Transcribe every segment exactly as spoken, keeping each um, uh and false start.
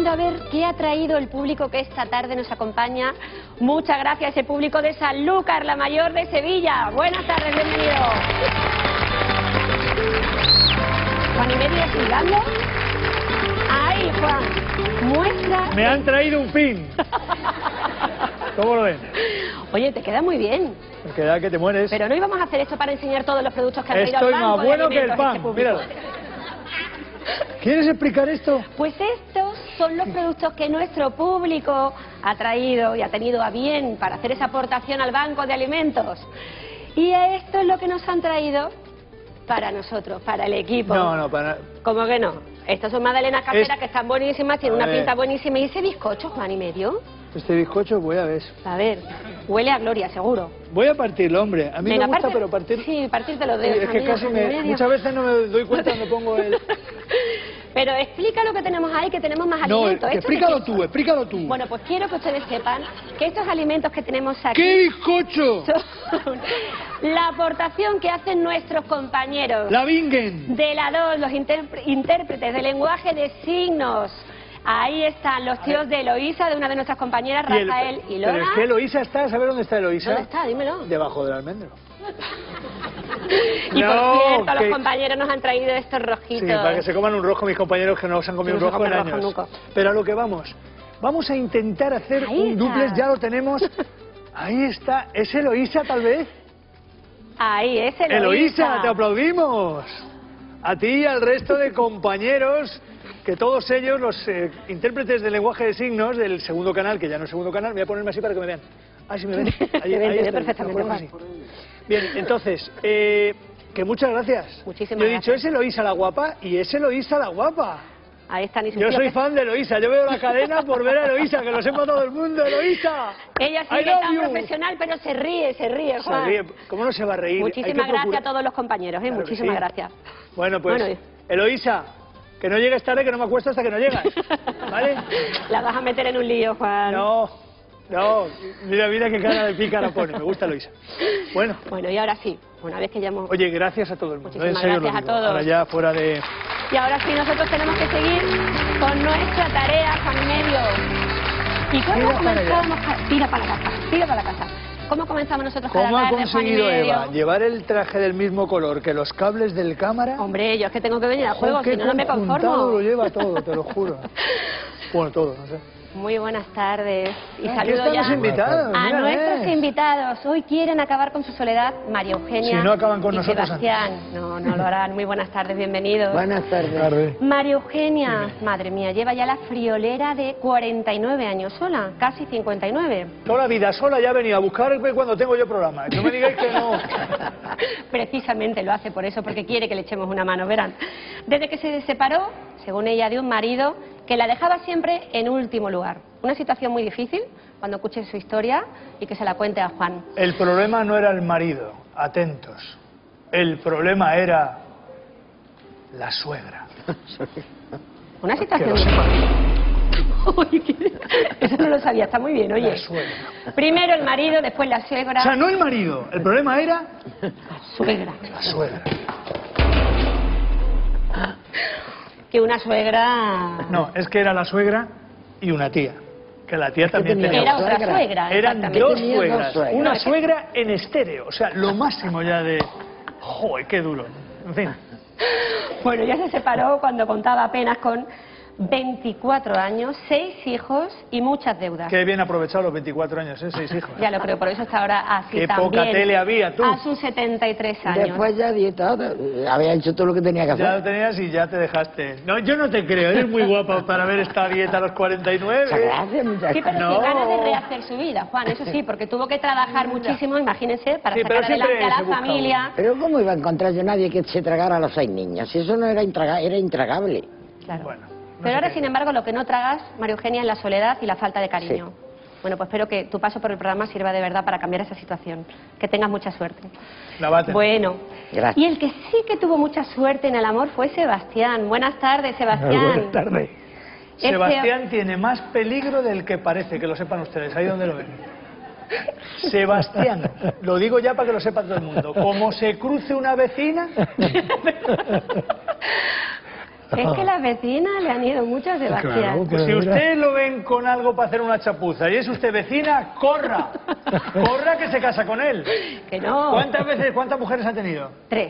viendo a ver qué ha traído el público que esta tarde nos acompaña. Muchas gracias a ese público de Sanlúcar, la Mayor de Sevilla. Buenas tardes, bienvenido. Juan y medio silbando. Ahí, Juan, muestra... Me han traído un pin. ¿Cómo lo ven? Oye, te queda muy bien. Me queda que te mueres. Pero no íbamos a hacer esto para enseñar todos los productos que han traído al Estoy banco más bueno de que el alimentos pan, este míralo. ¿Quieres explicar esto? Pues estos son los productos que nuestro público ha traído y ha tenido a bien para hacer esa aportación al banco de alimentos. Y esto es lo que nos han traído para nosotros, para el equipo. No, no, para... ¿Cómo que no? Estas son magdalenas caseras Es... que están buenísimas, tienen una pinta buenísima. ¿Y ese bizcocho, Juan y medio? Este bizcocho, voy a ver. A ver, huele a gloria, seguro. Voy a partirlo, hombre. A mí Venga, me gusta, parte... pero partir... Sí, partirte los dedos. Es que casi me... Muchas veces no me doy cuenta cuando pongo el... Pero explica lo que tenemos ahí, que tenemos más no, alimentos. No, explícalo tú, explícalo tú. Bueno, pues quiero que ustedes sepan que estos alimentos que tenemos aquí... ¿Qué bizcocho? Son la aportación que hacen nuestros compañeros. La Bingen. De la dos, los intérpretes de lenguaje de signos. Ahí están los tíos de Eloísa, de una de nuestras compañeras, ¿Y el, Rafael y Lola. Pero es que Eloísa está, ¿sabes dónde está Eloísa? ¿Dónde está? Dímelo. Debajo del almendro. Y no, por cierto, que... los compañeros nos han traído estos rojitos. Sí, para que se coman un rojo mis compañeros que no se han comido un rojo en años. Rojo, pero a lo que vamos, vamos a intentar hacer ahí un está. duplex, ya lo tenemos. Ahí está, ¿es Eloísa tal vez? Ahí es Eloísa. Eloísa, te aplaudimos. A ti y al resto de compañeros, que todos ellos, los eh, intérpretes del lenguaje de signos del segundo canal, que ya no es segundo canal, me voy a ponerme así para que me vean. Ah, sí me ven. Ahí, te ven, ahí te está, perfectamente, así. Bien, entonces, eh, que muchas gracias. Muchísimas Yo he gracias. dicho, es Eloísa la guapa y es Eloísa la guapa. Ahí están. Y yo soy fan de Eloísa, yo veo la cadena por ver a Eloísa, que lo sepa todo el mundo, Eloísa. Ella sí que es tan profesional, pero se ríe, se ríe, Juan. Se ríe, ¿cómo no se va a reír? Muchísimas gracias a todos los compañeros, ¿eh? Claro Muchísimas sí. gracias. Bueno, pues, bueno, Eloísa, que no llegues tarde, que no me acuesto hasta que no llegas, ¿vale? La vas a meter en un lío, Juan. No, no, mira, mira qué cara de pícara pone, me gusta Eloísa. Bueno. Bueno, y ahora sí, una vez que ya hemos... Oye, gracias a todo el mundo. Muchísimas en serio gracias lo digo. a todos. Ahora ya fuera de... Y ahora sí, nosotros tenemos que seguir con nuestra tarea, Juan y medio. ¿Y cómo comenzamos? Tira para la casa, tira para la casa. ¿Cómo comenzamos nosotros cada tarde, ¿Cómo ha conseguido Eva llevar el traje del mismo color que los cables del cámara? Hombre, yo es que tengo que venir al juego, si no, no me conformo. Lo lleva todo, te lo juro. Bueno, todo, no sé. Muy buenas tardes y ah, saludo ya invitados, a mira, nuestros es. invitados. Hoy quieren acabar con su soledad María Eugenia si no acaban con y nosotros Sebastián. Antes. No, no lo harán. Muy buenas tardes, bienvenidos. Buenas tardes. tardes. María Eugenia, sí. Madre mía, lleva ya la friolera de cuarenta y nueve años sola, casi cincuenta y nueve. Toda la vida sola ya he venido a buscarme cuando tengo yo programa. No me digáis que no. Precisamente lo hace por eso, porque quiere que le echemos una mano, verán. Desde que se separó, según ella, de un marido que la dejaba siempre en último lugar. Una situación muy difícil, cuando escuche su historia y que se la cuente a Juan. El problema no era el marido, atentos. El problema era la suegra. Una situación... Eso no lo sabía, está muy bien, oye. La suegra. Primero el marido, después la suegra. O sea, no el marido, el problema era... La suegra. La suegra. Que una suegra... No, es que era la suegra y una tía. Que la tía también tenía... Era otra suegra. Eran dos tenía suegras. Dos una no, suegra que... en estéreo. O sea, lo máximo ya de... ¡Joder, qué duro! En fin. Bueno, ya se separó cuando contaba apenas con veinticuatro años, seis hijos y muchas deudas. Qué bien aprovechado los veinticuatro años, ¿eh? Seis hijos. Ya lo creo, por eso está ahora así Qué también. Qué poca tele había, tú. A sus setenta y tres años. Después ya dieta, había hecho todo lo que tenía que hacer. Ya lo tenías y ya te dejaste. No, yo no te creo, eres muy guapa para ver esta dieta a los cuarenta y nueve. Muchas gracias, muchas Sí, pero no. sin ganas de rehacer su vida, Juan, eso sí, porque tuvo que trabajar muchísimo, imagínense, para sí, sacar adelante a la familia. Pero ¿cómo iba a encontrar yo nadie que se tragara a los seis niños? Si eso no era, intraga era intragable. Claro. Bueno. No Pero ahora, sin embargo, lo que no tragas, María Eugenia, es la soledad y la falta de cariño. Sí. Bueno, pues espero que tu paso por el programa sirva de verdad para cambiar esa situación. Que tengas mucha suerte. La bate. Bueno, gracias. Y el que sí que tuvo mucha suerte en el amor fue Sebastián. Buenas tardes, Sebastián. Buenas tardes. Este... Sebastián tiene más peligro del que parece, que lo sepan ustedes. Ahí donde lo ven. Sebastián, lo digo ya para que lo sepa todo el mundo. Como se cruce una vecina... Es que las vecinas le han ido mucho a Sebastián. Claro, Pues si ustedes lo ven con algo para hacer una chapuza y es usted vecina, corra. Corra que se casa con él. Que no. ¿Cuántas veces, cuántas mujeres ha tenido? Tres.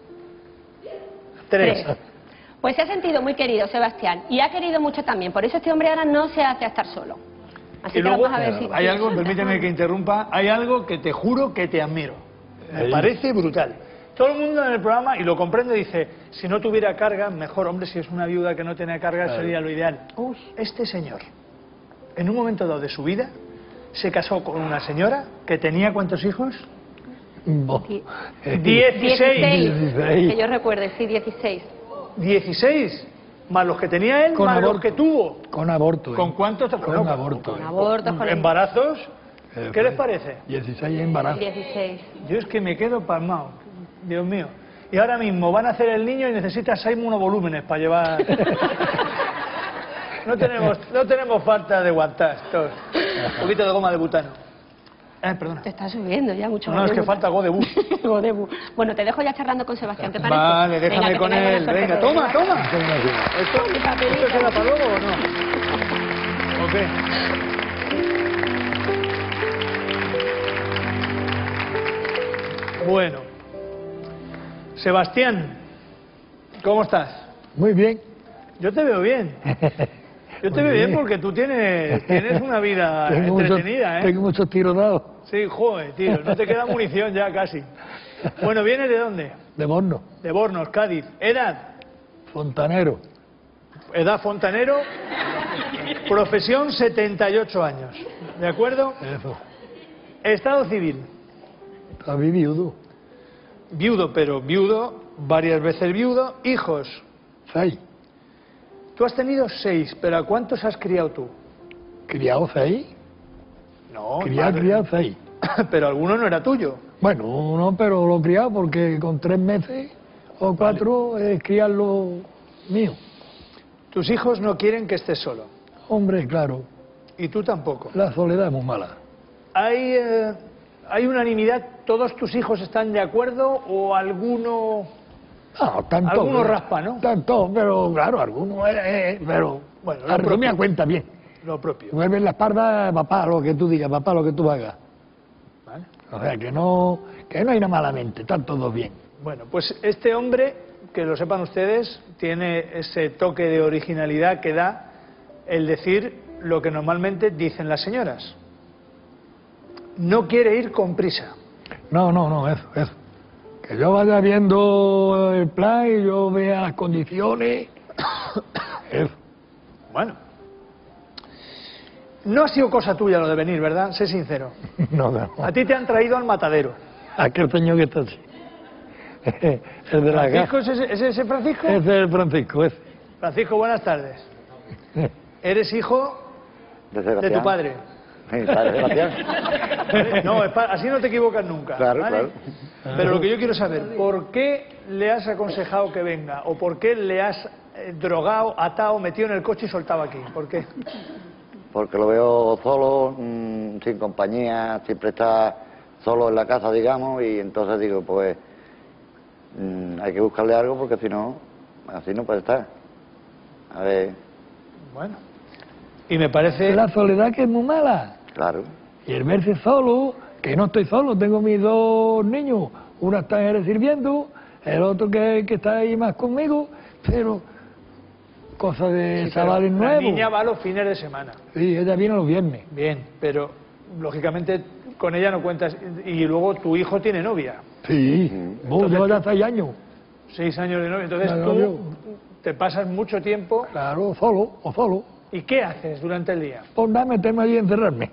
Tres. Tres. Pues se ha sentido muy querido Sebastián y ha querido mucho también. Por eso este hombre ahora no se hace a estar solo. Así Y que luego, vamos a ver si... hay algo, permíteme que interrumpa, hay algo que te juro que te admiro. Me Ahí. parece brutal. Todo el mundo en el programa, y lo comprende, dice, si no tuviera carga, mejor, hombre, si es una viuda que no tiene carga, Claro. sería lo ideal. Uy. Este señor, en un momento dado de su vida, se casó con una señora que tenía ¿cuántos hijos? Bo. Die- Dieciséis. dieciséis. Que yo recuerde, sí, dieciséis. Dieciséis. Más los que tenía él, Con más los aborto. que tuvo. Con aborto. ¿eh? ¿Con cuántos? Con Bueno, aborto. Con ¿eh? abortos, con ¿Embarazos? Eh, ¿Qué les pues, parece? dieciséis embarazos. dieciséis. Yo es que me quedo palmado, Dios mío. Y ahora mismo van a hacer el niño y necesita seis monovolúmenes para llevar... No tenemos, no tenemos falta de guantas, todos. Un poquito de goma de butano. Eh, perdona. Te está subiendo ya mucho. No, no, es que Godebu. falta Godebu. Godebu. Bueno, te dejo ya charlando con Sebastián, ¿te parece? Vale, déjame Venga, que con tengáis buena él. suerte, Venga, que toma, venga. toma. Venga, ¿Esto, Mi papelito. ¿Esto será para luego o no? ¿O qué? Bueno. Sebastián, ¿cómo estás? muy bien. Yo te veo bien. Yo te Muy veo bien bien. porque tú tienes, tienes una vida Tengo muchos, entretenida, ¿eh? tengo muchos tiros dados. Sí, joder, tío, no te queda munición ya casi. Bueno, ¿vienes de dónde? De Borno. De Bornos, Cádiz. ¿Edad? Fontanero. Edad fontanero. Profesión setenta y ocho años. ¿De acuerdo? Eso. Estado civil. Está viudo. Viudo, pero viudo, varias veces viudo. Hijos. Seis. Tú has tenido seis, pero ¿a cuántos has criado tú? Criado seis. No, Criado, madre. criado seis. Pero alguno no era tuyo. Bueno, no, pero lo he criado porque con tres meses o cuatro es criarlo mío. Tus hijos no quieren que estés solo. Hombre, claro, Y tú tampoco. la soledad es muy mala. ¿Hay, eh, ¿Hay unanimidad? ¿Todos tus hijos están de acuerdo o alguno...? No, tanto. Algunos raspa, ¿no? Tanto, pero claro, algunos, eh, eh, pero Bueno, lo bueno, propio. me cuenta bien. Lo propio. Vuelve en la espalda, papá, lo que tú digas, papá, lo que tú hagas. ¿Vale? O sea, que no, que no hay nada malamente, están todos bien. Bueno, pues este hombre, que lo sepan ustedes, tiene ese toque de originalidad que da el decir lo que normalmente dicen las señoras. No quiere ir con prisa. No, no, no, eso, eso. Que yo vaya viendo el plan y yo vea las condiciones. Eso. Bueno. No ha sido cosa tuya lo de venir, ¿verdad? Sé sincero. No, no. A ti te han traído al matadero. Aquel señor que está así. El de la ¿Francisco casa. es ese, es ese Francisco? Ese es el Francisco, ese. Francisco, buenas tardes. ¿Eres hijo De de Sebastián. tu padre? Sí, padre Sebastián. No, es pa- así no te equivocas nunca. Claro, ¿vale? claro. Pero lo que yo quiero saber, ¿por qué le has aconsejado que venga? ¿O por qué le has eh, drogado, atado, metido en el coche y soltado aquí? ¿Por qué? Porque lo veo solo, mm, sin compañía, siempre está solo en la casa, digamos, y entonces digo, pues mm, hay que buscarle algo porque si no, así no puede estar. A ver, Bueno. Y me parece... La soledad que es muy mala. claro. Y el verse solo, que no estoy solo, tengo mis dos niños. Uno está sirviendo, el otro que, que está ahí más conmigo, pero cosa de Sí, pero chavales la nuevos. niña va los fines de semana. Sí, ella viene los viernes. Bien, pero lógicamente con ella no cuentas. Y luego tu hijo tiene novia. Sí, Mm. vos llevas ya seis años. Seis años de novia. Entonces Claro, tú yo. te pasas mucho tiempo. Claro, solo, o solo. ¿Y qué haces durante el día? Por nada, meterme allí y encerrarme.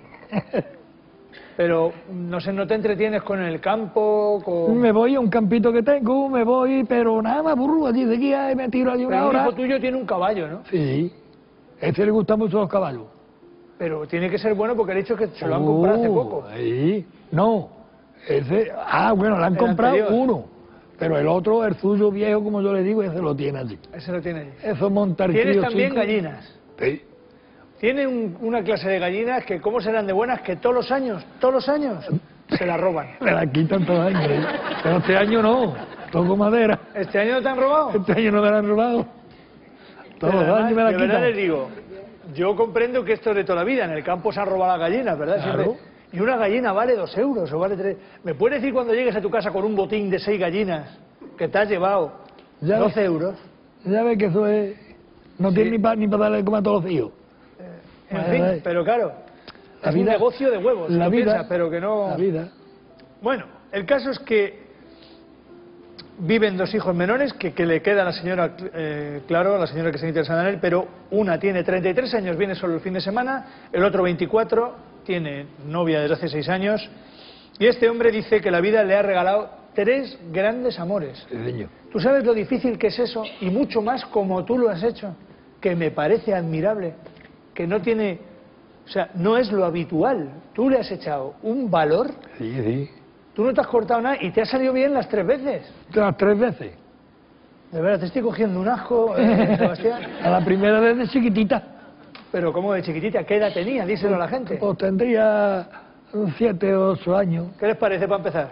Pero, no sé, ¿no te entretienes con el campo? Con... Me voy a un campito que tengo, me voy, pero nada más burro allí de guía y me tiro allí una Pero un hora. hijo tuyo tiene un caballo, ¿no? Sí, a ese le gustan mucho los caballos. Pero tiene que ser bueno porque ha dicho que se lo han Uh, comprado hace poco. Sí, no, ese, ah, bueno, le han El comprado anterior. uno, pero el otro, el suyo viejo, como yo le digo, ese lo tiene allí. Ese lo tiene allí. Eso monta el Tienes crío también chico. gallinas. Sí, Tiene un- una clase de gallinas que, ¿cómo serán de buenas? Que todos los años, todos los años, se las roban. me la quitan todos los años, ¿eh? Pero este año no, toco madera. ¿Este año no te han robado? Este año no me la han robado. Todos los años me la de verdad quitan. les digo, yo comprendo que esto es de toda la vida. En el campo se han robado las gallinas, ¿verdad? Claro. Siempre. Y una gallina vale dos euros o vale tres. ¿Me puedes decir cuando llegues a tu casa con un botín de seis gallinas que te has llevado Ya doce ves. euros? Ya ves que eso es... No Sí. tiene ni para ni pa darle de comer a todos los hijos. En Vale, fin, vale. pero claro, La es vida- un negocio de huevos, si la lo vida- piensas, pero que no... La vida. Bueno, el caso es que viven dos hijos menores que, que le queda a la señora, eh, claro, a la señora que se interesada en él, pero una tiene treinta y tres años, viene solo el fin de semana, el otro veinticuatro, tiene novia desde hace seis años, y este hombre dice que la vida le ha regalado tres grandes amores. Sí, señor. ¿Tú sabes lo difícil que es eso? Y mucho más como tú lo has hecho, que me parece admirable, que no tiene, o sea, no es lo habitual. Tú le has echado un valor, Sí, sí. tú no te has cortado nada y te ha salido bien las tres veces. Las tres veces. De verdad, te estoy cogiendo un asco, eh, Sebastián. A la primera vez de chiquitita. Pero como de chiquitita, ¿qué edad tenía? Díselo a la gente. Pues tendría siete o ocho años. ¿Qué les parece para empezar?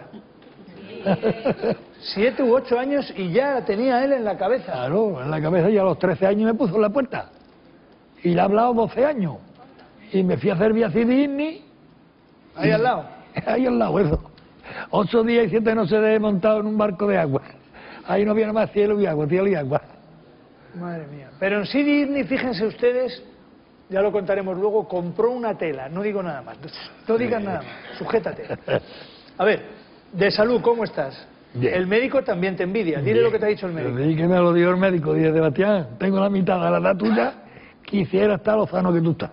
Siete u ocho años y ya la tenía él en la cabeza. Claro, en la cabeza y a los trece años me puso en la puerta. Y le he hablado doce años. Y me fui a hacer vía Disney. Ahí al lado. Ahí al lado, eso. Ocho días y siete noches he montado en un barco de agua. Ahí no había nada más cielo y agua, cielo y agua. Madre mía. Pero en sí Disney, fíjense ustedes, ya lo contaremos luego, compró una tela, no digo nada más. No digas nada más, sujétate. A ver, de salud, ¿cómo estás? Bien. El médico también te envidia, dile Bien. lo que te ha dicho el médico. Sí, que me lo dio el médico. Dice, Sebastián, tengo la mitad de la edad tuya, quisiera estar lo sano que tú estás.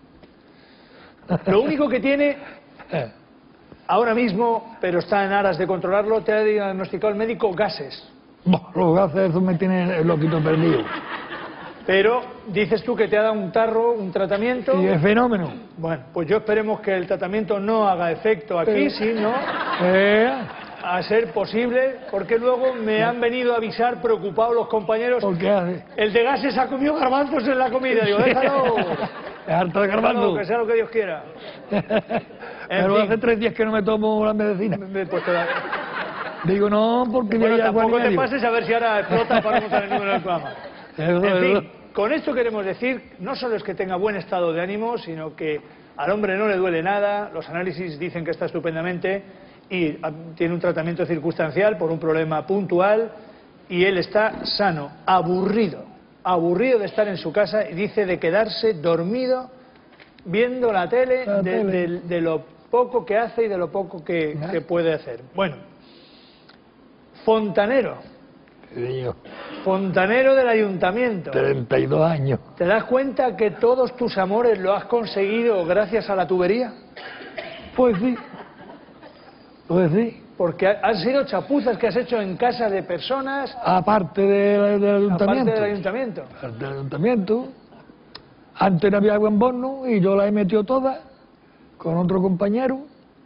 Lo único que tiene Eh, ahora mismo, pero está en aras de controlarlo, te ha diagnosticado el médico gases. Buah, los gases, eso me tiene el loquito perdido. Pero dices tú que te ha dado un tarro, un tratamiento. Y es fenómeno. Bueno, pues yo esperemos que el tratamiento no haga efecto aquí, Eh. sino Eh, a ser posible, porque luego me han venido a avisar preocupados los compañeros. ¿Por qué hace? El de gases ha comido garbanzos en la comida. Digo, déjalo. Es harto de Déjalo, garbanzo. que sea lo que Dios quiera. Pero fin. hace tres días que no me tomo la medicina. Pues te la- Digo, no, porque Bueno, ya hay agua tampoco en te medio. pases a ver si ahora explota para montar el número del programa. Eso, En eso. fin, con esto queremos decir, no solo es que tenga buen estado de ánimo, sino que al hombre no le duele nada, los análisis dicen que está estupendamente y ah, tiene un tratamiento circunstancial por un problema puntual y él está sano, aburrido, aburrido de estar en su casa y dice de quedarse dormido viendo la tele, La de, tele. de- de lo poco que hace y de lo poco que, Ya. que puede hacer. Bueno, fontanero, Sí, señor. fontanero del ayuntamiento. treinta y dos años. ¿Te das cuenta que todos tus amores lo has conseguido gracias a la tubería? Pues sí. Pues sí. Porque ha- han sido chapuzas que has hecho en casa de personas, Aparte de- del ayuntamiento. aparte del ayuntamiento. Aparte del ayuntamiento. Antes no había agua en Borno y yo la he metido toda con otro compañero.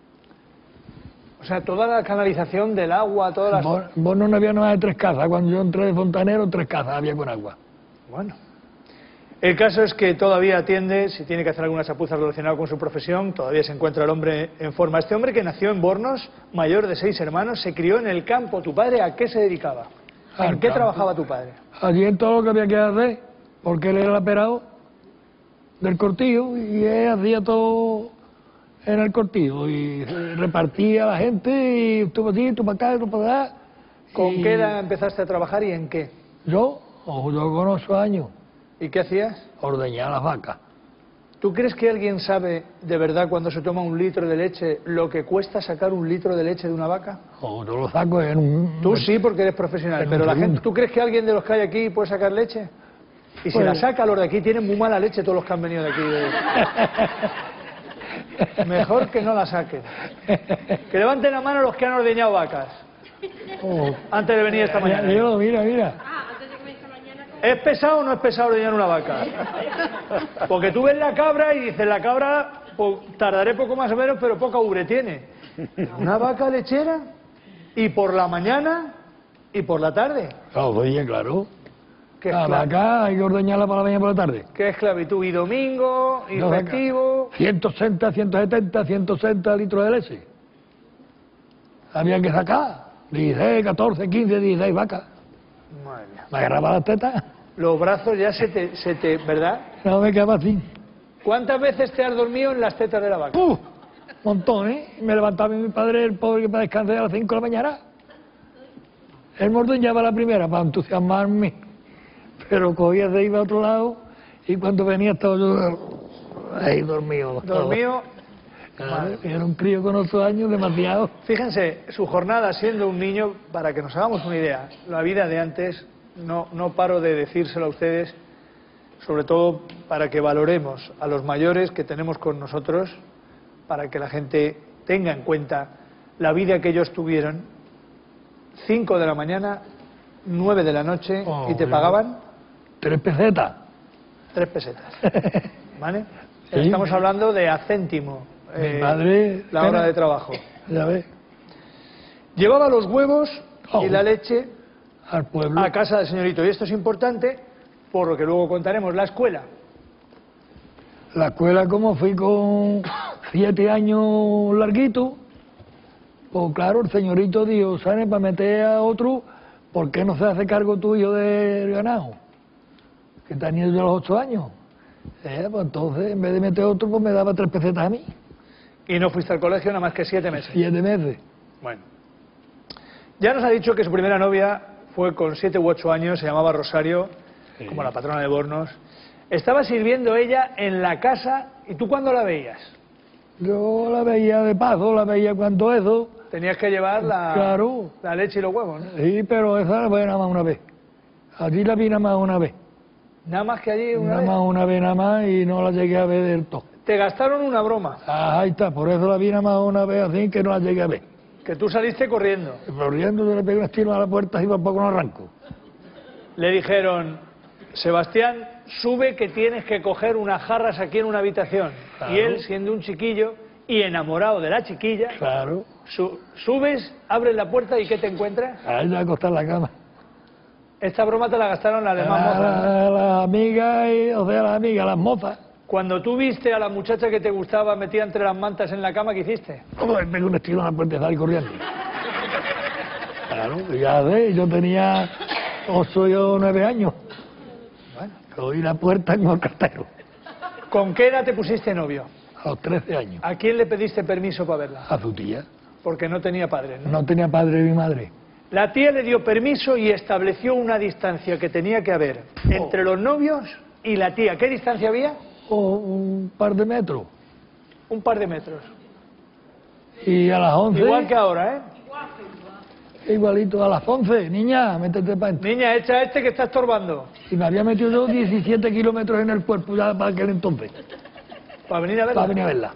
O sea, toda la canalización del agua, todas las... Bor- En Borno no había nada de tres casas. Cuando yo entré de fontanero, tres casas había con agua. Bueno. El caso es que todavía atiende, si tiene que hacer alguna chapuza relacionada con su profesión, todavía se encuentra el hombre en forma. Este hombre que nació en Bornos, mayor de seis hermanos, se crió en el campo. ¿Tu padre a qué se dedicaba? Al ¿En qué campo. trabajaba tu padre? Allí en todo lo que había que hacer, porque él era el aperado del cortillo y él hacía todo en el cortillo y repartía a la gente y tú para aquí, tú para acá, tú para allá. ¿Con Y qué edad empezaste a trabajar y en qué? Yo, o yo con ocho años, ¿Y qué hacías? ordeñaba las vacas. ¿Tú crees que alguien sabe de verdad cuando se toma un litro de leche lo que cuesta sacar un litro de leche de una vaca? O yo lo saco en un... Tú sí, porque eres profesional, En un pero la segundo. gente, ¿tú crees que alguien de los que hay aquí puede sacar leche? Y si Pues- la saca, los de aquí tienen muy mala leche todos los que han venido de aquí. de- Mejor que no la saquen. Que levanten la mano los que han ordeñado vacas Oh. antes de venir esta Mira, mañana. mira, mira. ¿Es pesado o no es pesado ordeñar una vaca? Porque tú ves la cabra y dices, la cabra, pues, tardaré poco más o menos, pero poca ubre tiene. Una vaca lechera, y por la mañana y por la tarde. Claro, oye, claro. ¿Qué, La esclav- vaca hay que ordeñarla para la mañana y por la tarde. qué esclavitud? Y domingo, y No, vaca. festivo. ciento sesenta, ciento setenta, ciento sesenta litros de leche. Había que sacar dieciséis, catorce, quince, dieciséis vacas. Madre mía. Me agarraba las tetas. los brazos ya se te, se te... ¿Verdad? No me quedaba así. ¿Cuántas veces te has dormido en las tetas de la vaca? ¡Uh! Montón, ¿eh? Me levantaba mi padre, el pobre, que para descansar a las cinco de la mañana. Él me ordeñaba la primera para entusiasmarme, pero cogía, se iba a otro lado y cuando venía estaba yo ahí dormido. Dormido. Claro, era un crío con ocho años, demasiado. Fíjense, su jornada siendo un niño, para que nos hagamos una idea, la vida de antes, no, no paro de decírselo a ustedes, sobre todo para que valoremos a los mayores que tenemos con nosotros, para que la gente tenga en cuenta la vida que ellos tuvieron. Cinco de la mañana, nueve de la noche, Oh, y te pagaban tres pesetas. tres pesetas. ¿Vale? Sí. Estamos hablando de a céntimo Mi eh, padre, la hora de trabajo. Ya ves, Llevaba los huevos Oh. y la leche al pueblo. a casa del señorito. Y esto es importante, por lo que luego contaremos. La escuela. La escuela, como fui con siete años larguito, pues claro, el señorito dijo, ¿sabes? Para meter a otro, ¿por qué no se hace cargo tuyo del ganado? Que tenía yo los ocho años. Eh, pues entonces, en vez de meter otro, pues me daba tres pesetas a mí. Y no fuiste al colegio nada más que siete meses. Siete meses. Bueno. Ya nos ha dicho que su primera novia fue con siete u ocho años, se llamaba Rosario, Sí. como la patrona de Bornos. Estaba sirviendo ella en la casa, ¿y tú cuándo la veías? Yo la veía de paso, la veía cuanto eso. Tenías que llevar la, Claro. la leche y los huevos, ¿no? Sí, pero esa la vi nada más una vez. Allí la vi nada más una vez. Nada más que allí una Nada vez. más una vez nada más y no la llegué a ver del todo. Te gastaron una broma, Ah, ahí está, por eso la vi nada más una vez así que no la llegué a ver. que tú saliste corriendo. Corriendo, yo le pegué un estilo a la puerta y por poco no arranco. Le dijeron, Sebastián, sube que tienes que coger unas jarras aquí en una habitación. Claro. Y él, siendo un chiquillo y enamorado de la chiquilla, Claro, su- subes, abres la puerta y ¿qué te encuentras? ahí ya acostar en la cama. Esta broma te la gastaron las demás A mozas. la- las amigas, y- o sea, las amigas, las mozas. Cuando tú viste a la muchacha que te gustaba metida entre las mantas en la cama, ¿qué hiciste? Oh, le pegué un estilo a la puerta y salí corriendo. Claro, ya sé, yo tenía ocho o nueve años. Bueno. Cogí la puerta como el cartero, ¿Con qué edad te pusiste novio? a los trece años. ¿A quién le pediste permiso para verla? A su tía. Porque no tenía padre, ¿no? No tenía padre ni madre. La tía le dio permiso y estableció una distancia que tenía que haber entre los novios y la tía. ¿Qué distancia había? O un par de metros. Un par de metros. Y a las once, Igual que ahora, ¿eh? igualito, a las once, niña, métete para adentro. Niña, echa este que está estorbando. Y me había metido yo diecisiete kilómetros en el cuerpo ya para aquel entonces, Para venir a verla. para venir a verla.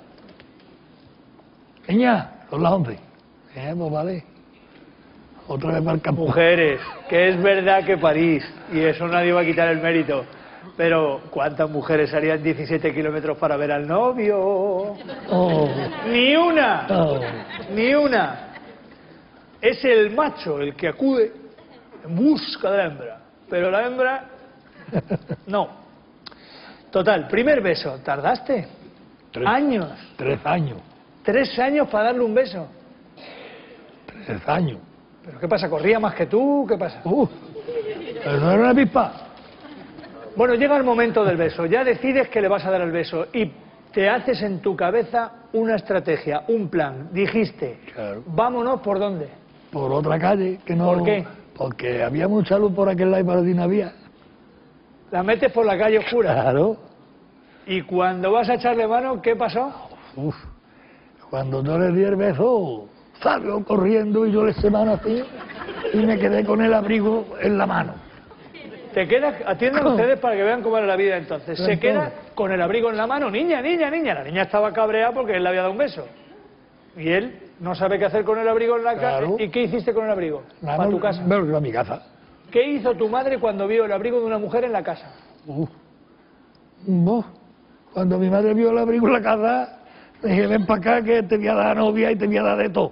Niña, son las once. Eh, pues vale. Otra vez para el campo. Mujeres, que es verdad que París, y eso nadie va a quitar el mérito, pero ¿cuántas mujeres harían diecisiete kilómetros para ver al novio? Oh, ¡Ni una! oh. ¡Ni una! Es el macho el que acude en busca de la hembra, pero la hembra no. Total, primer beso, ¿tardaste? Tres. Años. Tres años. Tres años para darle un beso. Tres años. ¿Pero qué pasa? ¿Corría más que tú? ¿Qué pasa? Uh, pero no era una pispa. Bueno, llega el momento del beso. Ya decides que le vas a dar el beso y te haces en tu cabeza una estrategia, un plan. Dijiste, Claro. vámonos por dónde. Por otra calle que no. ¿Por qué? Porque había mucha luz por aquel lado y para ti no había. La metes por la calle oscura. Claro. Y cuando vas a echarle mano, ¿qué pasó? Uf. Cuando yo le di el beso, salió corriendo y yo le eché mano así y me quedé con el abrigo en la mano. Te quedas, atiendan ustedes para que vean cómo era la vida entonces. Se Entonces. queda con el abrigo en la mano, niña, niña, niña. La niña estaba cabreada porque él le había dado un beso. Y él no sabe qué hacer con el abrigo en la casa. Claro. ¿Y qué hiciste con el abrigo? Nada, Para tu casa. Bueno, a mi casa. ¿Qué hizo tu madre cuando vio el abrigo de una mujer en la casa? Uf. Uf. Cuando mi madre vio el abrigo en la casa, le dije, ven para acá que te voy a dar novia y te voy a dar de todo.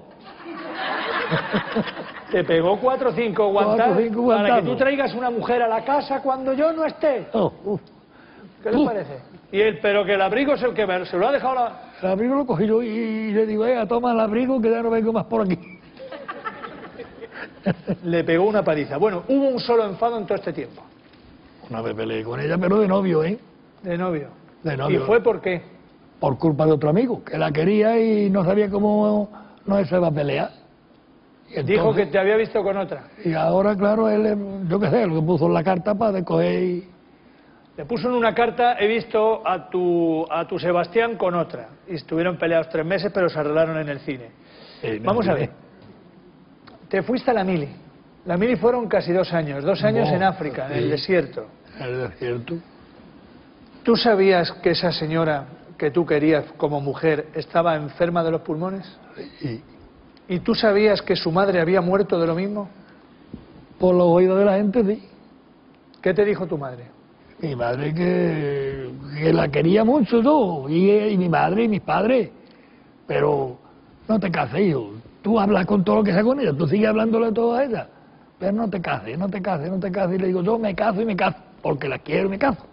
Te pegó cuatro o cinco guantazos Cuatro o cinco para que guantazos. tú traigas una mujer a la casa cuando yo no esté. Oh, uf. ¿Qué les Uf. parece? Y él, pero que el abrigo es el que me- se lo ha dejado la... El abrigo lo cogí yo y le digo, venga, toma el abrigo que ya no vengo más por aquí. Le pegó una paliza. Bueno, hubo un solo enfado en todo este tiempo. Una vez peleé con ella, pero de novio, ¿eh? De novio. De novio. ¿Y fue por qué? Por culpa de otro amigo, que la quería y no sabía cómo no se va a pelear. Y entonces, Dijo que te había visto con otra. Y ahora, claro, él, eh, yo qué sé, lo que puso en la carta para descoger y... Le puso en una carta, he visto a tu, a tu Sebastián con otra. Y estuvieron peleados tres meses, pero se arreglaron en el cine. Sí, no, Vamos a sí. ver. Te fuiste a la mili. La mili fueron casi dos años. Dos años No, en África, en el sí. desierto. En el desierto. ¿Tú sabías que esa señora que tú querías como mujer estaba enferma de los pulmones? Y ¿Y tú sabías que su madre había muerto de lo mismo? por los oídos de la gente, sí. ¿Qué te dijo tu madre? Mi madre que, que la quería mucho todo, y, y mi madre y mis padres. Pero no te cases, hijo. Tú hablas con todo lo que sea con ella, tú sigues hablándole todo a ella. Pero no te cases, no te cases, no te cases. Y le digo, yo me caso y me caso, porque la quiero y me caso.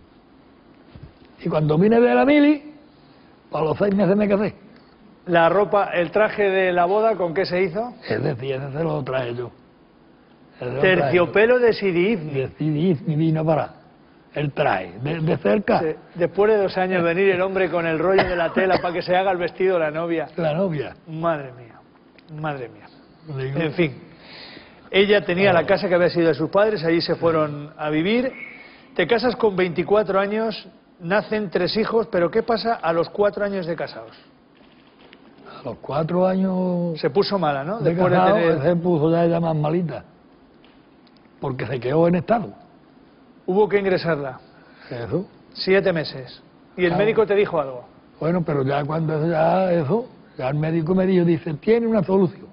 Y cuando vine de la mili, a los seis meses me casé. La ropa, el traje de la boda, ¿con qué se hizo? Es decir, ese se lo traje yo. Ese lo traje Terciopelo de yo. Sidi Decidí mi vino para el traje, de, de cerca, De- Después de dos años venir el hombre con el rollo de la tela para que se haga el vestido de la novia. la novia. Madre mía, madre mía. Digo, En fin, ella tenía la casa que había sido de sus padres, allí se fueron a vivir. Te casas con veinticuatro años, nacen tres hijos, pero ¿qué pasa a los cuatro años de casados? a los cuatro años Se puso mala, ¿no? de Después de casado, tener... se puso ya ella más malita, porque se quedó en estado. Hubo que ingresarla, Eso. siete meses. ¿Y el Claro. médico te dijo algo? Bueno, pero ya cuando eso, ya eso, ya el médico me dijo, dice, tiene una solución.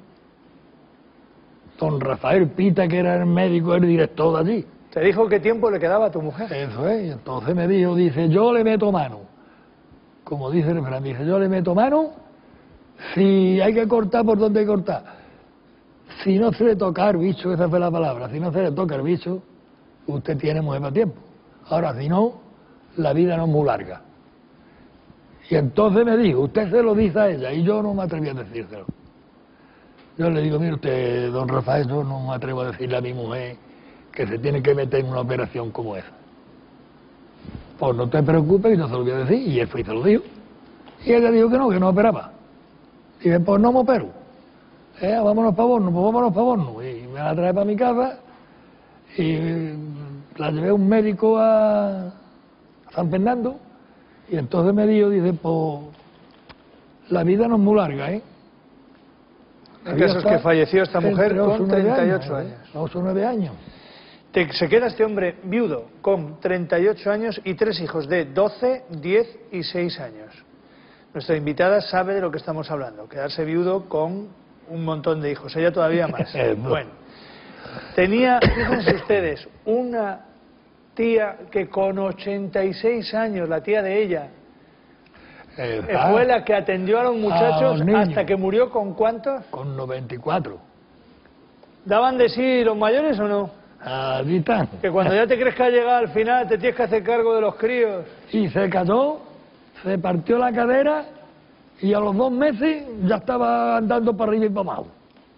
Don Rafael Pita, que era el médico, el director de allí. ¿Te dijo qué tiempo le quedaba a tu mujer? Eso es, y entonces me dijo, dice, yo le meto mano. Como dice el refrán, dice, yo le meto mano, si hay que cortar, por donde hay que cortar. Si no se le toca al bicho, esa fue la palabra, si no se le toca al bicho, usted tiene mujer para tiempo. Ahora, si no, la vida no es muy larga. Y entonces me dijo, usted se lo dice a ella, y yo no me atreví a decírselo. Yo le digo, mire usted, don Rafael, yo no me atrevo a decirle a mi mujer que se tiene que meter en una operación como esa. Pues no te preocupes, yo se lo voy a decir, y él fue y se lo dijo. Y ella dijo que no, que no operaba. Y dije, pues no me opero. Eh, vámonos para Borno, pues vámonos para Borno. Y me la trae para mi casa, y la llevé a un médico a San Fernando, y entonces me dijo, dice, pues la vida no es muy larga, ¿eh? El caso es que falleció esta mujer Entre ocho con y nueve treinta y ocho años. ocho o nueve años. Te- se queda este hombre viudo con treinta y ocho años y tres hijos de doce, diez y seis años. Nuestra invitada sabe de lo que estamos hablando, quedarse viudo con un montón de hijos, ella todavía más. No. Bueno, tenía, fíjense ustedes, una tía que con ochenta y seis años, la tía de ella, Eh, eh, fue la que atendió a los muchachos los niños. hasta que murió. ¿Con cuántos? Con noventa y cuatro. ¿Daban de sí los mayores o no? Allí están. Que cuando ya te crees que ha llegado al final te tienes que hacer cargo de los críos. Y se casó, se partió la cadera y a los dos meses ya estaba andando para arriba y para abajo.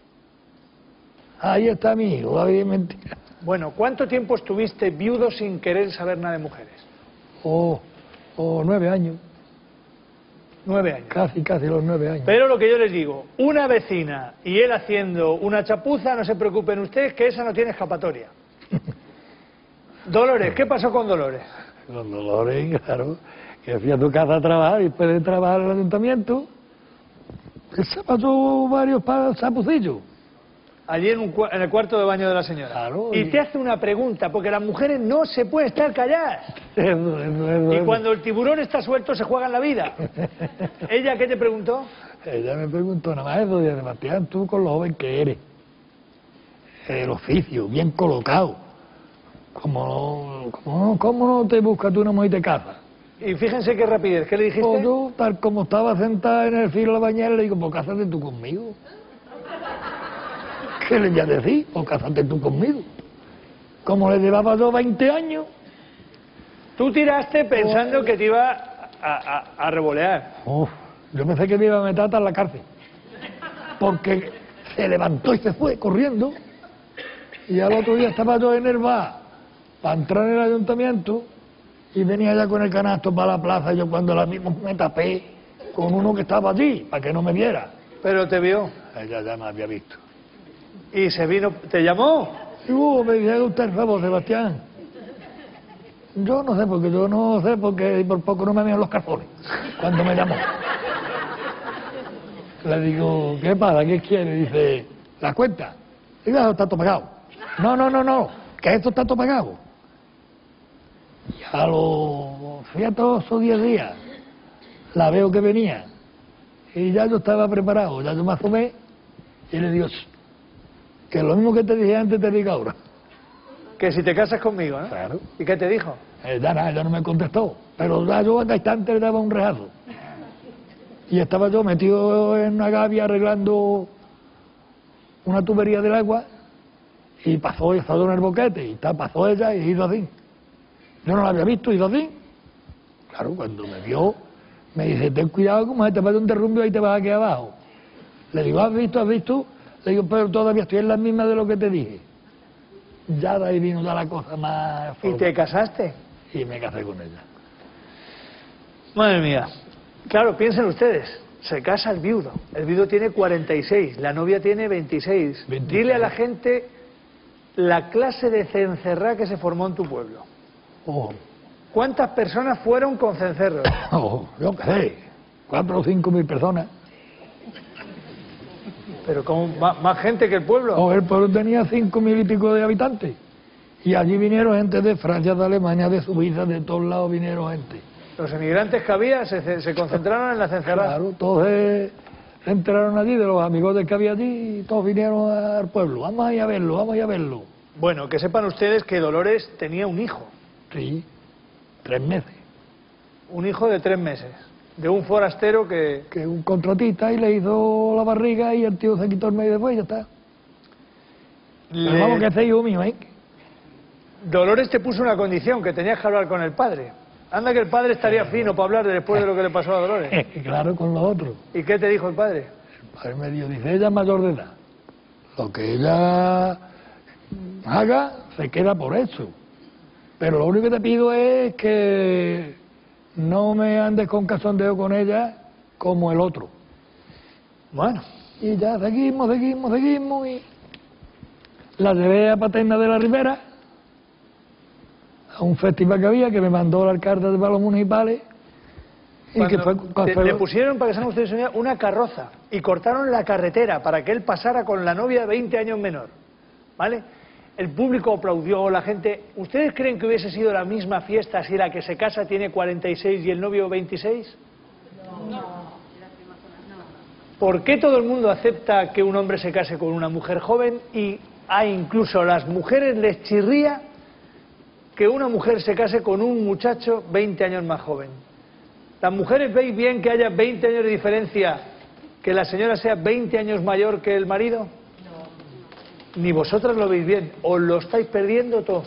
Ahí está mi hijo, David, mentira. Bueno, ¿cuánto tiempo estuviste viudo sin querer saber nada de mujeres? O o nueve años, Nueve años. casi, casi los nueve años. Pero lo que yo les digo, una vecina y él haciendo una chapuza, no se preocupen ustedes que esa no tiene escapatoria. Dolores, ¿qué pasó con Dolores? Los Dolores, claro, que fui a tu casa a trabajar y después de trabajar en el ayuntamiento, se pasó varios pa- chapucillos. Allí en, un, cua- en el cuarto de baño de la señora. Claro, y y- te hace una pregunta, porque las mujeres no se pueden estar calladas. Eso, eso, eso, Y eso. cuando el tiburón está suelto se juega en la vida. ¿Ella qué te preguntó? Ella me preguntó nada más eso, dice, Sebastián, tú con lo joven que eres, el oficio, bien colocado, ¿cómo no, cómo no, cómo no te buscas tú una mujer y te casas? Y fíjense qué rapidez, ¿qué le dijiste? Pues yo, tal como estaba sentada en el filo de la bañera, le digo, pues cásate tú conmigo. ¿Qué le voy a decir? Pues cásate tú conmigo. Como le llevaba yo veinte años, Tú tiraste pensando que te iba a, a- a revolear. uf, yo pensé que me iba a meter hasta en la cárcel. Porque se levantó y se fue corriendo. Y al otro día estaba yo en el bar, para entrar en el ayuntamiento y venía ya con el canasto para la plaza. Yo cuando la misma me tapé con uno que estaba allí, para que no me viera. Pero te vio. Ella ya me había visto. Y se vino, ¿te llamó? Y uh, me dice, usted el favor, Sebastián. Yo no sé, porque yo no sé, porque por poco no me veían los calzones cuando me llamó. Le digo, ¿qué pasa? ¿Qué quiere? Dice, ¿la cuenta? Digo, eso está todo pagado. No, no, no, no, que esto está todo pagado. Y a los siete o diez días la veo que venía y ya yo estaba preparado, ya yo me asomé y le digo, que lo mismo que te dije antes te digo ahora. Que si te casas conmigo, ¿no? Claro. ¿Y qué te dijo? Eh, ya nada, ya no me contestó, pero ya yo al instante le daba un rejazo. Y estaba yo metido en una gavia arreglando una tubería del agua y pasó, estaba en el boquete y ta- pasó ella y hizo así. Yo no la había visto, hizo así. Claro, cuando me vio, me dice, ten cuidado, como se te pasa un derrumbe y te vas aquí abajo. Le digo, ¿has visto, has visto? Le digo, pero todavía estoy en la misma de lo que te dije. Ya de ahí vino ya la cosa más... ¿Y te casaste? Y me casé con ella. Madre mía. Claro, piensen ustedes, se casa el viudo. El viudo tiene cuarenta y seis, la novia tiene veintiséis. veintiséis. Dile a la gente la clase de cencerrá que se formó en tu pueblo. Oh, ¿Cuántas personas fueron con cencerros? oh, yo qué sé, cuatro o cinco mil personas. Pero como más, más gente que el pueblo. Oh, el pueblo tenía cinco mil y pico de habitantes. Y allí vinieron gente de Francia, de Alemania, de Suiza, de todos lados vinieron gente. Los emigrantes que había se, se concentraron en la cencerrá. Claro, todos se, se enteraron allí, de los amigos que había allí, y todos vinieron al pueblo. Vamos a ir a verlo, vamos a ir a verlo. Bueno, que sepan ustedes que Dolores tenía un hijo. Sí, tres meses. Un hijo de tres meses. De un forastero que... Que un contratista y le hizo la barriga y el tío se quitó el medio después y ya está. Pero le- vamos, que ese hijo mío, ¿eh? Dolores te puso una condición, que tenías que hablar con el padre. Anda que el padre estaría fino para hablar de después de lo que le pasó a Dolores. Claro, con los otros. ¿Y qué te dijo el padre? El padre me dijo, dice, ella es mayor de edad. Lo que ella haga se queda por eso. Pero lo único que te pido es que no me andes con cachondeo con ella como el otro. Bueno, Y ya seguimos, seguimos, seguimos y la llevé a Paterna de la Ribera a un festival que había que me mandó el alcalde de Palos Municipales y cuando que fue, te- fue- le pusieron, para que sean ustedes una idea, una carroza y cortaron la carretera para que él pasara con la novia de veinte años menor. ¿Vale? El público aplaudió, la gente... ¿Ustedes creen que hubiese sido la misma fiesta si la que se casa tiene cuarenta y seis y el novio veintiséis? ¿Por qué todo el mundo acepta que un hombre se case con una mujer joven y a incluso a las mujeres les chirría que una mujer se case con un muchacho veinte años más joven? ¿Las mujeres veis bien que haya veinte años de diferencia, que la señora sea veinte años mayor que el marido? No. Ni vosotras lo veis bien, os lo estáis perdiendo todo.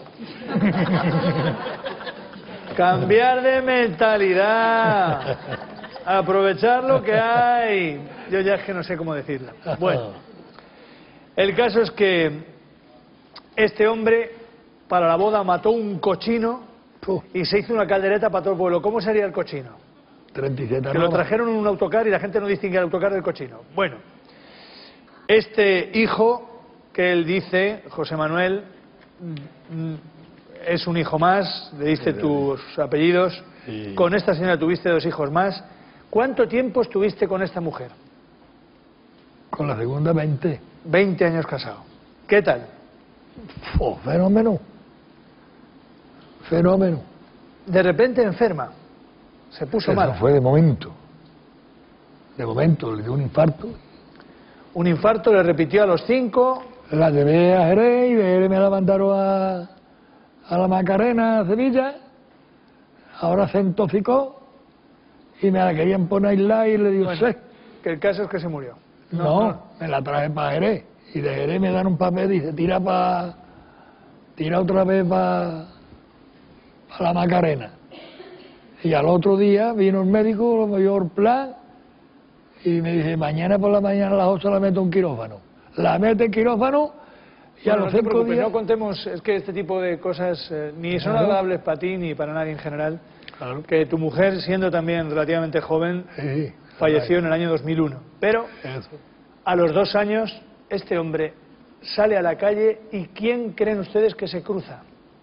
Cambiar de mentalidad, aprovechar lo que hay. Yo ya es que no sé cómo decirlo. Bueno, el caso es que este hombre para la boda mató un cochino y se hizo una caldereta para todo el pueblo. ¿Cómo sería el cochino? treinta y siete Que lo arrobas. trajeron en un autocar y la gente no distingue el autocar del cochino. Bueno, este hijo que él dice, José Manuel, mm, es un hijo más, le diste tus apellidos, Sí. con esta señora tuviste dos hijos más. ¿Cuánto tiempo estuviste con esta mujer? Con la segunda veinte. veinte años casado. ¿Qué tal? Oh, fenómeno. Fenómeno. De repente enferma, se puso Eso mal. fue de momento. De momento, le dio un infarto. Un infarto, le repitió a los cinco. La llevé a Jerez y de Jerez me la mandaron a, a la Macarena, a Sevilla. Ahora se intoxicó y me la querían poner aislada y le digo, Bueno, "Sí". que el caso es que se murió. No, me la traje para Jerez. Y de Jerez me dan un papel y dice, tira para... Tira otra vez para... para la Macarena. Y al otro día vino el médico, lo dio el plan y me dice, mañana por la mañana a las ocho la meto en quirófano. La mete en quirófano Y a Bueno, los no te cinco preocupes, días... no contemos, es que este tipo de cosas eh, ni son Claro. agradables para ti ni para nadie en general. Claro. Que tu mujer, siendo también relativamente joven, Sí, falleció en el año dos mil uno. Pero eso. a los dos años, este hombre sale a la calle y ¿quién creen ustedes que se cruza?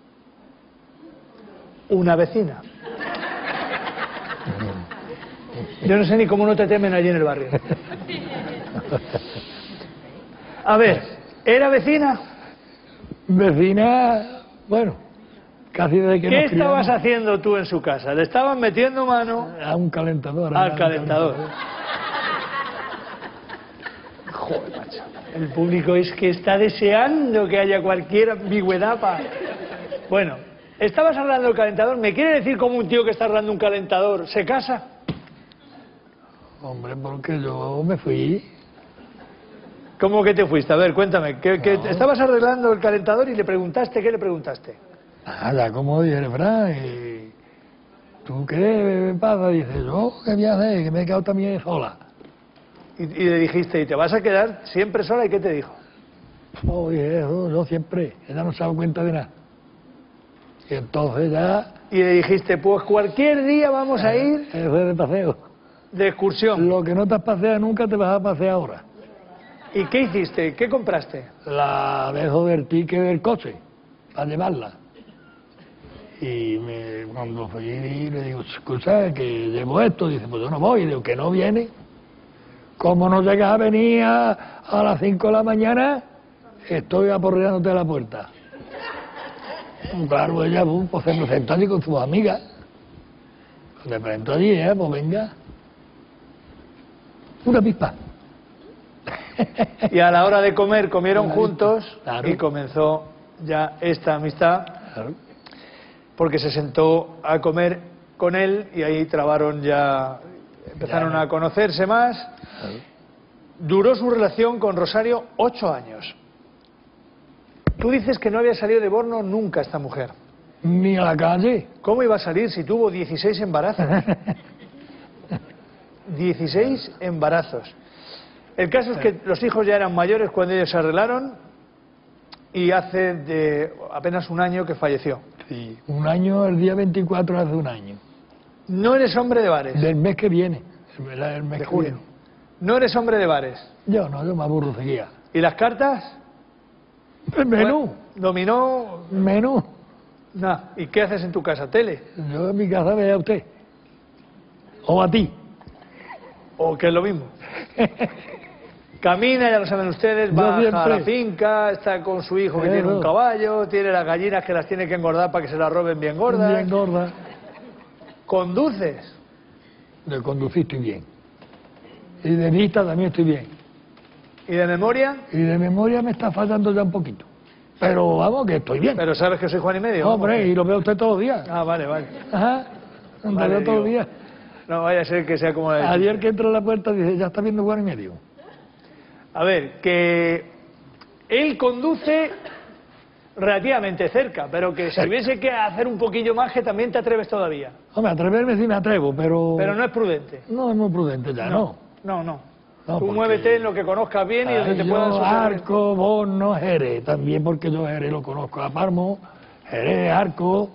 Una vecina. Yo no sé ni cómo no te temen allí en el barrio. A ver, ¿era vecina? Vecina, bueno, casi desde que ¿Qué nos estabas criamos, haciendo tú en su casa? ¿Le estabas metiendo mano a un calentador. al a un calentador? Joder, macho. El público es que está deseando que haya cualquier ambigüedad para... Bueno, estabas arreglando el calentador. ¿Me quiere decir cómo un tío que está arreglando un calentador se casa? Hombre, porque yo me fui. ¿Cómo que te fuiste? A ver, cuéntame. Que, que No. estabas arreglando el calentador y le preguntaste, ¿qué le preguntaste? Nada, como dije, Fran, y ¿tú qué pasa? Dice, yo, ¿qué voy a hacer? Que me he quedado también sola. Y, y le dijiste, ¿y te vas a quedar siempre sola? ¿Y qué te dijo? Oh, dije, eso, yo siempre, ella no se ha dado cuenta de nada. Y entonces ya, Y le dijiste, pues cualquier día vamos a ir eso es de paseo. de excursión. Lo que no te has paseado nunca te vas a pasear ahora. ¿Y qué hiciste? ¿Qué compraste? La dejo del ticket del coche, para llevarla. Y me, cuando fui le digo, escucha, que llevo esto, dice, pues yo no voy, digo, que no viene. Como no llegas a venir a, a las cinco de la mañana, estoy aporreándote a la puerta. Claro, ella pues, se presentó allí con sus amigas. Se presentó allí, eh, pues venga. Una pispa. Y a la hora de comer comieron juntos Claro. y comenzó ya esta amistad Claro. porque se sentó a comer con él y ahí trabaron ya, empezaron Ya. a conocerse más. Duró su relación con Rosario ocho años. Tú dices que no había salido de Borno nunca esta mujer. Ni a la calle. ¿Cómo iba a salir si tuvo dieciséis embarazos? dieciséis embarazos. El caso es que los hijos ya eran mayores cuando ellos se arreglaron y hace de apenas un año que falleció. Sí, un año, el día veinticuatro hace un año. No eres hombre de bares, Del mes que viene. El, el mes de que junio. viene. No eres hombre de bares. Yo no, yo me aburro seguía. ¿Y las cartas? El menú, Bueno, dominó. menú. Nah. ¿Y qué haces en tu casa? ¿Tele? Yo en mi casa vea a usted. O a ti. ¿O que es lo mismo? Camina, ya lo saben ustedes, Yo baja a siempre. la finca, está con su hijo que Eso. tiene un caballo, tiene las gallinas que las tiene que engordar para que se las roben bien gordas. Bien gorda. ¿Conduces? De conducir estoy bien. Y de vista también estoy bien. ¿Y de memoria? Y de memoria me está fallando ya un poquito. Pero vamos, que estoy bien. Pero sabes que soy Juan y medio. ¿no? Hombre, y lo veo usted todos los días. Ah, vale, vale. Ajá. Lo Vale, veo todos los digo. días. No vaya a ser que sea como... la- Ayer que entra a la puerta dice, ya está viendo Juan y medio. A ver, que él conduce relativamente cerca, pero que si Cerca. hubiese que hacer un poquillo más, que también te atreves todavía. Hombre, atreverme sí me atrevo, pero... Pero no es prudente. No es muy prudente ya, no. No, no. No, Tú porque- muévete en lo que conozcas bien y donde te Ay, puedas yo, sostener. Arco, Borno, Jerez, también porque yo Jerez lo conozco, a Parmo, Jerez, Arco,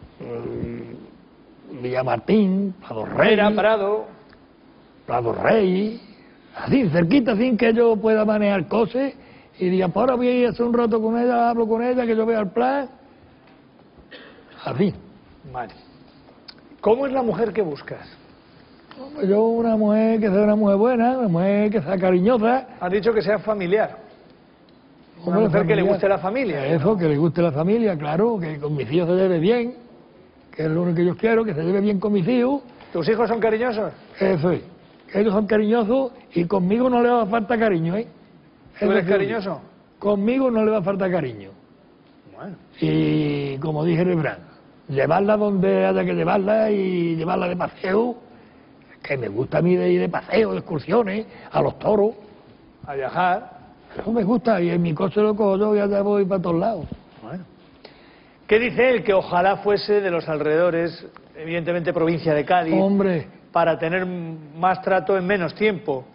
mm, Villamartín, Prado Rey, Herrera, Prado. Prado Rey, así, cerquita, sin que yo pueda manejar cosas y diga, pues ahora voy a ir a hacer un rato con ella, hablo con ella, que yo vea el plan, así. Vale. ¿Cómo es la mujer que buscas? Hombre, yo una mujer que sea una mujer buena, una mujer que sea cariñosa. Has dicho que sea familiar. Una Hombre, mujer que le familiar. guste la familia. Eso, que le guste la familia, claro, que con mis hijos se lleve bien, que es lo único que yo quiero, que se lleve bien con mis hijos. ¿Tus hijos son cariñosos? Eso es, que ellos son cariñosos y conmigo no le va a faltar cariño, ¿eh? ¿Tú Eso eres sí. cariñoso? Conmigo no le va a faltar cariño. Bueno. Y como dije Rebrán, llevarla donde haya que llevarla y llevarla de paseo, que me gusta a mí de ir de paseo, de excursiones, a los toros. A viajar. Eso me gusta y en mi coche lo cojo yo y allá voy para todos lados. Bueno. ¿Qué dice él? Que ojalá fuese de los alrededores, evidentemente provincia de Cádiz, Hombre, para tener más trato en menos tiempo.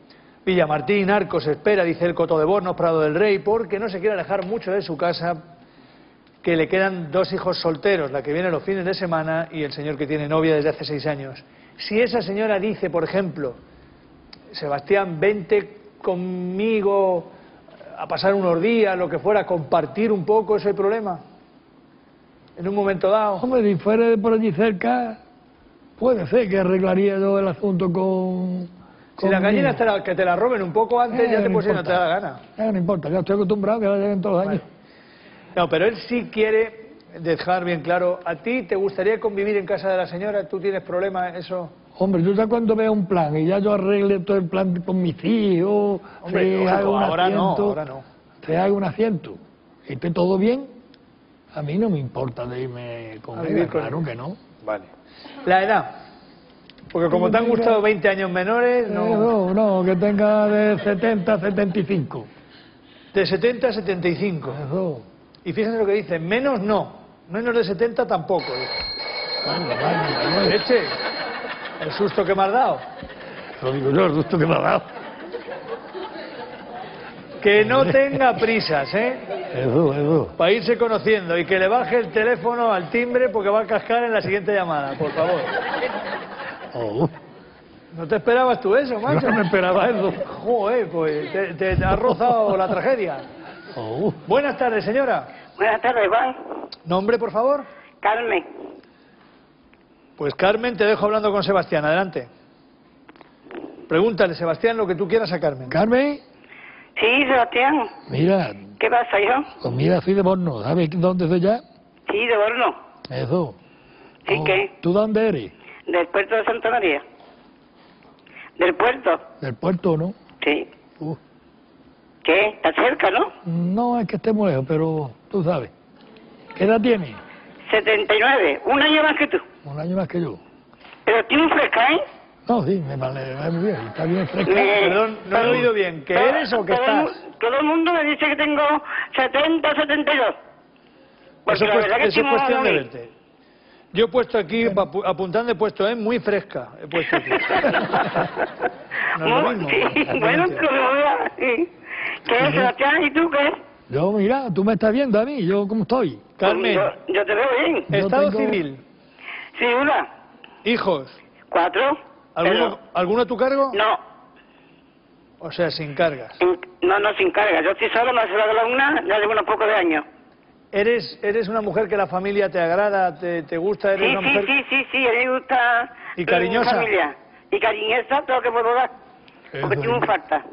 Villamartín, Arcos, espera, dice el Coto de Bornos, Prado del Rey, porque no se quiere alejar mucho de su casa, que le quedan dos hijos solteros, la que viene los fines de semana y el señor que tiene novia desde hace seis años. Si esa señora dice, por ejemplo, Sebastián, vente conmigo a pasar unos días, lo que fuera, compartir un poco, ¿eso hay problema? En un momento dado. Hombre, si fuera de por allí cerca, puede ser que arreglaría yo el asunto con... Si las gallinas te la, que te la roben un poco antes, Eh, ya te no puedes ir, no importa. te da la gana. Eh, no importa, ya estoy acostumbrado que la lleguen todos los años. No, pero él sí quiere dejar bien claro, ¿a ti te gustaría convivir en casa de la señora? ¿Tú tienes problemas eso? Hombre, yo ya cuando vea un plan y ya yo arregle todo el plan con mis hijos, Hombre, se lógico, haga un ahora no, asiento, ahora no. se haga un asiento y esté todo bien, a mí no me importa de irme con A ella, vivir con claro ella. que no. Vale. La edad. Porque como te han gustado veinte años menores, Eh, no... No, no, que tenga de setenta a setenta y cinco. De setenta a setenta y cinco. Eso. Y fíjense lo que dice, menos no. Menos de setenta tampoco. Vale, vale, vale. Eche, el susto que me has dado. Lo digo yo, el gusto que me ha dado. Que no tenga prisas, ¿eh? Eso, eso. Para irse conociendo y que le baje el teléfono al timbre porque va a cascar en la siguiente llamada, por favor. Oh, ¿No te esperabas tú eso, macho? no me esperaba eso. Joder, pues te, te, te ha rozado la tragedia. Oh. Buenas tardes, señora. Buenas tardes, Juan. ¿Nombre, por favor? Carmen. Pues Carmen, te dejo hablando con Sebastián. Adelante. Pregúntale, Sebastián, lo que tú quieras a Carmen. Carmen, Sí, Sebastián. mira, ¿Qué pasa, hijo? pues mira, soy de Borno, ¿sabes dónde soy ya? Sí, de Borno. Eso. ¿Sí Oh, qué? ¿Tú dónde eres? Del puerto de Santa María. ¿Del puerto? Del puerto, ¿no? Sí. Uh, ¿Qué? ¿Está cerca, no? no es que esté muy lejos, pero tú sabes. ¿Qué edad tienes? setenta y nueve. Un año más que tú. Un año más que yo. Pero tiene un fresca, ¿eh? No, sí, me vale, va muy bien, está bien fresca. Me- Perdón, no he oído bien. ¿Qué todo- eres o qué todo el estás? mu- Todo el mundo me dice que tengo setenta, setenta y dos. Porque Eso, la pues, verdad que eso es estoy cuestión de muy- verte. Yo he puesto aquí, apu- apuntando he puesto, ¿eh? Muy fresca. He puesto aquí. No es lo Muy- mismo. sí, bueno, obviamente. como vea, sí. ¿Qué es, Sebastián? ¿Y tú qué? Yo, mira, tú me estás viendo a mí, yo cómo estoy. Carmen, Yo, yo te veo bien. Yo estado tengo- civil, Sí, una. hijos, ¿Cuatro? ¿alguno, ¿alguno a tu cargo? Pero- no, O sea, sin cargas. en- no, no, sin carga. Yo estoy solo, me ha cerrado la una, ya llevo unos pocos de años. ¿Eres, ¿Eres una mujer que la familia te agrada, te, te gusta? ¿Eres Sí, una sí, mujer...? sí, sí, sí, a mí me gusta... ¿Y mi cariñosa? familia. Y cariñosa, todo lo que puedo dar. Porque Eso tengo un es. falta.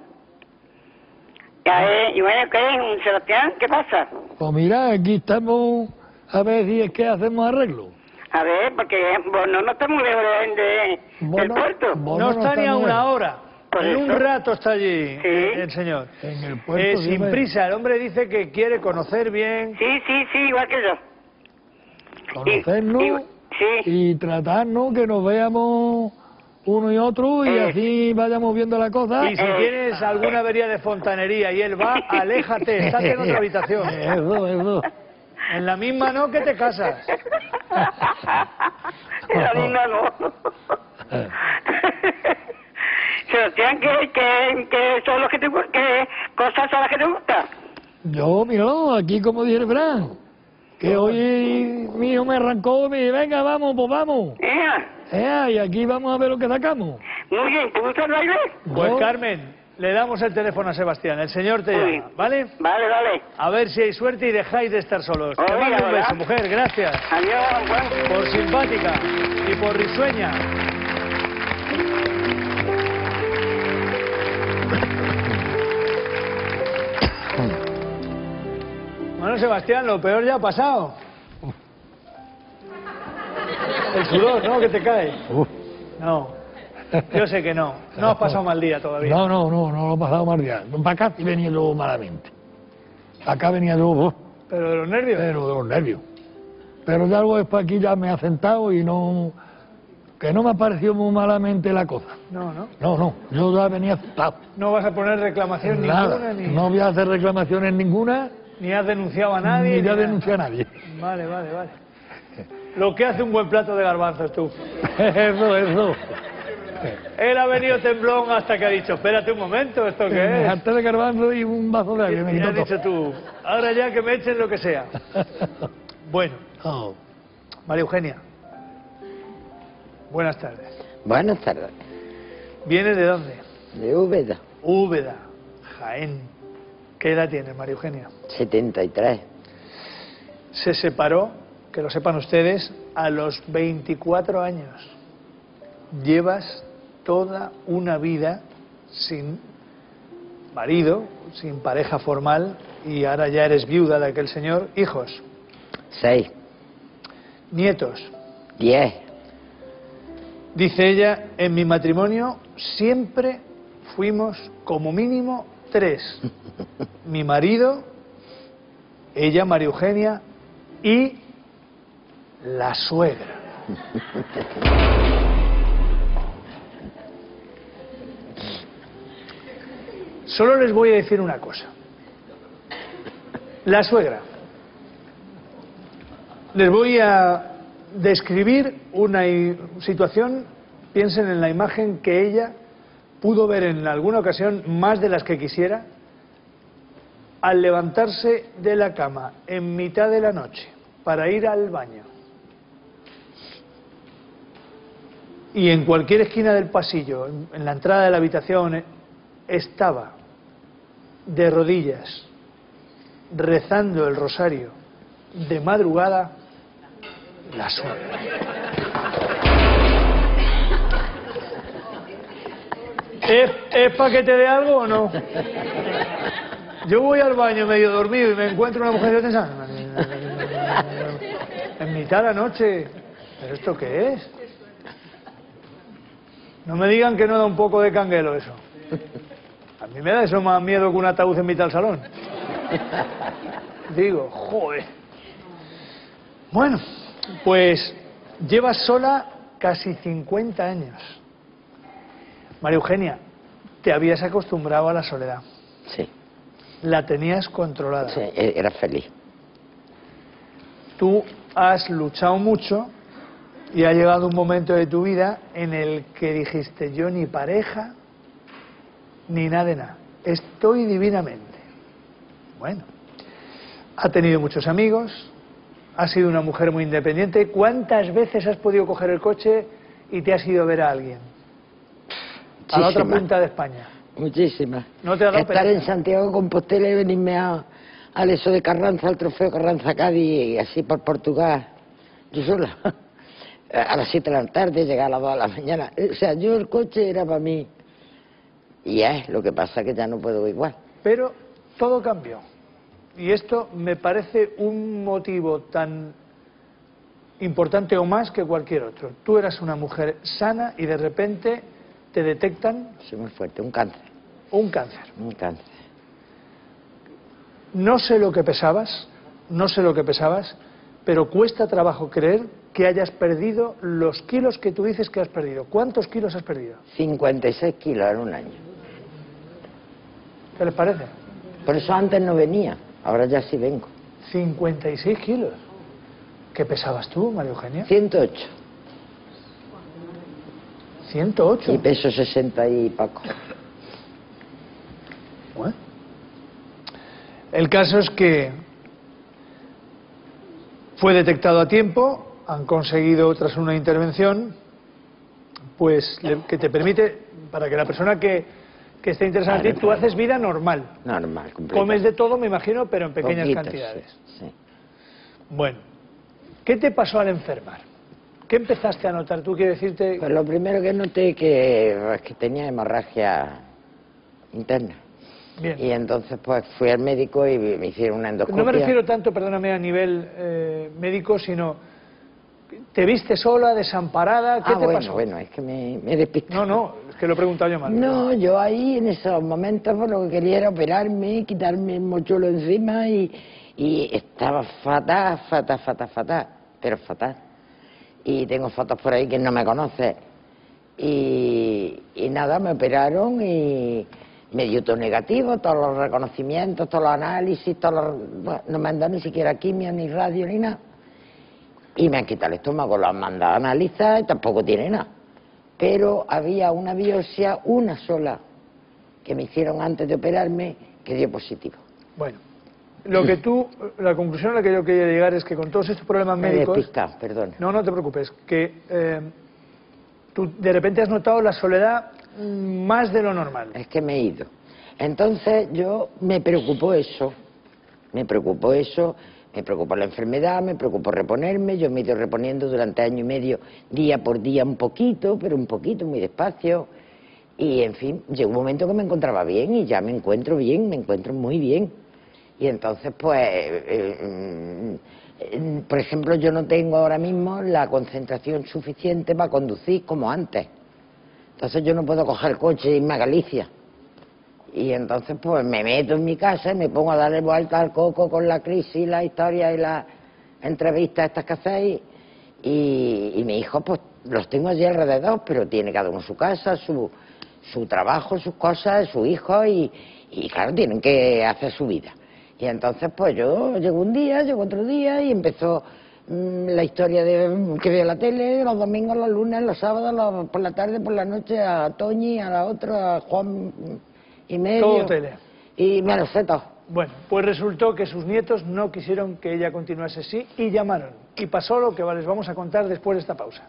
Ya, eh, y bueno, ¿qué? Sebastián, ¿qué pasa? Pues mira, aquí estamos a ver si es que hacemos arreglo. A ver, porque bueno, no está muy lejos de, de- Bueno, del puerto. bueno, No está ni a muy una lejos. hora. Por En eso. un rato está allí Sí. el, el señor. En el puerto. Eh, sí, sin me- prisa, el hombre dice que quiere conocer bien. Sí, sí, sí, igual que yo. Conocernos Y- y- sí. y tratarnos, que nos veamos uno y otro y Eh. así vayamos viendo la cosa. Y si Eh. tienes alguna avería de fontanería y él va, aléjate, estate en otra habitación. Eso, eso. En la misma no que te casas. La misma no. Sebastián, ¿qué, qué, qué son los que te gu- qué cosas son las que te gustan? Yo, míralo, aquí como dije el Fran, que hoy mi hijo me arrancó y me dijo, venga, vamos, pues vamos. Ea, Eh, y aquí vamos a ver lo que sacamos. muy bien, ¿te gusta el baile? Pues Yo- Carmen, le damos el teléfono a Sebastián, el señor te Muy llama, ¿vale? Vale, vale. A ver si hay suerte y dejáis de estar solos. Te Oiga, mando un ¿verdad? beso, mujer, gracias. Adiós, Juan. Por simpática y por risueña. Bueno, Sebastián, lo peor ya ha pasado. El sudor, ¿no? Que te cae. Uf. No, yo sé que no. No has pasado mal día todavía. No, no, no, no lo he pasado mal día. Para acá sí venía yo malamente. Acá venía yo, uf, Pero de los nervios. pero de los nervios. Pero ya algo después aquí ya me ha sentado y no... Que no me ha parecido muy malamente la cosa. No, no. No, no, yo ya venía asustado. No vas a poner reclamación Nada, ninguna, ni, no voy a hacer reclamaciones ninguna, ni has denunciado a nadie. ni ya nada. denuncié a nadie. Vale, vale, vale. Lo que hace un buen plato de garbanzos, tú. Eso, eso. Él ha venido temblón hasta que ha dicho, espérate un momento, ¿esto qué Me es? harté de garbanzo y un vaso de agua. Y Me y quitó has dicho todo. tú, ahora ya que me echen lo que sea. Bueno, Oh. María Eugenia, buenas tardes. Buenas tardes. ¿Vienes de dónde? De Úbeda, Úbeda, Jaén. ¿Qué edad tienes, María Eugenia? setenta y tres. Se separó, que lo sepan ustedes, a los veinticuatro años. Llevas toda una vida sin marido, sin pareja formal, y ahora ya eres viuda de aquel señor. Hijos, seis. nietos. diez. Dice ella, en mi matrimonio siempre fuimos como mínimo tres. Mi marido, ella, María Eugenia, y la suegra. Solo les voy a decir una cosa. La suegra. Les voy a describir una i- situación, piensen en la imagen que ella pudo ver en alguna ocasión, más de las que quisiera, al levantarse de la cama en mitad de la noche para ir al baño. Y en cualquier esquina del pasillo, en- en la entrada de la habitación, eh, estaba de rodillas, rezando el rosario de madrugada, la suegra. ¿Es, es paquete de algo o no? Yo voy al baño medio dormido y me encuentro una mujer y yo pensando, en mitad de la noche, ¿pero esto qué es? No me digan que no da un poco de canguelo eso. A mí me da eso más miedo que un ataúd en mitad del salón. Digo, joder. Bueno, pues llevas sola casi cincuenta años. María Eugenia, te habías acostumbrado a la soledad. Sí, La tenías controlada. sí, e- era feliz. Tú has luchado mucho y ha llegado un momento de tu vida en el que dijiste, yo ni pareja, ni nada de nada. Estoy divinamente. Bueno, ha tenido muchos amigos, ha sido una mujer muy independiente. ¿Cuántas veces has podido coger el coche y te has ido a ver a alguien? A la otra Muchísimas. punta de España. Muchísimas. ¿No te ha dado Estar pereza? en Santiago de Compostela y venirme a, al eso de Carranza, al trofeo Carranza Cádiz, y así por Portugal, yo sola. A las siete de la tarde, llegar a las dos de la mañana. O sea, yo el coche era para mí. Y es, lo que pasa que ya no puedo igual. Pero todo cambió. Y esto me parece un motivo tan importante o más que cualquier otro. Tú eras una mujer sana y de repente te detectan Soy muy fuerte, un cáncer, un cáncer. un cáncer. No sé lo que pesabas, no sé lo que pesabas, pero cuesta trabajo creer que hayas perdido los kilos que tú dices que has perdido. ¿Cuántos kilos has perdido? cincuenta y seis kilos en un año. ¿Qué les parece? Por eso antes no venía, ahora ya sí vengo. cincuenta y seis kilos. ¿Qué pesabas tú, María Eugenia? ciento ocho. ciento ocho. Y peso sesenta y poco. Bueno. El caso es que fue detectado a tiempo, han conseguido tras una intervención, pues le- que te permite, para que la persona que, que esté interesada en ti, tú haces vida normal. Normal, completamente. Comes de todo, me imagino, pero en pequeñas Poquitas, cantidades. sí, sí. Bueno, ¿qué te pasó al enfermar? ¿Qué empezaste a notar? Tú quiero decirte... Pues lo primero que noté que, es que tenía hemorragia interna. Bien. Y entonces pues fui al médico y me hicieron una endoscopia. No me refiero tanto, perdóname, a nivel eh, médico, sino... ¿Te viste sola, desamparada? ¿Qué ah, te bueno, pasó? bueno, es que me, me despistó. No, no, es que lo he preguntado yo mal. No, yo ahí en esos momentos pues, lo que quería era operarme, quitarme el mochuelo encima y, y estaba fatal, fatal, fatal, fatal, pero fatal. Y tengo fotos por ahí que no me conoces. Y, y nada, me operaron y me dio todo negativo, todos los reconocimientos, todos los análisis, todos los, bueno, no me han dado ni siquiera quimio, ni radio, ni nada. Y me han quitado el estómago, lo han mandado a analizar y tampoco tiene nada. pero había una biopsia, una sola, que me hicieron antes de operarme, que dio positivo. Bueno, lo que tú, la conclusión a la que yo quería llegar es que con todos estos problemas Me he médicos... despistado, perdona. No, no te preocupes, que eh, tú de repente has notado la soledad más de lo normal. Es que me he ido. Entonces yo me preocupó eso, me preocupó eso, me preocupó la enfermedad, me preocupó reponerme, yo me he ido reponiendo durante año y medio, día por día un poquito, pero un poquito, muy despacio, y en fin, llegó un momento que me encontraba bien y ya me encuentro bien, me encuentro muy bien. Y entonces pues, eh, eh, por ejemplo, yo no tengo ahora mismo la concentración suficiente para conducir como antes. Entonces yo no puedo coger el coche e irme a Galicia. Y entonces pues me meto en mi casa y me pongo a darle vuelta al coco con la crisis, la historia y las entrevistas estas que hacéis. Y, y mis hijos pues los tengo allí alrededor, pero tiene cada uno su casa, su, su trabajo, sus cosas, su hijo y, y claro, tienen que hacer su vida. Y entonces pues yo llego un día, llego otro día y empezó mmm, la historia de que veo la tele, los domingos, los lunes, los sábados, los, por la tarde, por la noche, a Toñi, a la otra, a Juan y medio. Todo tele. Y me lo sé todo. Bueno, pues resultó que sus nietos no quisieron que ella continuase así y llamaron. Y pasó lo que les vamos a contar después de esta pausa.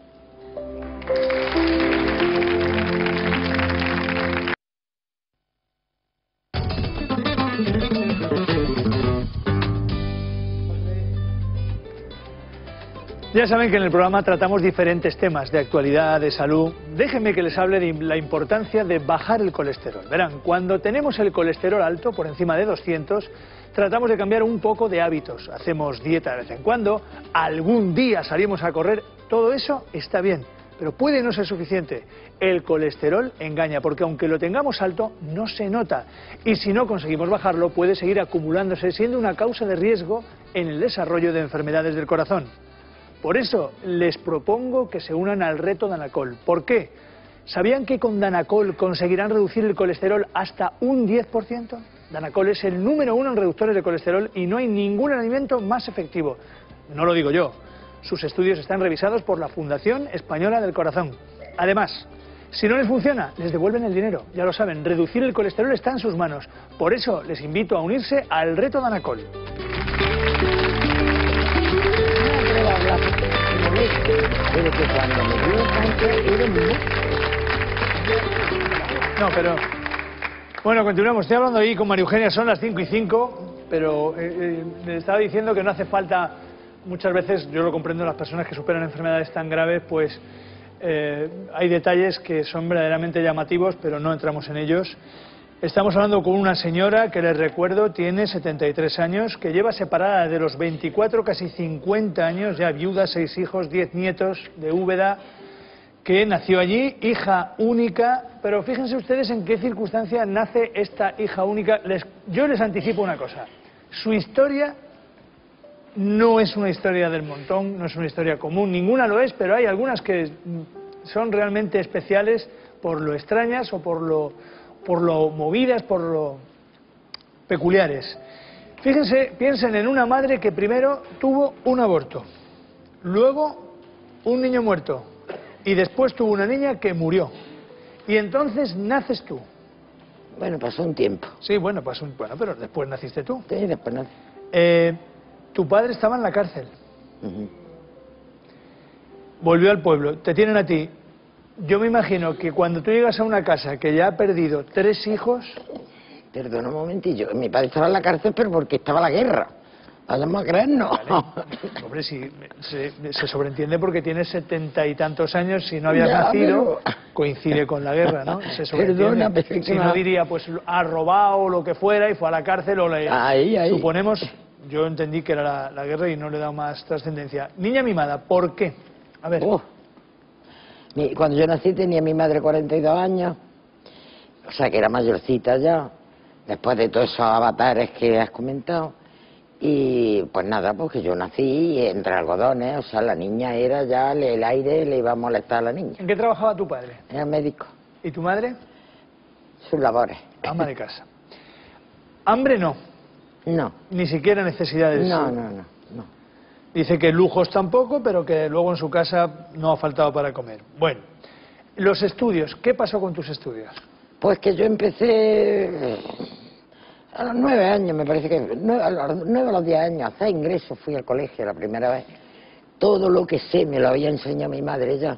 Ya saben que en el programa tratamos diferentes temas de actualidad, de salud. Déjenme que les hable de la importancia de bajar el colesterol. Verán, cuando tenemos el colesterol alto, por encima de doscientos, tratamos de cambiar un poco de hábitos. Hacemos dieta de vez en cuando, algún día salimos a correr, todo eso está bien, pero puede no ser suficiente. El colesterol engaña, porque aunque lo tengamos alto, no se nota. Y si no conseguimos bajarlo, puede seguir acumulándose, siendo una causa de riesgo en el desarrollo de enfermedades del corazón. Por eso les propongo que se unan al reto Danacol. ¿Por qué? ¿Sabían que con Danacol conseguirán reducir el colesterol hasta un diez por ciento? Danacol es el número uno en reductores de colesterol y no hay ningún alimento más efectivo. No lo digo yo. Sus estudios están revisados por la Fundación Española del Corazón. Además, si no les funciona, les devuelven el dinero. Ya lo saben, reducir el colesterol está en sus manos. Por eso les invito a unirse al reto Danacol. Pero que cuando me dio cáncer era muy... No, pero... Bueno, continuamos. Estoy hablando ahí con María Eugenia, son las cinco y cinco, pero eh, eh, le estaba diciendo que no hace falta, muchas veces, yo lo comprendo, las personas que superan enfermedades tan graves, pues eh, hay detalles que son verdaderamente llamativos, pero no entramos en ellos. Estamos hablando con una señora que, les recuerdo, tiene setenta y tres años, que lleva separada de los veinticuatro, casi cincuenta años, ya viuda, seis hijos, diez nietos de Úbeda, que nació allí, hija única, pero fíjense ustedes en qué circunstancia nace esta hija única. Les, yo les anticipo una cosa, su historia no es una historia del montón, no es una historia común, ninguna lo es, pero hay algunas que son realmente especiales por lo extrañas o por lo... por lo movidas, por lo peculiares. Fíjense, piensen en una madre que primero tuvo un aborto, luego un niño muerto y después tuvo una niña que murió. Y entonces naces tú. Bueno, pasó un tiempo. Sí, bueno, pasó un... bueno, pero después naciste tú. Sí, después nací. Eh, tu padre estaba en la cárcel. Uh-huh. Volvió al pueblo, te tienen a ti. Yo me imagino que cuando tú llegas a una casa que ya ha perdido tres hijos... Perdona un momentillo, mi padre estaba en la cárcel pero porque estaba la guerra. Vamos a creernos. Vale. Hombre, si se, se sobreentiende porque tienes setenta y tantos años, si no habías ya, nacido, pero... coincide con la guerra, ¿no? Se sobreentiende. Perdona, pero si no diría, pues ha robado o lo que fuera y fue a la cárcel o le... Ahí, ahí. Suponemos, yo entendí que era la, la guerra y no le he dado más trascendencia. Niña mimada, ¿por qué? A ver... Oh. Cuando yo nací tenía mi madre cuarenta y dos años, o sea que era mayorcita ya, después de todos esos avatares que has comentado. Y pues nada, porque yo nací entre algodones, o sea, la niña era ya, el aire le iba a molestar a la niña. ¿En qué trabajaba tu padre? Era médico. ¿Y tu madre? Sus labores. Ama de casa. ¿Hambre no? No. Ni siquiera necesidades. No, no, no, no. Dice que lujos tampoco, pero que luego en su casa no ha faltado para comer. Bueno, los estudios, ¿qué pasó con tus estudios? Pues que yo empecé a los nueve años, me parece que, nueve, a los nueve a los diez años, a hacer ingresos, fui al colegio la primera vez. Todo lo que sé me lo había enseñado mi madre ya.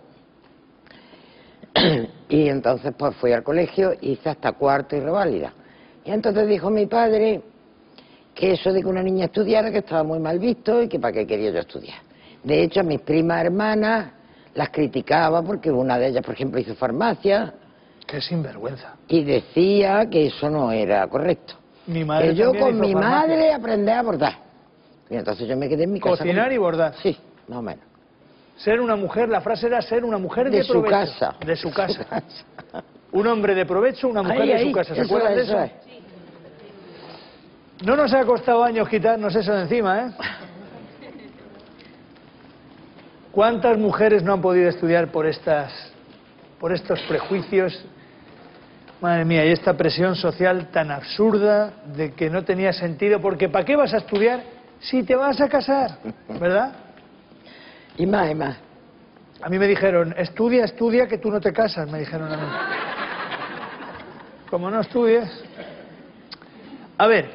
Y entonces pues fui al colegio, hice hasta cuarto y reválida. Y entonces dijo mi padre que eso de que una niña estudiara, que estaba muy mal visto y que para qué quería yo estudiar. De hecho, a mis primas hermanas las criticaba porque una de ellas, por ejemplo, hizo farmacia. Qué sinvergüenza. Y decía que eso no era correcto. Mi madre que yo también con hizo mi farmacia. madre aprendí a bordar. Y entonces yo me quedé en mi casa. Cocinar con... y bordar. Sí, más o menos. Ser una mujer, la frase era ser una mujer De de, su provecho. casa. De su casa. Un hombre de provecho, una mujer Ahí, de ahí, su casa. ¿Se eso acuerdan de es, eso? eso es. No nos ha costado años quitarnos eso de encima, ¿eh? ¿Cuántas mujeres no han podido estudiar por estas, por estos prejuicios? Madre mía, y esta presión social tan absurda de que no tenía sentido, porque ¿para qué vas a estudiar si te vas a casar? ¿Verdad? Y más, y más. A mí me dijeron, estudia, estudia, que tú no te casas, me dijeron a mí. Como no estudies... A ver,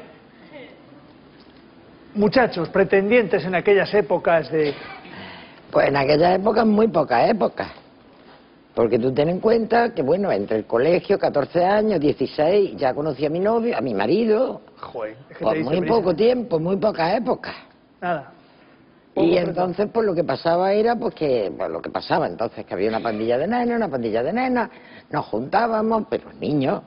muchachos, pretendientes en aquellas épocas de... Pues en aquella época, muy pocas épocas. Porque tú ten en cuenta que, bueno, entre el colegio, catorce años, dieciséis, ya conocí a mi novio, a mi marido. Joder, es que te Por dice muy prisa. poco tiempo, muy pocas épocas. Nada. Y Poco entonces, pues lo que pasaba era, pues que, pues lo que pasaba entonces, que había una pandilla de nenas, una pandilla de nenas, nos juntábamos, pero niños.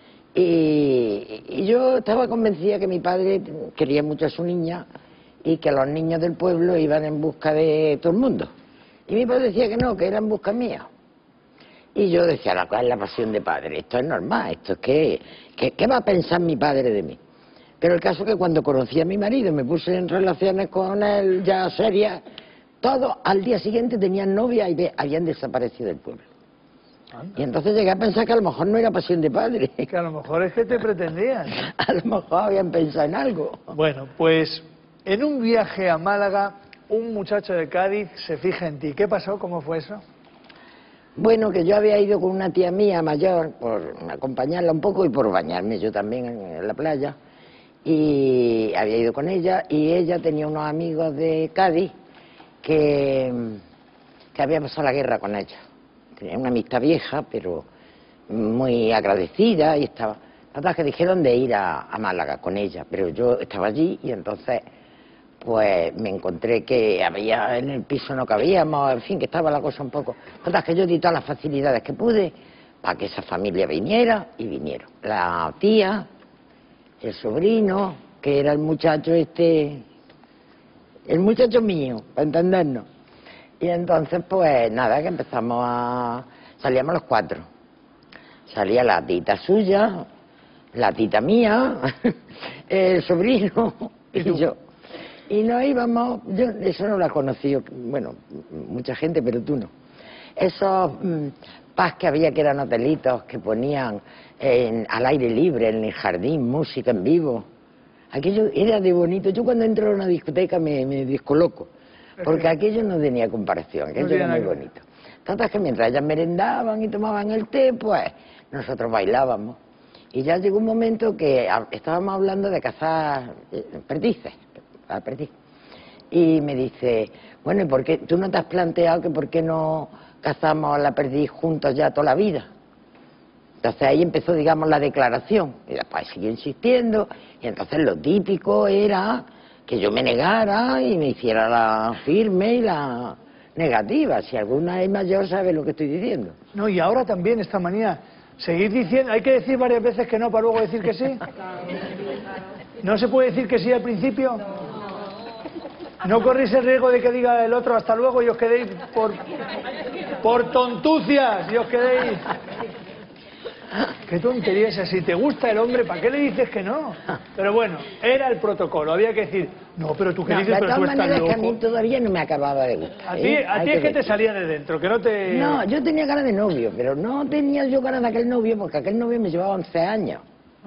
Y, y yo estaba convencida que mi padre quería mucho a su niña y que los niños del pueblo iban en busca de todo el mundo. Y mi padre decía que no, que era en busca mía. Y yo decía, la cual es la pasión de padre, esto es normal, esto es que, que, ¿qué va a pensar mi padre de mí? Pero el caso es que cuando conocí a mi marido, me puse en relaciones con él ya serias, todos al día siguiente tenían novia y ve- habían desaparecido del pueblo. Anda. Y entonces llegué a pensar que a lo mejor no era pasión de padre, Que a lo mejor es que te pretendían. a lo mejor habían pensado en algo. Bueno, pues en un viaje a Málaga, un muchacho de Cádiz se fija en ti. ¿Qué pasó? ¿Cómo fue eso? Bueno, que yo había ido con una tía mía mayor por acompañarla un poco y por bañarme yo también en, en la playa. Y había ido con ella y ella tenía unos amigos de Cádiz que, que había pasado la guerra con ellos. Tenía una amistad vieja, pero muy agradecida y estaba... Total, que dijeron de ir a, a Málaga con ella, pero yo estaba allí y entonces pues me encontré que había en el piso no cabíamos, en fin, que estaba la cosa un poco... Total, que yo di todas las facilidades que pude para que esa familia viniera y vinieron. La tía, el sobrino, que era el muchacho este, el muchacho mío, para entendernos. Y entonces, pues nada, que empezamos a... Salíamos los cuatro. Salía la tita suya, la tita mía, el sobrino ¿Y y, tú? yo. Y nos íbamos, yo eso no lo he conocido, bueno, mucha gente, pero tú no. Esos mm, pubs que había que eran hotelitos que ponían en, al aire libre, en el jardín, música en vivo. Aquello era de bonito. Yo cuando entro a una discoteca me, me descoloco, porque aquello no tenía comparación, aquello tiene era muy nada que ver. bonito. Tanto que mientras ellas merendaban y tomaban el té, pues nosotros bailábamos. Y ya llegó un momento que a- estábamos hablando de cazar eh, perdices, a perdiz. Y me dice, bueno, ¿y por qué tú no te has planteado que por qué no cazamos a la perdiz juntos ya toda la vida? Entonces ahí empezó, digamos, la declaración. Y después siguió insistiendo. Y entonces lo típico era que yo me negara y me hiciera la firme y la negativa. Si alguna es mayor sabe lo que estoy diciendo. No, y ahora también esta manía. Seguir diciendo, hay que decir varias veces que no para luego decir que sí. ¿No se puede decir que sí al principio? ¿No corréis el riesgo de que diga el otro hasta luego y os quedéis por, por tontucias y os quedéis? Qué tontería es esa. Si te gusta el hombre, ¿para qué le dices que no? Pero bueno, era el protocolo. Había que decir, no, pero tú qué No, dices, de pero tú todas estás maneras que a mí loco. todavía no me acababa de gustar. A ti, ¿eh? a Hay ti es que te decir. salía de dentro, que no te... No, yo tenía ganas de novio, pero no tenía yo ganas de aquel novio porque aquel novio me llevaba once años.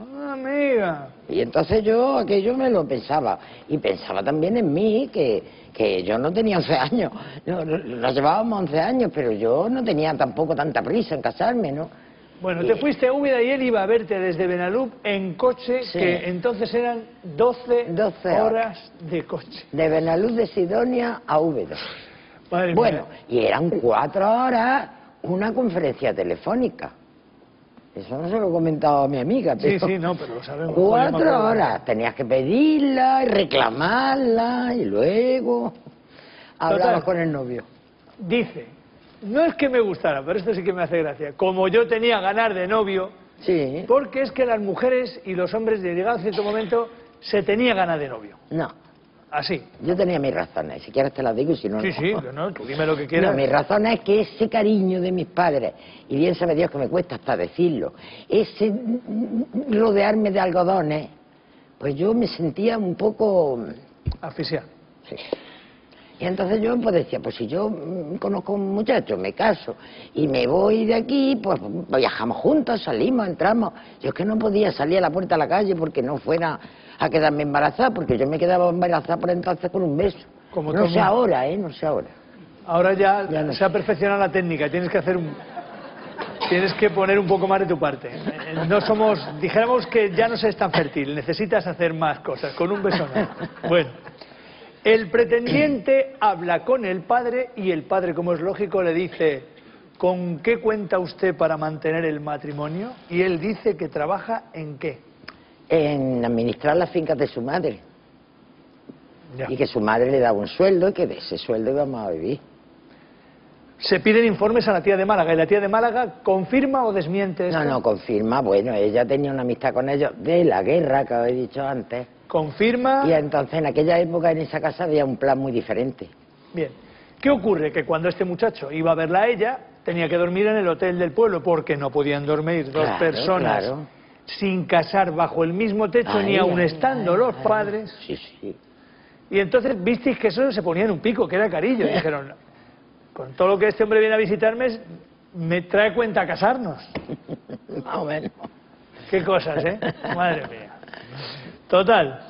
Ah, amiga. Y entonces yo aquello me lo pensaba. Y pensaba también en mí, que, que yo no tenía once años. No, no- nos llevábamos once años, pero yo no tenía tampoco tanta prisa en casarme, ¿no? Bueno, Y- te fuiste a Úbeda y él iba a verte desde Benalup en coche, Sí. que entonces eran doce, doce horas. horas de coche. De Benaluz de Sidonia a Úbeda. Madre Bueno, mía. y eran cuatro horas una conferencia telefónica. Eso no se lo he comentado a mi amiga, Sí, pero... sí, no, pero lo sabemos. Yo me Cuatro acuerdo. horas. Tenías que pedirla y reclamarla y luego hablabas Total. con el novio. Dice, no es que me gustara, pero esto sí que me hace gracia. Como yo tenía ganas de novio, Sí. porque es que las mujeres y los hombres, de llegado a cierto momento, se tenía ganas de novio. No, Así. yo tenía mis razones. Si quieres te las digo y si no, Sí, no. sí, no, tú dime lo que quieras. No, mi razón es que ese cariño de mis padres, y bien sabe Dios que me cuesta hasta decirlo, ese mm, rodearme de algodones, pues yo me sentía un poco... Asfixiar. Sí. Y entonces yo pues decía, pues si yo mm, conozco a un muchacho, me caso y me voy de aquí, pues viajamos juntos, salimos, entramos. Yo es que no podía salir a la puerta de la calle porque no fuera a quedarme embarazada, porque yo me quedaba embarazada por entonces con un beso. Como no todo sé mundo. ahora, ¿eh? No sé ahora. Ahora ya, Ya no se ha sé. perfeccionado la técnica, tienes que hacer un... Tienes que poner un poco más de tu parte. Eh, No somos... Dijéramos que ya no se es tan fértil, necesitas hacer más cosas, con un beso no. Bueno, el pretendiente habla con el padre y el padre, como es lógico, le dice: ¿con qué cuenta usted para mantener el matrimonio? Y él dice que trabaja en qué. En administrar las fincas de su madre. Ya. Y que su madre le daba un sueldo y que de ese sueldo íbamos a vivir. Se piden informes a la tía de Málaga y la tía de Málaga confirma o desmiente esto. No, no, confirma, bueno, ella tenía una amistad con ellos de la guerra, que os he dicho antes. Confirma. Y entonces en aquella época en esa casa había un plan muy diferente. Bien. ¿Qué ocurre? Que cuando este muchacho iba a verla a ella, tenía que dormir en el hotel del pueblo porque no podían dormir dos Claro, personas claro. sin casar bajo el mismo techo, Ay, ni aun ay, estando ay, los ay. padres. Sí, sí. Y entonces visteis que eso se ponía en un pico, que era carillo. Y dijeron, con todo lo que este hombre viene a visitarme, me trae cuenta casarnos. Más o menos. Qué cosas, ¿eh? Madre mía. Total.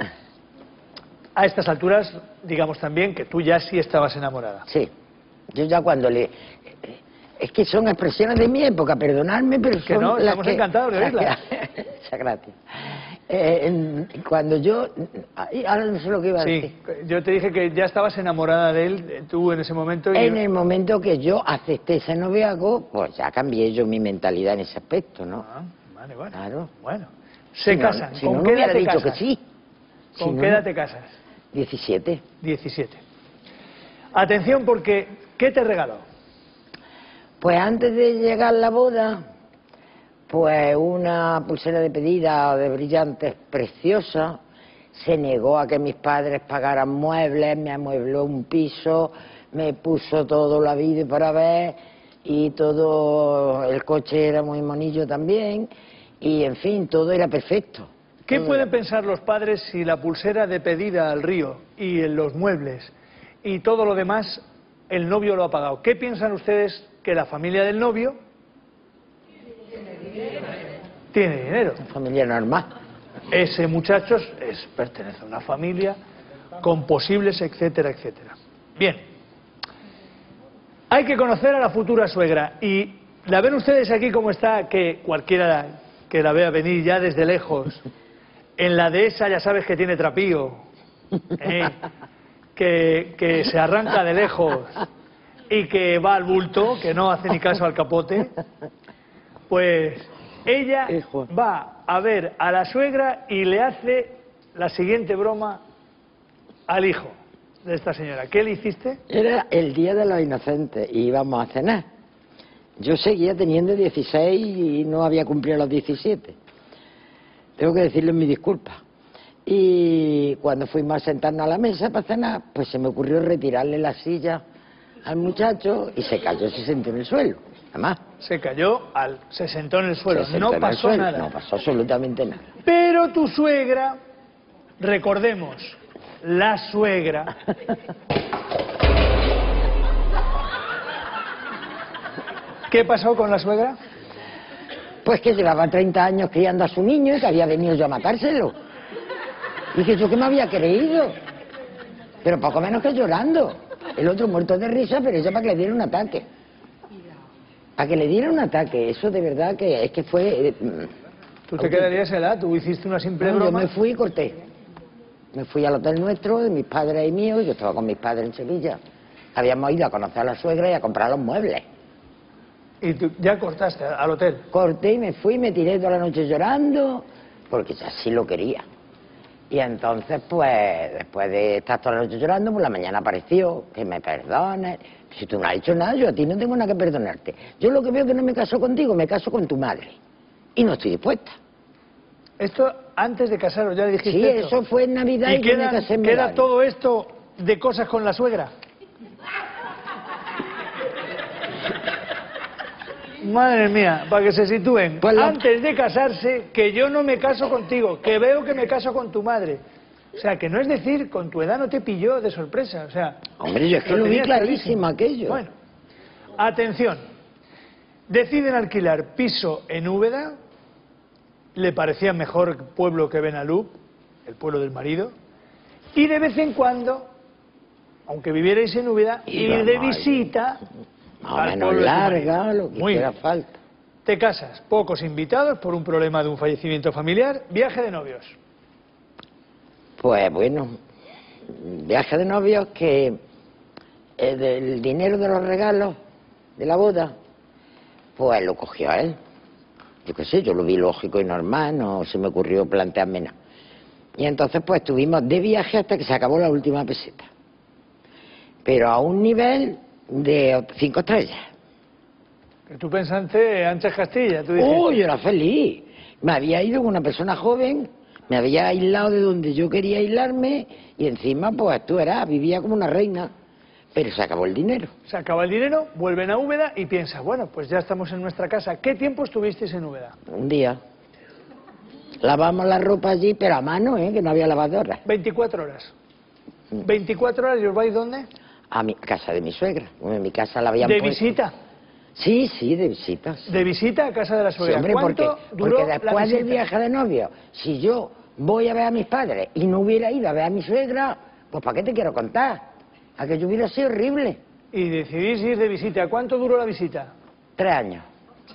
A estas alturas, digamos también que tú ya sí estabas enamorada. Sí. Yo ya cuando le... Es que son expresiones de mi época, perdonadme, pero Que son no, las estamos que... encantados de las oírlas. que- Muchas gracias. Eh, en- cuando yo... ay, ahora no sé lo que iba a decir. Sí, yo te dije que ya estabas enamorada de él, eh, tú en ese momento. Y... En el momento que yo acepté ese noviazgo, pues ya cambié yo mi mentalidad en ese aspecto, ¿no? Ah, vale, bueno. Claro. Bueno, se Si no- casan. si ¿Con no, no qué edad hubiera te dicho casas? que sí. Si ¿Con no, qué no. edad te casas? diecisiete. diecisiete. Atención porque, ¿qué te regaló? Pues antes de llegar la boda, pues una pulsera de pedida de brillantes preciosa, se negó a que mis padres pagaran muebles, me amuebló un piso, me puso todo la vida para ver, y todo, el coche era muy monillo también, y en fin, todo era perfecto. ¿Qué Todo pueden era- pensar los padres si la pulsera de pedida al río y en los muebles y todo lo demás el novio lo ha pagado? ¿Qué piensan ustedes que la familia del novio tiene dinero? Familia normal. Ese muchacho es, pertenece a una familia con posibles, etcétera, etcétera. Bien. Hay que conocer a la futura suegra y la ven ustedes aquí como está, que cualquiera que la vea venir ya desde lejos, en la dehesa ya sabes que tiene trapío, ¿eh? que, que se arranca de lejos y que va al bulto, que no hace ni caso al capote, pues ella Hijo. va a ver a la suegra y le hace la siguiente broma al hijo de esta señora. ¿Qué le hiciste? Era el día de los inocentes y íbamos a cenar. Yo seguía teniendo dieciséis y no había cumplido los diecisiete. Tengo que decirles mi disculpa. Y cuando fuimos a sentarnos a la mesa para cenar, pues se me ocurrió retirarle la silla al muchacho y se cayó, se sentó en el suelo. Además, Se cayó, al, se sentó en el suelo. se sentó No en el pasó suelo. nada. No pasó absolutamente nada. Pero tu suegra, recordemos, la suegra, ¿qué pasó con la suegra? Pues que llevaba treinta años criando a su niño y que había venido yo a matárselo. Y que yo que me había creído. Pero poco menos que llorando. El otro muerto de risa, pero ella para que le diera un ataque. Para que le diera un ataque. Eso de verdad que es que fue... Eh, ¿Tú te quedarías en edad? ¿Tú hiciste una simple no, broma? yo me fui y corté. Me fui al hotel nuestro, de mis padres y míos. Yo estaba con mis padres en Sevilla. Habíamos ido a conocer a la suegra y a comprar los muebles. ¿Y tú ya cortaste al hotel? Corté y me fui, me tiré toda la noche llorando, porque ya sí lo quería. Y entonces, pues, después de estar toda la noche llorando, por la mañana apareció, que me perdones. Si tú no has hecho nada, yo a ti no tengo nada que perdonarte. Yo lo que veo es que no me caso contigo, me caso con tu madre. Y no estoy dispuesta. Esto antes de casaros, ya le dijiste Sí, esto. eso fue en Navidad y, ¿Y yo queda, me casé en queda verano. todo esto de cosas con la suegra? Madre mía, para que se sitúen. Pues la- Antes de casarse, que yo no me caso contigo, que veo que me caso con tu madre. O sea, que no es decir, con tu edad no te pilló de sorpresa. O sea, Hombre, yo es que lo vi tenías clarísimo aquello. Bueno, atención. Deciden alquilar piso en Úbeda. Le parecía mejor pueblo que Benalú, el pueblo del marido. Y de vez en cuando, aunque vivierais en Úbeda, Y ir de vamos, visita Más o al menos pueblo de tu larga, marido. lo que Muy hiciera bien. falta. Te casas, pocos invitados por un problema de un fallecimiento familiar, viaje de novios. Pues bueno, viaje de novios que eh, del dinero de los regalos de la boda, pues lo cogió a él. Yo qué sé, yo lo vi lógico y normal, no se me ocurrió plantearme nada. Y entonces pues estuvimos de viaje hasta que se acabó la última peseta. Pero a un nivel de cinco estrellas. Que tú pensaste Ángel Castilla, tú dijiste. ¡Oh, yo era feliz! Me había ido con una persona joven, me había aislado de donde yo quería aislarme y encima pues tú eras, vivía como una reina. Pero se acabó el dinero. Se acaba el dinero, vuelven a Úbeda y piensas, bueno, pues ya estamos en nuestra casa. ¿Qué tiempo estuvisteis en Úbeda? Un día. Lavamos la ropa allí, pero a mano, ¿eh? Que no había lavadora. veinticuatro horas. veinticuatro horas, ¿y os vais dónde? A mi casa de mi suegra. En mi casa la habían ¿De puesto. visita? Sí, sí, de visitas. De visita a casa de la Sí, suegra. hombre, porque, ¿Cuánto duró porque la después del visita? viaje de novio, si yo voy a ver a mis padres y no hubiera ido a ver a mi suegra, pues ¿para qué te quiero contar? Aquello hubiera sido horrible. Y decidís ir de visita. ¿Cuánto duró la visita? Tres años.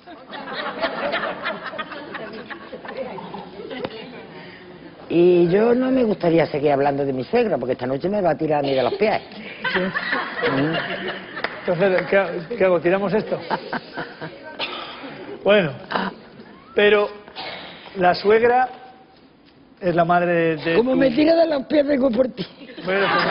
Y yo no me gustaría seguir hablando de mi suegra, porque esta noche me va a tirar ni de los pies. Entonces, ¿qué, ha- qué hago? ¿Tiramos esto? Bueno, pero la suegra es la madre de... Como tu- me tira de los pies, vengo por ti. Bueno, pues,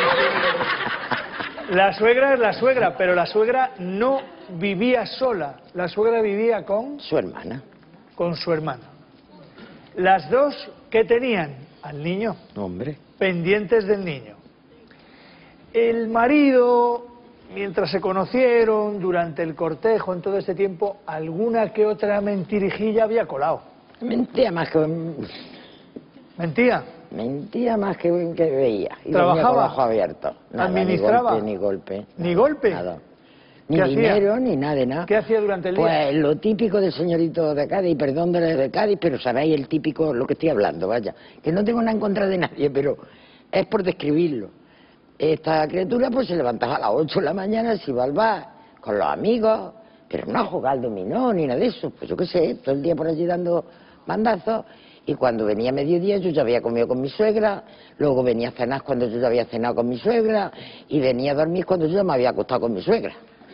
la suegra es la suegra, pero la suegra no vivía sola. La suegra vivía con, Su hermana. con su hermano. Las dos, ¿qué tenían? Al niño, Hombre. pendientes del niño. El marido, mientras se conocieron, durante el cortejo, en todo este tiempo, alguna que otra mentirijilla había colado. Mentía más que... ¿Mentía? Mentía más que, que veía. Y ¿Trabajaba? dormía con los ojos abiertos. Nada, ¿Administraba? Ni golpe, ni golpe. ¿Ni golpe? Nada. Ni ¿Qué hacía? dinero, ni nada de nada. ¿Qué hacía durante el día? Pues lo típico del señorito de Cádiz, perdón de, de Cádiz, pero sabéis el típico, lo que estoy hablando, vaya. Que no tengo nada en contra de nadie, pero es por describirlo. Esta criatura pues se levantaba a las ocho de la mañana, se iba al bar con los amigos, pero no a jugar al dominó ni nada de eso. Pues yo qué sé, todo el día por allí dando bandazos. Y cuando venía a mediodía yo ya había comido con mi suegra, luego venía a cenar cuando yo ya había cenado con mi suegra, y venía a dormir cuando yo ya me había acostado con mi suegra.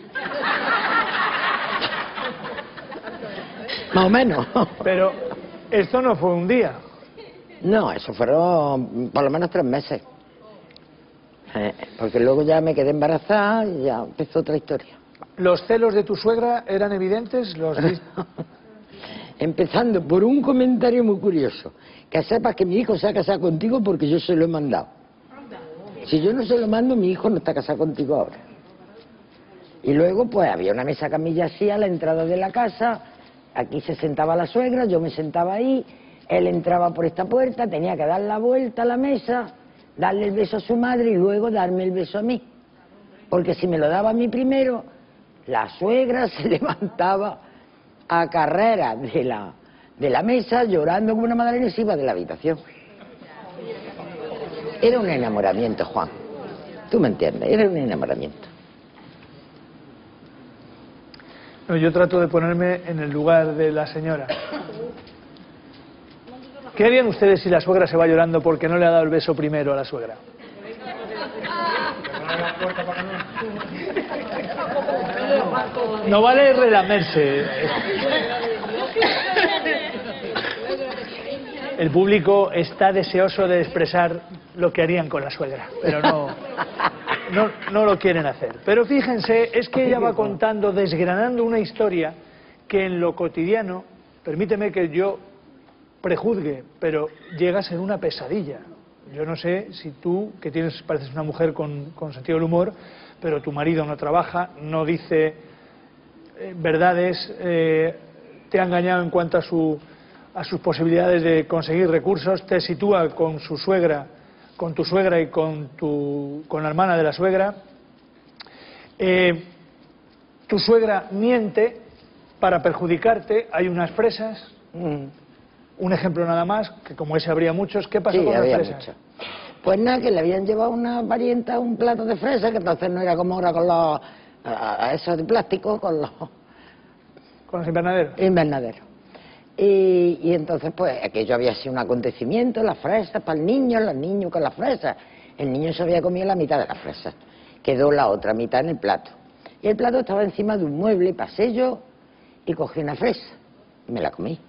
Más o menos. Pero esto no fue un día. No, eso fueron por lo menos tres meses. Eh, porque luego ya me quedé embarazada y ya empezó otra historia. ¿Los celos de tu suegra eran evidentes? ¿Los vis- Empezando por un comentario muy curioso. Que sepas que mi hijo se ha casado contigo porque yo se lo he mandado. Si yo no se lo mando, mi hijo no está casado contigo ahora. Y luego pues había una mesa camilla así a la entrada de la casa. Aquí se sentaba la suegra, yo me sentaba ahí. Él entraba por esta puerta, tenía que dar la vuelta a la mesa, darle el beso a su madre y luego darme el beso a mí. Porque si me lo daba a mí primero, la suegra se levantaba a carrera de la, de la mesa, llorando como una madre, y se iba de la habitación. Era un enamoramiento, Juan. Tú me entiendes, era un enamoramiento. No, yo trato de ponerme en el lugar de la señora. ¿Qué harían ustedes si la suegra se va llorando porque no le ha dado el beso primero a la suegra? No vale relamerse. El público está deseoso de expresar lo que harían con la suegra, pero no, no, no lo quieren hacer. Pero fíjense, es que ella va contando, desgranando una historia que en lo cotidiano, permíteme que yo prejuzgue, pero llega a ser una pesadilla. Yo no sé si tú, que tienes, pareces una mujer con, con sentido del humor, pero tu marido no trabaja, no dice eh, verdades, eh, te ha engañado en cuanto a su a sus posibilidades de conseguir recursos, te sitúa con su suegra, con tu suegra y con tu con la hermana de la suegra. Eh, tu suegra miente para perjudicarte, hay unas fresas. Mm. Un ejemplo nada más, que como ese habría muchos. ¿Qué pasó sí, con las había fresas? Mucho. Pues nada, que le habían llevado una parienta un plato de fresas, que entonces no era como ahora con los a, a esos de plástico, con los con los invernaderos. Invernaderos. Y, y entonces pues aquello había sido un acontecimiento, las fresas para el niño, los niños con las fresas. El niño se había comido la mitad de las fresas, quedó la otra mitad en el plato. Y el plato estaba encima de un mueble, y pasé yo y cogí una fresa y me la comí.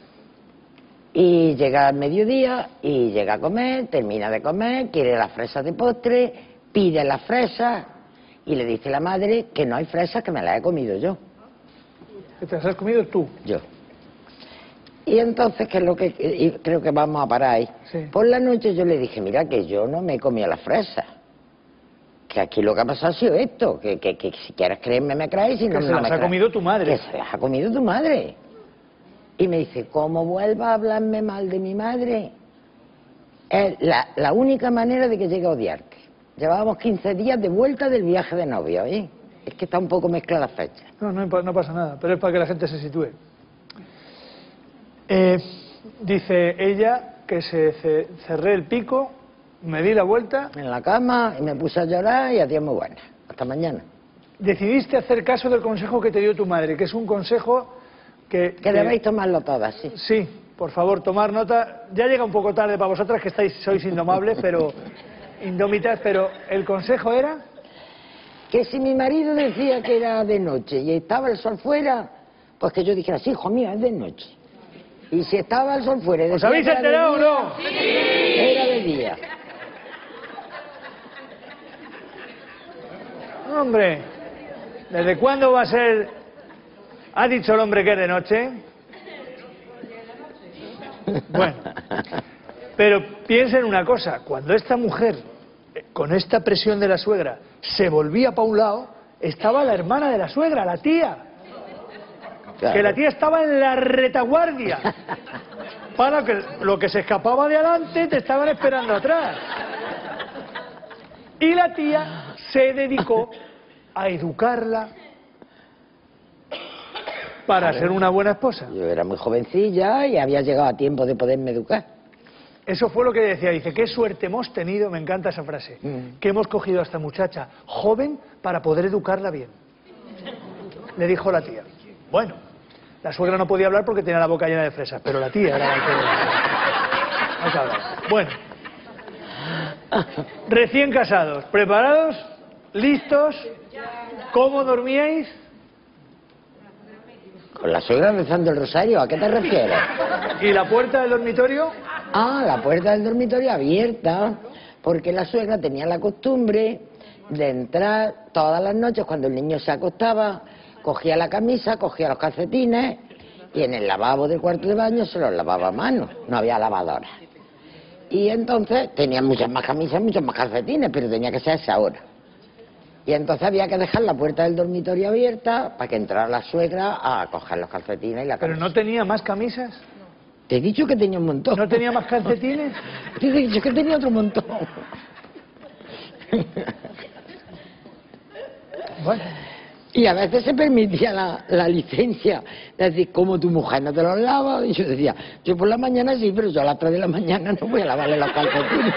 Y llega al mediodía y llega a comer, termina de comer, quiere las fresas de postre, pide las fresas y le dice la madre que no hay fresas, que me las he comido yo. ¿Que te las has comido tú? Yo. Y entonces, que es lo que y creo que vamos a parar ahí. Sí. Por la noche yo le dije, mira, que yo no me he comido las fresas. Que aquí lo que ha pasado ha sido esto, que, que, que si quieres creerme me crees y no, que se no las me ha crees. comido tu madre. Que se las ha comido tu madre. Y me dice, ¿cómo vuelvas a hablarme mal de mi madre? Es la, la única manera de que llegue a odiarte. Llevábamos quince días de vuelta del viaje de novio, ¿eh? Es que está un poco mezclada la fecha. No, no, no pasa nada, pero es para que la gente se sitúe. Eh, dice ella que se ce- cerré el pico, me di la vuelta. En la cama y me puse a llorar y a Dios muy buena. Hasta mañana. Decidiste hacer caso del consejo que te dio tu madre, que es un consejo que... Que debéis tomarlo todas, sí. Sí, por favor, tomar nota. Ya llega un poco tarde para vosotras, que estáis, sois indomables, pero... indómitas, pero el consejo era... Que si mi marido decía que era de noche y estaba el sol fuera, pues que yo dijera, sí, hijo mío, es de noche. Y si estaba el sol fuera y decía ¿Os habéis que era de enterado o día, no? Sí. Era de día. Hombre, ¿desde cuándo va a ser... ¿Ha dicho el hombre que es de noche? Bueno, pero piensen una cosa, cuando esta mujer, con esta presión de la suegra, se volvía para un lado, estaba la hermana de la suegra, la tía. Claro. Que la tía estaba en la retaguardia. Para que lo que se escapaba de adelante te estaban esperando atrás. Y la tía se dedicó a educarla para ser una buena esposa. Yo era muy jovencilla y había llegado a tiempo de poderme educar. Eso fue lo que decía, dice, qué suerte hemos tenido, me encanta esa frase, Mm. que hemos cogido a esta muchacha joven para poder educarla bien. Le dijo la tía. Bueno, la suegra no podía hablar porque tenía la boca llena de fresas, pero la tía era la que... No se hablaba. Bueno, recién casados, ¿preparados? ¿Listos? ¿Cómo dormíais? Con la suegra rezando el rosario, ¿a qué te refieres? ¿Y la puerta del dormitorio? Ah, la puerta del dormitorio abierta, porque la suegra tenía la costumbre de entrar todas las noches cuando el niño se acostaba, cogía la camisa, cogía los calcetines y en el lavabo del cuarto de baño se los lavaba a mano, no había lavadora. Y entonces tenía muchas más camisas, muchos más calcetines, pero tenía que ser esa hora. Y entonces había que dejar la puerta del dormitorio abierta para que entrara la suegra a coger los calcetines y la camisa. ¿Pero no tenía más camisas? Te he dicho que tenía un montón. ¿No tenía más calcetines? Te he dicho que tenía otro montón. Bueno, Y a veces se permitía la, la licencia de decir, ¿cómo tu mujer no te los lava? Y yo decía, yo por la mañana sí, pero yo a las tres de la mañana no voy a lavarle los calcetines.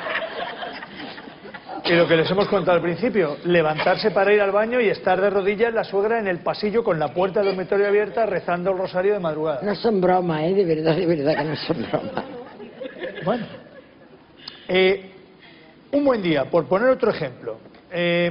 Y lo que les hemos contado al principio, levantarse para ir al baño y estar de rodillas la suegra en el pasillo con la puerta del dormitorio abierta rezando el rosario de madrugada. No son bromas, ¿eh? De verdad, de verdad que no son bromas. Bueno, eh, un buen día, por poner otro ejemplo, eh,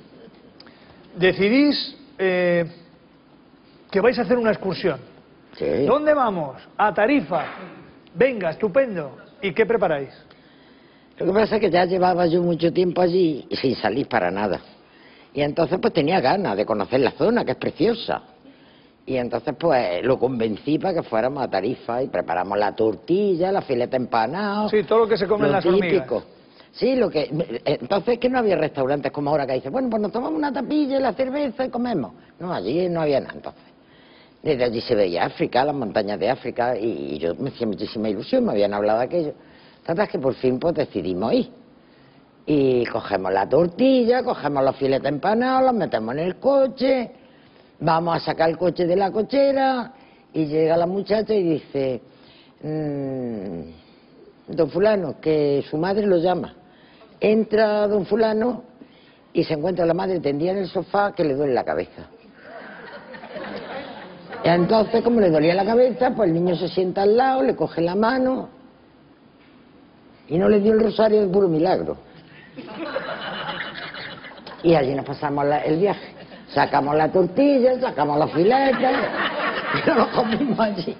decidís eh, que vais a hacer una excursión. Sí. ¿Dónde vamos? A Tarifa. Venga, estupendo. ¿Y qué preparáis? Lo que pasa es que ya llevaba yo mucho tiempo allí y sin salir para nada. Y entonces pues tenía ganas de conocer la zona, que es preciosa. Y entonces pues lo convencí para que fuéramos a Tarifa y preparamos la tortilla, la fileta empanada. Sí, todo lo que se come en las hormigas. Sí, lo que... Entonces que no había restaurantes como ahora que dicen, bueno, pues nos tomamos una tapilla y la cerveza y comemos. No, allí no había nada entonces. Desde allí se veía África, las montañas de África, y, y yo me hacía muchísima ilusión, me habían hablado de aquello. Trata que por fin pues decidimos ir. Y cogemos la tortilla, cogemos los filetes empanados, los metemos en el coche, vamos a sacar el coche de la cochera, y llega la muchacha y dice, mmm, don fulano, que su madre lo llama. Entra don fulano y se encuentra la madre tendida en el sofá que le duele la cabeza. Y entonces, como le dolía la cabeza, pues el niño se sienta al lado, le coge la mano y no le dio el rosario de puro milagro. Y allí nos pasamos la, el viaje. Sacamos la tortilla, sacamos los filetes y nos los comimos allí.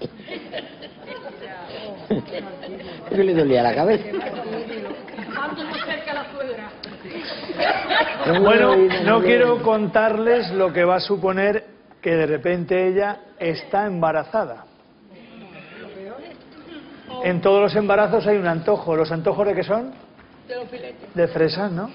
Pero le dolía la cabeza. Bueno, no quiero contarles lo que va a suponer que de repente ella está embarazada. En todos los embarazos hay un antojo. ¿Los antojos de qué son? De los filetes. De fresas, ¿no?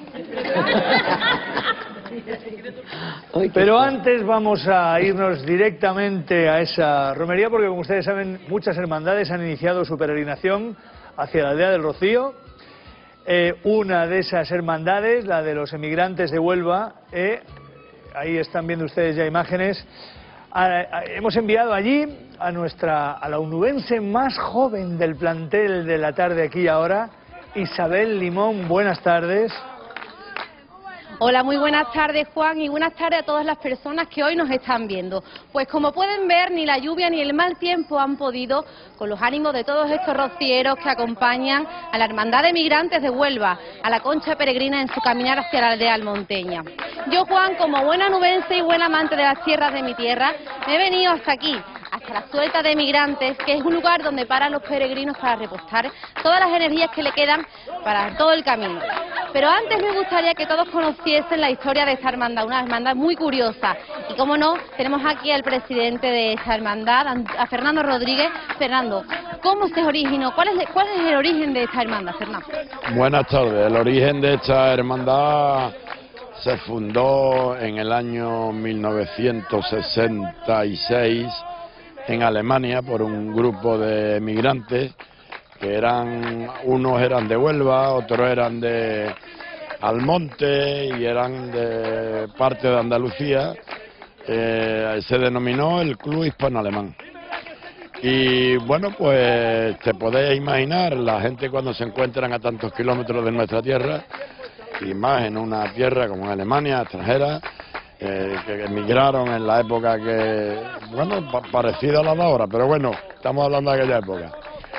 Pero antes vamos a irnos directamente a esa romería, porque como ustedes saben, muchas hermandades han iniciado su peregrinación hacia la aldea del Rocío. Eh, una de esas hermandades, la de los emigrantes de Huelva, eh, ahí están viendo ustedes ya imágenes. A, a, hemos enviado allí a nuestra a la onubense más joven del plantel de la tarde aquí y ahora, Isabel Limón. Buenas tardes. Hola, muy buenas tardes, Juan, y buenas tardes a todas las personas que hoy nos están viendo. Pues como pueden ver, ni la lluvia ni el mal tiempo han podido con los ánimos de todos estos rocieros que acompañan a la Hermandad de Migrantes de Huelva, a la Concha Peregrina en su caminar hacia la aldea almonteña. Yo, Juan, como buena nubense y buen amante de las tierras de mi tierra, me he venido hasta aquí, hasta la Suelta de Migrantes, que es un lugar donde paran los peregrinos para repostar todas las energías que le quedan para todo el camino. Pero antes me gustaría que todos conociesen la historia de esta hermandad, una hermandad muy curiosa. Y como no, tenemos aquí al presidente de esta hermandad, a Fernando Rodríguez. Fernando, ¿cómo se originó? ¿Cuál es, cuál es el origen de esta hermandad, Fernando? Buenas tardes. El origen de esta hermandad se fundó en el año mil novecientos sesenta y seis en Alemania por un grupo de emigrantes que eran, unos eran de Huelva, otros eran de Almonte y eran de parte de Andalucía. Eh, se denominó el Club Hispano-Alemán. Y bueno, pues te podéis imaginar, la gente cuando se encuentran a tantos kilómetros de nuestra tierra, y más en una tierra como Alemania, extranjera, eh, que emigraron en la época que, bueno, pa parecida a la de ahora, pero bueno, estamos hablando de aquella época.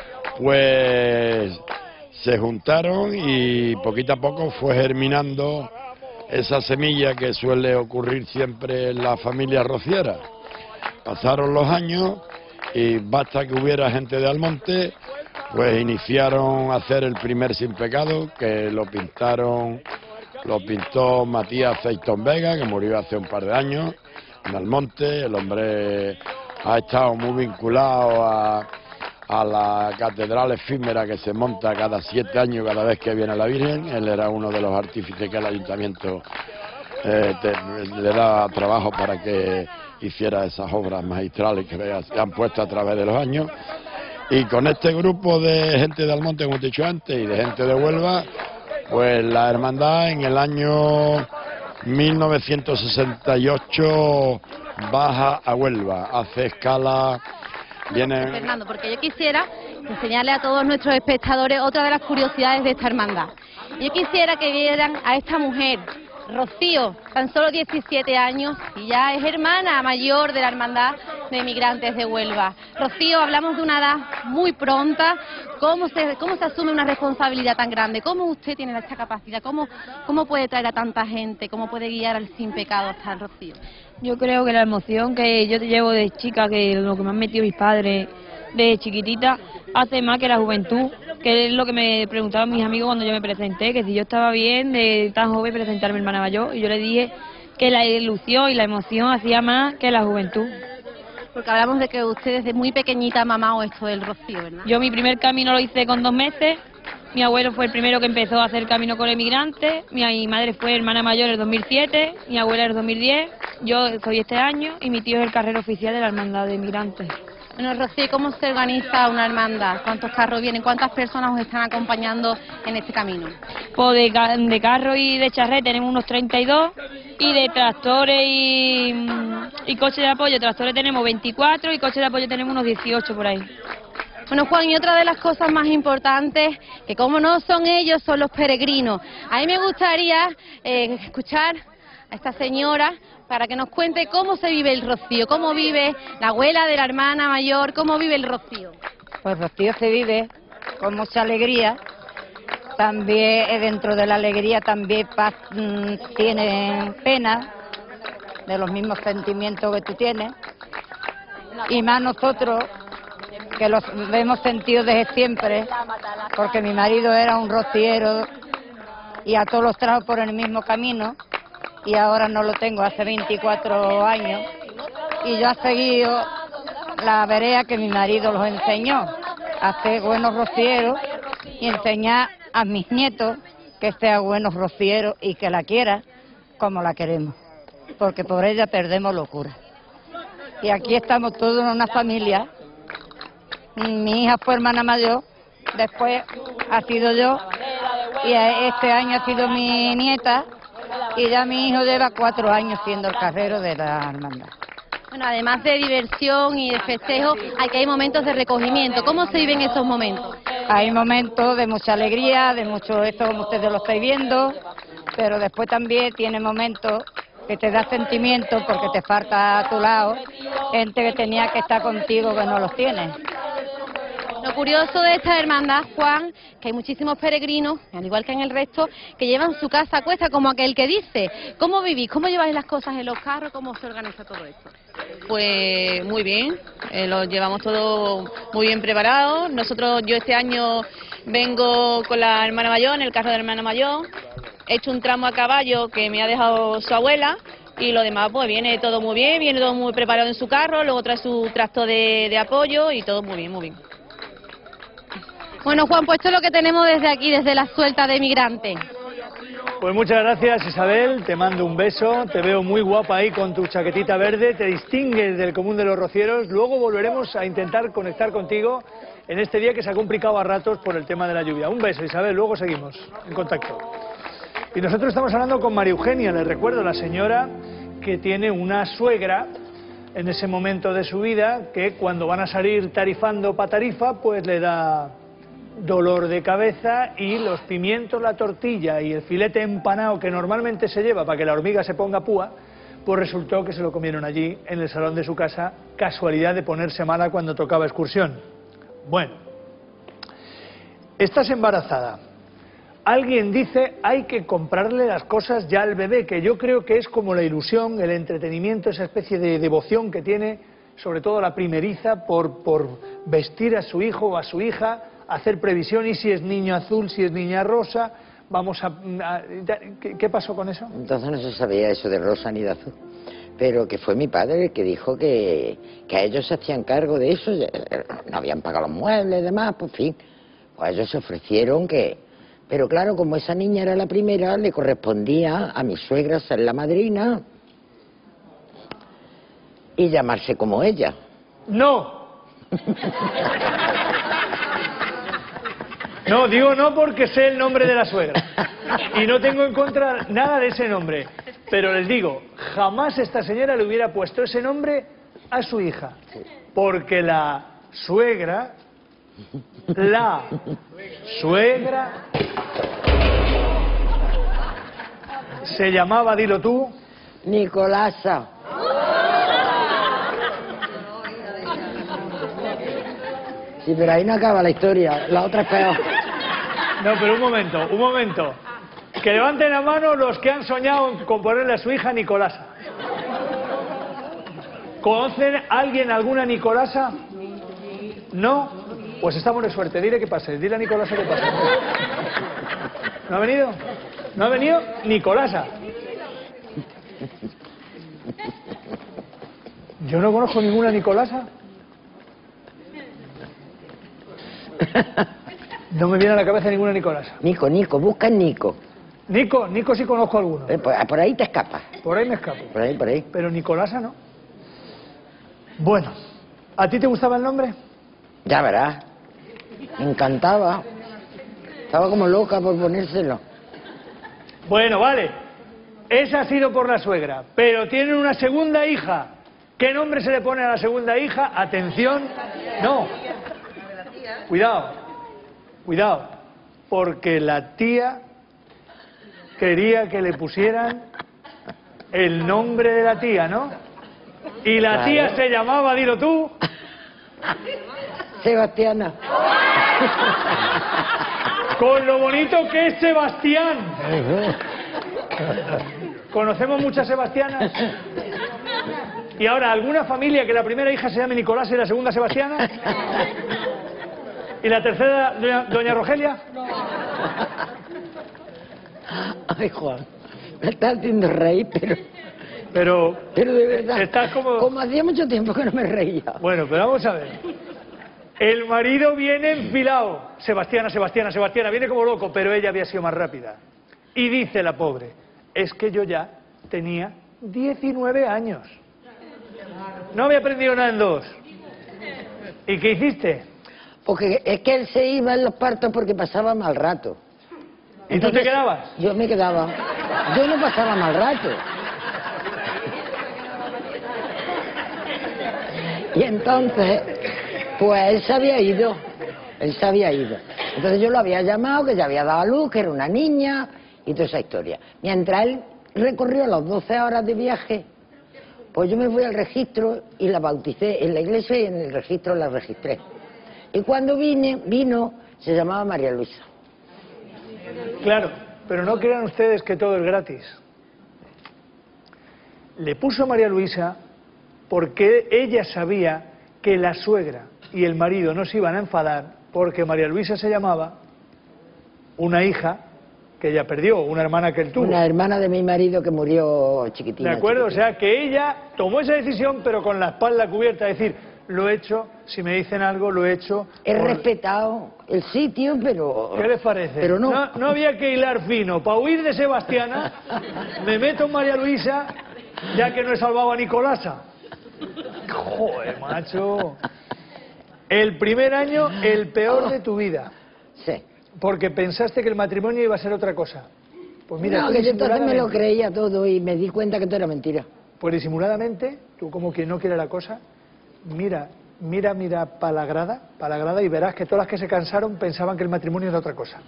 Pues se juntaron y poquito a poco fue germinando esa semilla que suele ocurrir siempre en la familia rociera. Pasaron los años y basta que hubiera gente de Almonte, pues iniciaron a hacer el primer Sin Pecado, que lo pintaron, lo pintó Matías Feitón Vega, que murió hace un par de años en Almonte. El hombre ha estado muy vinculado a a la catedral efímera que se monta cada siete años cada vez que viene la Virgen. Él era uno de los artífices que el ayuntamiento eh, te, le da trabajo para que hiciera esas obras magistrales que se han puesto a través de los años. Y con este grupo de gente de Almonte, como he dicho antes, y de gente de Huelva, pues la hermandad en el año mil novecientos sesenta y ocho baja a Huelva, hace escala, viene... Fernando, porque yo quisiera enseñarle a todos nuestros espectadores otra de las curiosidades de esta hermandad. Yo quisiera que vieran a esta mujer, Rocío, tan solo diecisiete años, y ya es hermana mayor de la Hermandad de Migrantes de Huelva. Rocío, hablamos de una edad muy pronta. ¿Cómo se, cómo se asume una responsabilidad tan grande? ¿Cómo usted tiene esta capacidad? ¿Cómo, cómo puede traer a tanta gente? ¿Cómo puede guiar al sin pecado hasta el Rocío? Yo creo que la emoción que yo te llevo de chica, que lo que me han metido mis padres de chiquitita, hace más que la juventud, que es lo que me preguntaban mis amigos cuando yo me presenté, que si yo estaba bien de tan joven presentarme a mi hermana mayor, y yo le dije que la ilusión y la emoción hacía más que la juventud. Porque hablamos de que usted desde muy pequeñita ha mamado esto del Rocío, ¿verdad? Yo mi primer camino lo hice con dos meses, mi abuelo fue el primero que empezó a hacer camino con emigrantes, mi madre fue hermana mayor en el dos mil siete, mi abuela en el dos mil diez, yo soy este año y mi tío es el carrero oficial de la Hermandad de Emigrantes. Bueno, Rocío, ¿cómo se organiza una hermandad? ¿Cuántos carros vienen? ¿Cuántas personas os están acompañando en este camino? Pues de, ca de carro y de charré tenemos unos treinta y dos, y de tractores y, y coches de apoyo, tractores tenemos veinticuatro y coches de apoyo tenemos unos dieciocho por ahí. Bueno, Juan, y otra de las cosas más importantes, que como no son ellos, son los peregrinos. A mí me gustaría eh, escuchar a esta señora para que nos cuente cómo se vive el Rocío, cómo vive la abuela de la hermana mayor, cómo vive el Rocío. Pues Rocío se vive con mucha alegría, también dentro de la alegría también paz, mmm, tiene pena, de los mismos sentimientos que tú tienes, y más nosotros, que los hemos sentido desde siempre, porque mi marido era un rociero y a todos los trajo por el mismo camino, y ahora no lo tengo hace veinticuatro años, y yo he seguido la vereda que mi marido los enseñó, a hacer buenos rocieros y enseñar a mis nietos que sean buenos rocieros y que la quiera como la queremos, porque por ella perdemos locura. Y aquí estamos todos en una familia. Mi hija fue hermana mayor, después ha sido yo, y este año ha sido mi nieta, y ya mi hijo lleva cuatro años siendo el carrero de la hermandad. Bueno, además de diversión y de festejo, aquí hay momentos de recogimiento. ¿Cómo se viven esos momentos? Hay momentos de mucha alegría, de mucho esto como ustedes lo estáis viendo, pero después también tiene momentos que te da sentimiento porque te falta a tu lado gente que tenía que estar contigo que no los tiene. Lo curioso de esta hermandad, Juan, que hay muchísimos peregrinos, al igual que en el resto, que llevan su casa a cuesta, como aquel que dice. ¿Cómo vivís? ¿Cómo lleváis las cosas en los carros? ¿Cómo se organiza todo esto? Pues muy bien, eh, lo llevamos todo muy bien preparado. Nosotros, yo este año vengo con la hermana mayor, en el carro de la hermana mayor, he hecho un tramo a caballo que me ha dejado su abuela, y lo demás pues viene todo muy bien, viene todo muy preparado en su carro, luego trae su tracto de, de apoyo y todo muy bien, muy bien. Bueno, Juan, pues esto es lo que tenemos desde aquí, desde la suelta de Emigrantes. Pues muchas gracias, Isabel, te mando un beso, te veo muy guapa ahí con tu chaquetita verde, te distingues del común de los rocieros. Luego volveremos a intentar conectar contigo en este día que se ha complicado a ratos por el tema de la lluvia. Un beso, Isabel, luego seguimos en contacto. Y nosotros estamos hablando con María Eugenia, les recuerdo, la señora que tiene una suegra en ese momento de su vida que cuando van a salir tarifando para Tarifa, pues le da dolor de cabeza, y los pimientos, la tortilla y el filete empanado que normalmente se lleva para que la hormiga se ponga púa, pues resultó que se lo comieron allí en el salón de su casa, casualidad de ponerse mala cuando tocaba excursión. Bueno, estás embarazada, alguien dice hay que comprarle las cosas ya al bebé, que yo creo que es como la ilusión, el entretenimiento, esa especie de devoción que tiene sobre todo la primeriza por, por vestir a su hijo o a su hija, hacer previsión, y si es niño azul, si es niña rosa, vamos a... a ¿qué, ¿Qué pasó con eso? Entonces no se sabía eso de rosa ni de azul, pero que fue mi padre el que dijo que, que a ellos se hacían cargo de eso, no habían pagado los muebles y demás, pues en fin, pues ellos se ofrecieron que... Pero claro, como esa niña era la primera, le correspondía a mi suegra ser la madrina y llamarse como ella. ¡No! No, digo no porque sé el nombre de la suegra y no tengo en contra nada de ese nombre, Pero les digo, jamás esta señora le hubiera puesto ese nombre a su hija. Porque la suegra, la suegra, se llamaba, dilo tú, Nicolasa. Sí, pero ahí no acaba la historia, la otra es peor. No, pero un momento, un momento. Que levanten la mano los que han soñado con ponerle a su hija Nicolasa. ¿Conocen a alguien alguna Nicolasa? ¿No? Pues estamos de suerte. Dile que pase. Dile a Nicolasa que pase. ¿No ha venido? ¿No ha venido? Nicolasa. Yo no conozco ninguna Nicolasa. No me viene a la cabeza ninguna Nicolasa. Nico, Nico, busca Nico. Nico, Nico sí conozco alguno. Eh, por, por ahí te escapas. Por ahí me escapo. Por ahí, por ahí. Pero Nicolasa no. Bueno, ¿a ti te gustaba el nombre? Ya verás. Me encantaba. Estaba como loca por ponérselo. Bueno, vale. Esa ha sido por la suegra. Pero tienen una segunda hija. ¿Qué nombre se le pone a la segunda hija? Atención. No. Cuidado. Cuidado. Porque la tía quería que le pusieran el nombre de la tía, ¿no? Y la tía Claro. se llamaba, dilo tú, Sebastiana. con lo bonito que es Sebastián. ¿Conocemos muchas Sebastianas? Y ahora, ¿alguna familia que la primera hija se llame Nicolás y la segunda Sebastiana? ¿Y la tercera, doña, doña Rogelia? Ay, Juan, me estás haciendo reír, pero... Pero... Pero de verdad, estás como... como hacía mucho tiempo que no me reía. Bueno, pero vamos a ver. El marido viene enfilado. Sebastiana, Sebastiana, Sebastiana. Viene como loco, pero ella había sido más rápida. Y dice la pobre, es que yo ya tenía diecinueve años. No había aprendido nada en dos. ¿Y qué hiciste? Porque es que él se iba en los partos porque pasaba mal rato. ¿Y tú te quedabas? Yo me quedaba. Yo no pasaba mal rato. Y entonces, pues él se había ido. Él se había ido. Entonces yo lo había llamado, que ya había dado a luz, que era una niña, y toda esa historia. Mientras él recorrió las doce horas de viaje, pues yo me fui al registro y la bauticé en la iglesia y en el registro la registré. Y cuando vine, vino, se llamaba María Luisa. Claro, pero no crean ustedes que todo es gratis. Le puso María Luisa porque ella sabía que la suegra y el marido no se iban a enfadar porque María Luisa se llamaba una hija que ella perdió, una hermana que él tuvo. Una hermana de mi marido que murió chiquitina. ¿De acuerdo? chiquitina. O sea, que ella tomó esa decisión, pero con la espalda cubierta, es decir, lo he hecho, si me dicen algo, lo he hecho. He por... respetado el sitio, pero... ¿Qué les parece? Pero no. no. No había que hilar fino. Para huir de Sebastiana, me meto en María Luisa, ya que no he salvado a Nicolasa. Joder, macho. El primer año, el peor de tu vida. Sí. Porque pensaste que el matrimonio iba a ser otra cosa. Pues mira, no, tú que yo entonces me lo disimuladamente- creía todo y me di cuenta que todo era mentira. Pues disimuladamente, tú como que no quiere la cosa, mira, mira, mira para la grada, para la grada y verás que todas las que se cansaron pensaban que el matrimonio era otra cosa.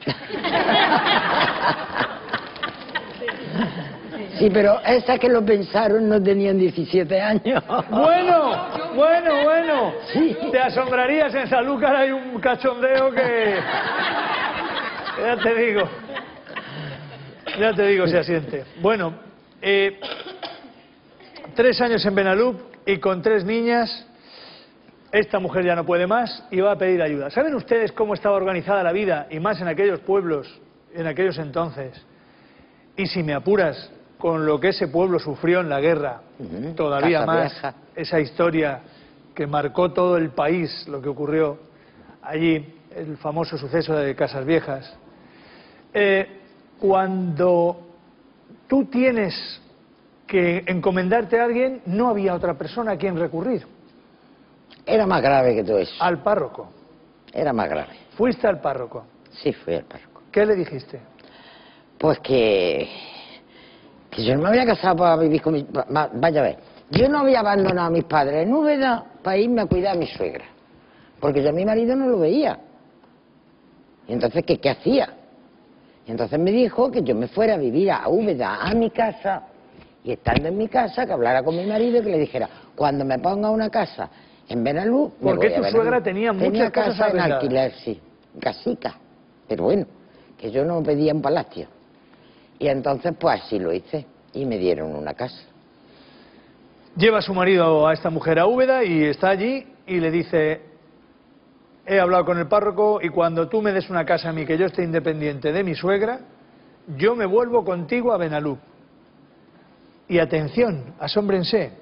Sí, pero esas que lo pensaron no tenían diecisiete años. Bueno, bueno, bueno. Sí. Te asombrarías, en Sanlúcar hay un cachondeo que... Ya te digo. Ya te digo, se asiente. Bueno, eh, tres años en Benalup y con tres niñas, esta mujer ya no puede más y va a pedir ayuda. ¿Saben ustedes cómo estaba organizada la vida, y más en aquellos pueblos, en aquellos entonces? Y si me apuras, con lo que ese pueblo sufrió en la guerra, Ujú, todavía Casa más, Vieja. esa historia que marcó todo el país, lo que ocurrió allí, el famoso suceso de Casas Viejas. Eh, cuando tú tienes que encomendarte a alguien, no había otra persona a quien recurrir. Era más grave que todo eso. Al párroco. Era más grave. Fuiste al párroco. Sí, fui al párroco. ¿Qué le dijiste? Pues que, Que yo no me había casado para vivir con mi... Vaya a ver, yo no había abandonado a mis padres en Úbeda para irme a cuidar a mi suegra. Porque yo a mi marido no lo veía. Y entonces, ¿qué, qué hacía? Y entonces me dijo que yo me fuera a vivir a Úbeda, a mi casa, y estando en mi casa, que hablara con mi marido y que le dijera, cuando me ponga una casa en Benalú... ¿Por qué tu suegra tenía muchas tenía casas casa en arrendadas? alquiler, sí, casica. Pero bueno, que yo no pedía un palacio. Y entonces, pues así lo hice, y me dieron una casa. Lleva a su marido a esta mujer a Úbeda y está allí y le dice, he hablado con el párroco y cuando tú me des una casa a mí que yo esté independiente de mi suegra, yo me vuelvo contigo a Benalú. Y atención, asómbrense,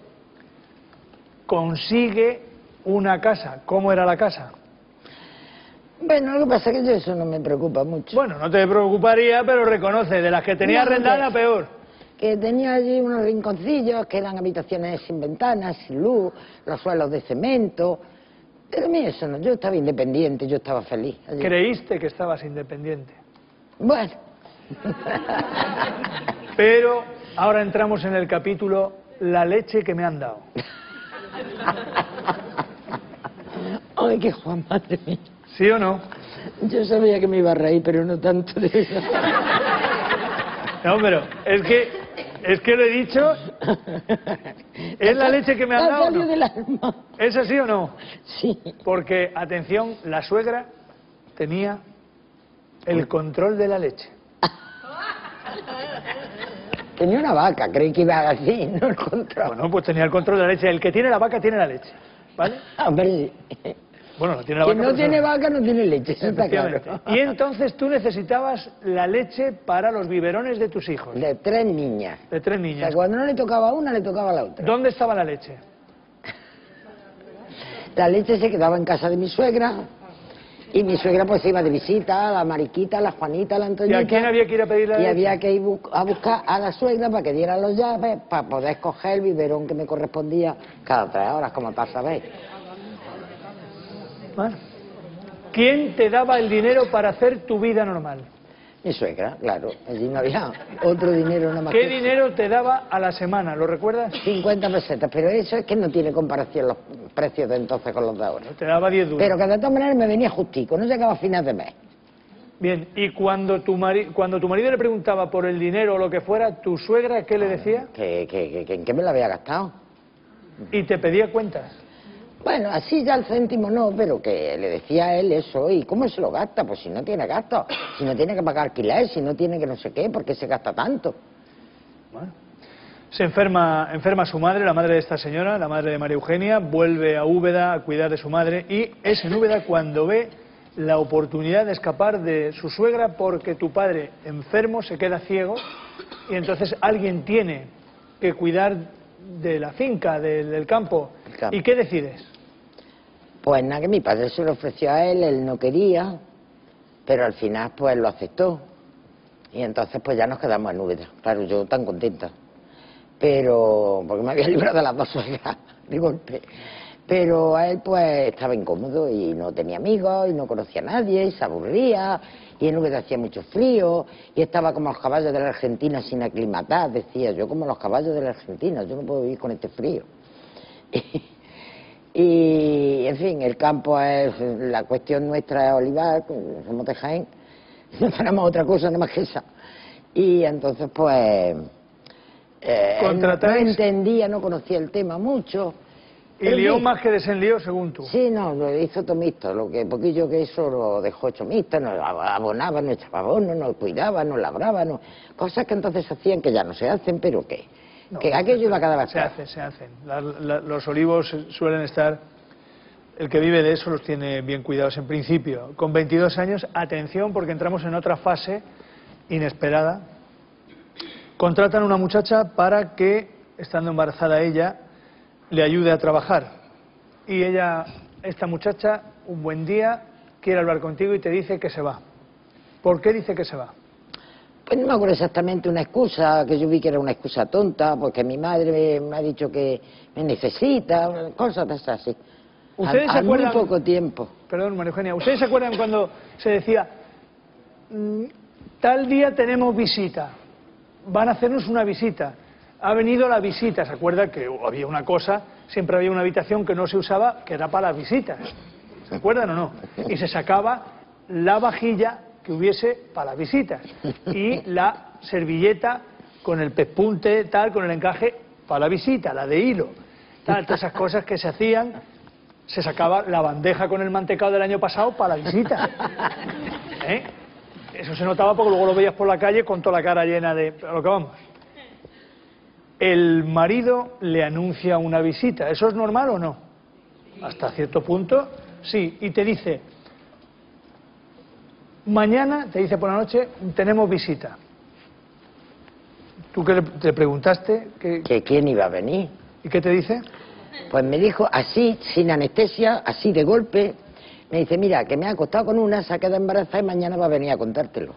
consigue una casa. ¿Cómo era la casa? Bueno, lo que pasa es que yo eso no me preocupa mucho. Bueno, no te preocuparía, pero reconoce, de las que tenía No, arrendada, que- peor. Que tenía allí unos rinconcillos que eran habitaciones sin ventanas, sin luz, los suelos de cemento. Pero a mí eso no, yo estaba independiente, yo estaba feliz. allí. Creíste que estabas independiente. Bueno. Pero ahora entramos en el capítulo La leche que me han dado. Ay, qué Juan, madre mía. ¿Sí o no? Yo sabía que me iba a reír, pero no tanto de eso. No, pero es que, es que lo he dicho, ¿es la leche que me han Ha dado o salido no? del alma. ¿Es así o no? Sí. Porque, atención, la suegra tenía el control de la leche. Tenía una vaca, creí que iba así, no el control. Bueno, pues tenía el control de la leche. El que tiene la vaca tiene la leche, ¿vale? Hombre, Bueno, no tiene la quien vaca. no pero tiene sabe. vaca no tiene leche, eso está Efectivamente. claro. Y entonces tú necesitabas la leche para los biberones de tus hijos. De tres niñas. De tres O sea, niñas. cuando no le tocaba a una, le tocaba a la otra. ¿Dónde estaba la leche? La leche se quedaba en casa de mi suegra y mi suegra pues se iba de visita a la Mariquita, a la Juanita, a la ¿Y Antoñita. a quién había que ir a pedir la Y leche? había que ir bu- a buscar a la suegra para que diera los llaves, para poder escoger el biberón que me correspondía cada tres horas, como está sabéis. Bueno. ¿Quién te daba el dinero para hacer tu vida normal? Mi suegra, claro. Allí no había otro dinero nada más. ¿Qué que- dinero te daba a la semana? ¿Lo recuerdas? cincuenta pesetas, pero eso es que no tiene comparación los precios de entonces con los de ahora. Te daba diez duros. Pero que de todas maneras me venía justico, no llegaba a finales de mes. Bien, y cuando tu, mari- cuando tu marido le preguntaba por el dinero o lo que fuera, ¿tu suegra qué le decía? Que, que, que, que en qué me lo había gastado. Y te pedía cuentas. Bueno, así ya el céntimo no, pero que le decía a él eso, ¿y cómo se lo gasta? Pues si no tiene gasto, si no tiene que pagar alquiler, si no tiene que no sé qué, ¿por qué se gasta tanto? Bueno. Se enferma, enferma su madre, la madre de esta señora, la madre de María Eugenia, vuelve a Úbeda a cuidar de su madre y es en Úbeda cuando ve la oportunidad de escapar de su suegra porque tu padre enfermo se queda ciego y entonces alguien tiene que cuidar de la finca, del, del campo. campo. ¿Y qué decides? Pues nada, que mi padre se lo ofreció a él, él no quería, pero al final pues lo aceptó. Y entonces pues ya nos quedamos en Úbeda, claro, yo tan contenta. Pero, porque me había librado de las dos suegras de golpe. Pero a él pues estaba incómodo y no tenía amigos y no conocía a nadie y se aburría y en Úbeda hacía mucho frío y estaba como los caballos de la Argentina sin aclimatar, decía yo, como los caballos de la Argentina, yo no puedo vivir con este frío. Y, en fin, el campo es, la cuestión nuestra es olivar, somos de Jaén, no tenemos otra cosa nada más que esa. Y entonces pues eh, él no, no Contratáis- entendía, no conocía el tema mucho. Y Pero lió sí. más que desenlió, según tú. Sí, no, lo hizo todo mixto, lo que poquillo que eso lo dejó hecho mixto, nos abonaba, nos echaba abono, nos cuidaba, nos labraba, nos- cosas que entonces se hacían que ya no se hacen, pero que, No, que aquello iba cada vez Se peor. hacen, se hacen. La- la- los olivos suelen estar, el que vive de eso los tiene bien cuidados en principio. Con veintidós años, atención porque entramos en otra fase inesperada. Contratan a una muchacha para que, estando embarazada ella, le ayude a trabajar. Y ella, esta muchacha, un buen día, quiere hablar contigo y te dice que se va. ¿Por qué dice que se va? Pues no me acuerdo exactamente una excusa, que yo vi que era una excusa tonta, porque mi madre me, me ha dicho que me necesita, cosas de esas así. ¿Ustedes a, se a muy acuerdan- poco tiempo. Perdón, María Eugenia, ¿ustedes se acuerdan cuando se decía, "Mm, tal día tenemos visita"? van a hacernos una visita. Ha venido la visita, ¿se acuerda que había una cosa, siempre había una habitación que no se usaba, que era para las visitas? ¿Se acuerdan o no? Y se sacaba la vajilla que hubiese para las visitas y la servilleta con el pespunte, tal, con el encaje para la visita, la de hilo, tal, todas esas cosas que se hacían. Se sacaba la bandeja con el mantecado del año pasado para la visita. ¿Eh? Eso se notaba porque luego lo veías por la calle con toda la cara llena de... A lo que vamos. El marido le anuncia una visita. ¿Eso es normal o no? Hasta cierto punto, sí. Y te dice, mañana, te dice por la noche, tenemos visita. ¿Tú qué le, te preguntaste? Que, ¿Que quién iba a venir? ¿Y qué te dice? Pues me dijo así, sin anestesia, así de golpe. Me dice, mira, que me ha acostado con una, se ha quedado embarazada y mañana va a venir a contártelo.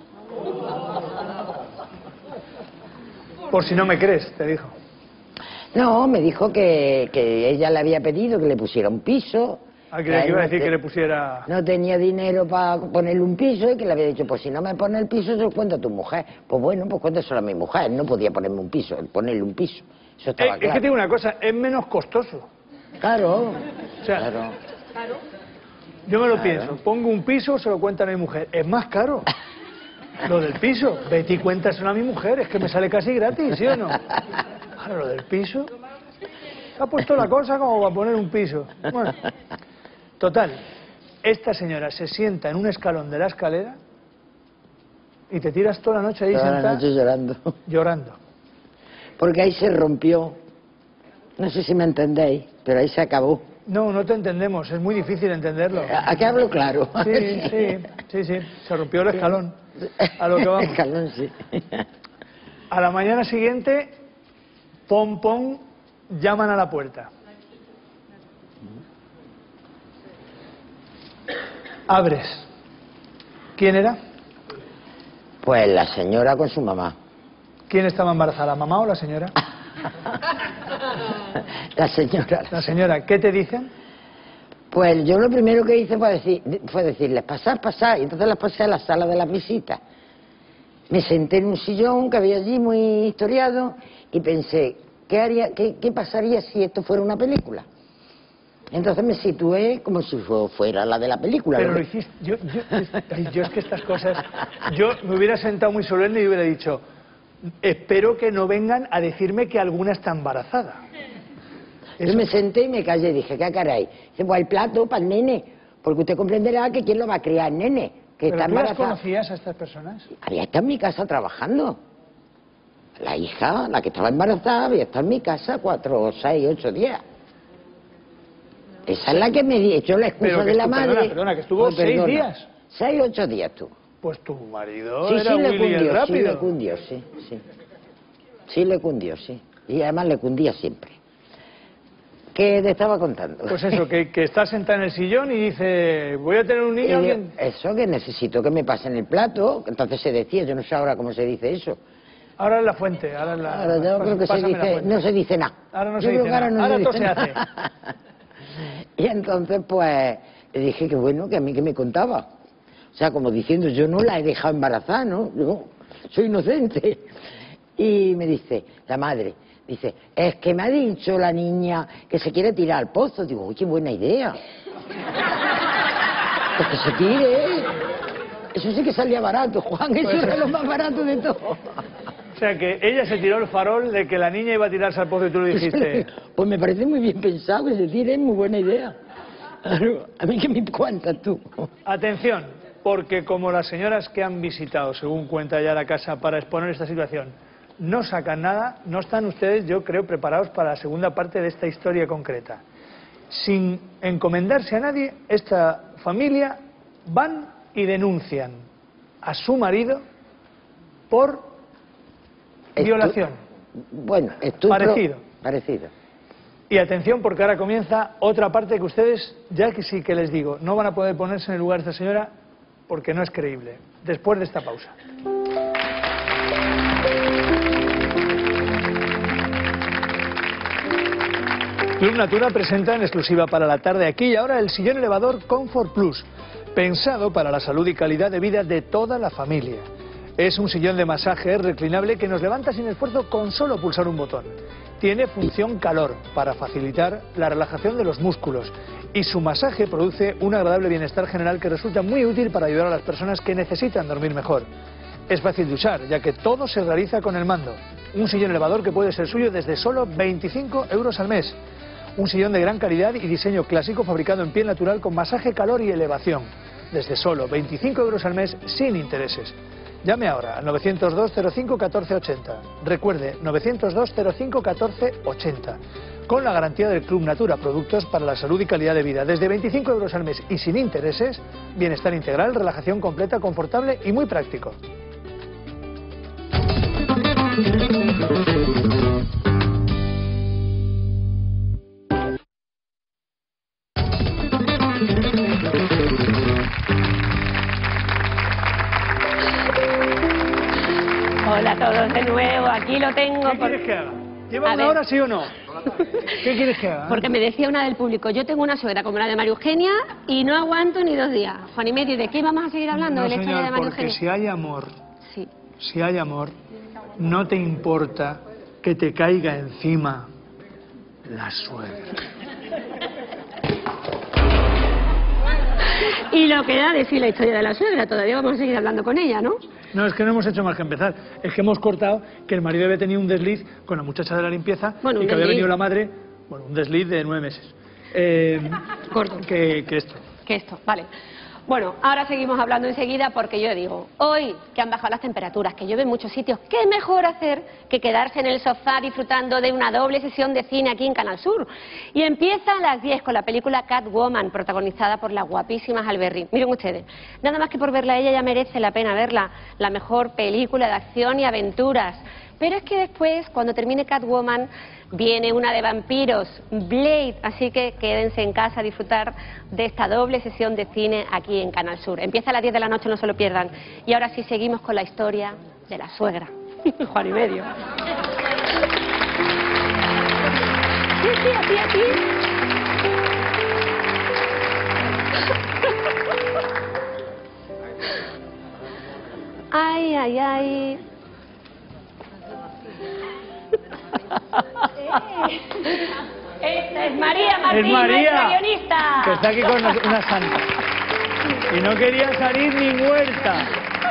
Por si no me crees, te dijo. No, me dijo que, que ella le había pedido que le pusiera un piso. Ah, creía que iba a decir que le pusiera... No tenía dinero para ponerle un piso y que le había dicho, pues si no me pone el piso, se lo cuento a tu mujer. Pues bueno, pues cuéntaselo a mi mujer. No podía ponerme un piso, ponerle un piso. Eso estaba eh, claro. Es que te digo una cosa, es menos costoso. Claro. O sea, claro. Yo me lo Claro. pienso, pongo un piso, se lo cuentan a mi mujer. Es más caro. Lo del piso, vete y cuéntaselo a mi mujer, es que me sale casi gratis, ¿sí o no? Ahora, lo del piso... Se ha puesto la cosa como para poner un piso. Bueno, total, esta señora se sienta en un escalón de la escalera y te tiras toda la noche ahí Toda sentada... la noche llorando. Llorando. Porque ahí se rompió. No sé si me entendéis, pero ahí se acabó. No, no te entendemos, es muy difícil entenderlo. Aquí hablo claro. Sí, sí, sí, sí, se rompió el escalón. A lo que vamos. Escalón, sí. A la mañana siguiente, pom, pom, llaman a la puerta. Abres. ¿Quién era? Pues la señora con su mamá. ¿Quién estaba embarazada, la mamá o la señora? La señora. La señora, ¿qué te dicen? Pues yo lo primero que hice fue, decir, fue decirles, pasar, pasar, y entonces las pasé a la sala de las visitas. Me senté en un sillón que había allí muy historiado y pensé, ¿qué, haría, qué, qué pasaría si esto fuera una película? Entonces me situé como si fuera la de la película. Pero ¿no? lo hiciste, yo, yo, ay, yo es que estas cosas, yo me hubiera sentado muy solemne y hubiera dicho, espero que no vengan a decirme que alguna está embarazada. Yo me senté y me callé y dije, ¿qué caray? Dice, pues el plato para el nene, porque usted comprenderá que quién lo va a criar, nene, que ¿Pero está tú las embarazada. conocías a estas personas? Había estado en mi casa trabajando. La hija, la que estaba embarazada, había estado en mi casa cuatro, seis, ocho días. Esa es la que me echó la excusa Pero que de la estu- madre. Perdona, perdona, que estuvo Oh, seis perdona. días. Seis, ocho días estuvo. Pues tu marido Sí, era sí le Willy el cundió, sí rápido. le cundió, sí, sí. Sí le cundió, sí. Y además le cundía siempre. ¿Qué te estaba contando? Pues eso, que, que está sentada en el sillón y dice, voy a tener un niño. Y yo, ¿Alguien? eso, que necesito que me pasen el plato. Entonces se decía, yo no sé ahora cómo se dice eso. Ahora es la fuente. Ahora, es la, Ahora yo pas- creo que se pásame la dice, fuente. no se dice nada. Ahora no Yo se creo dice que ahora nada. no Ahora se todo dice se hace. nada. Y entonces pues le dije que bueno, que a mí que me contaba. O sea, como diciendo, yo no la he dejado embarazada, ¿no? Yo soy inocente. Y me dice, la madre, dice, es que me ha dicho la niña que se quiere tirar al pozo. Digo, uy, qué buena idea. Pues que se tire. Eso sí que salía barato, Juan, eso Pues- era lo más barato de todo. O sea, que ella se tiró el farol de que la niña iba a tirarse al pozo y tú le dijiste... Pues me parece muy bien pensado que se tire, es muy buena idea. Claro, a mí que me cuentas tú. Atención, porque como las señoras que han visitado, según cuenta ya la casa, para exponer esta situación, no sacan nada, no están ustedes, yo creo, preparados para la segunda parte de esta historia concreta. Sin encomendarse a nadie, esta familia van y denuncian a su marido por Esto- violación. Bueno, estoy Parecido. Parecido. Y atención, porque ahora comienza otra parte que ustedes, ya que sí que les digo, no van a poder ponerse en el lugar de esta señora porque no es creíble. Después de esta pausa. Club Natura presenta en exclusiva para la tarde aquí y ahora el sillón elevador Comfort Plus, pensado para la salud y calidad de vida de toda la familia. Es un sillón de masaje reclinable que nos levanta sin esfuerzo con solo pulsar un botón. Tiene función calor para facilitar la relajación de los músculos y su masaje produce un agradable bienestar general que resulta muy útil para ayudar a las personas que necesitan dormir mejor. Es fácil de usar, ya que todo se realiza con el mando. Un sillón elevador que puede ser suyo desde solo veinticinco euros al mes. Un sillón de gran calidad y diseño clásico fabricado en piel natural con masaje, calor y elevación. Desde solo veinticinco euros al mes sin intereses. Llame ahora al novecientos dos cero cinco catorce ochenta. Recuerde, novecientos dos cero cinco catorce ochenta. Con la garantía del Club Natura, productos para la salud y calidad de vida. Desde veinticinco euros al mes y sin intereses, bienestar integral, relajación completa, confortable y muy práctico. Hola a todos de nuevo, aquí lo tengo. ¿Qué por... quieres que haga? ¿Lleva A una ver. hora, sí o no? ¿Qué quieres que haga? Porque me decía una del público, yo tengo una suegra como la de María Eugenia y no aguanto ni dos días. Juan y medio, ¿de qué vamos a seguir hablando? No, de la historia señor, de María porque Eugenia. si hay amor, Sí. si hay amor, no te importa que te caiga encima la suegra. Y lo que da decir la historia de la suegra, todavía vamos a seguir hablando con ella, ¿no? No, es que no hemos hecho más que empezar. Es que hemos cortado que el marido había tenido un desliz con la muchacha de la limpieza Bueno, y un que había desliz. venido la madre, bueno, un desliz de nueve meses. Eh, Corto. Que, que esto. Que esto, vale. Bueno, ahora seguimos hablando enseguida porque yo digo, hoy que han bajado las temperaturas, que llueve en muchos sitios, ¿qué mejor hacer que quedarse en el sofá disfrutando de una doble sesión de cine aquí en Canal Sur? Y empieza a las diez con la película Catwoman, protagonizada por la guapísima Halle Berry. Miren ustedes, nada más que por verla a ella ya merece la pena verla, la mejor película de acción y aventuras. Pero es que después, cuando termine Catwoman, viene una de vampiros, Blade, así que quédense en casa a disfrutar de esta doble sesión de cine aquí en Canal Sur. Empieza a las diez de la noche, no se lo pierdan. Y ahora sí seguimos con la historia de la suegra. Juan y medio. Sí, sí, aquí, aquí. Ay, ay, ay. Esta es María Martín, Es María, nuestra guionista. que está aquí con nos- una santa. Y no quería salir ni muerta.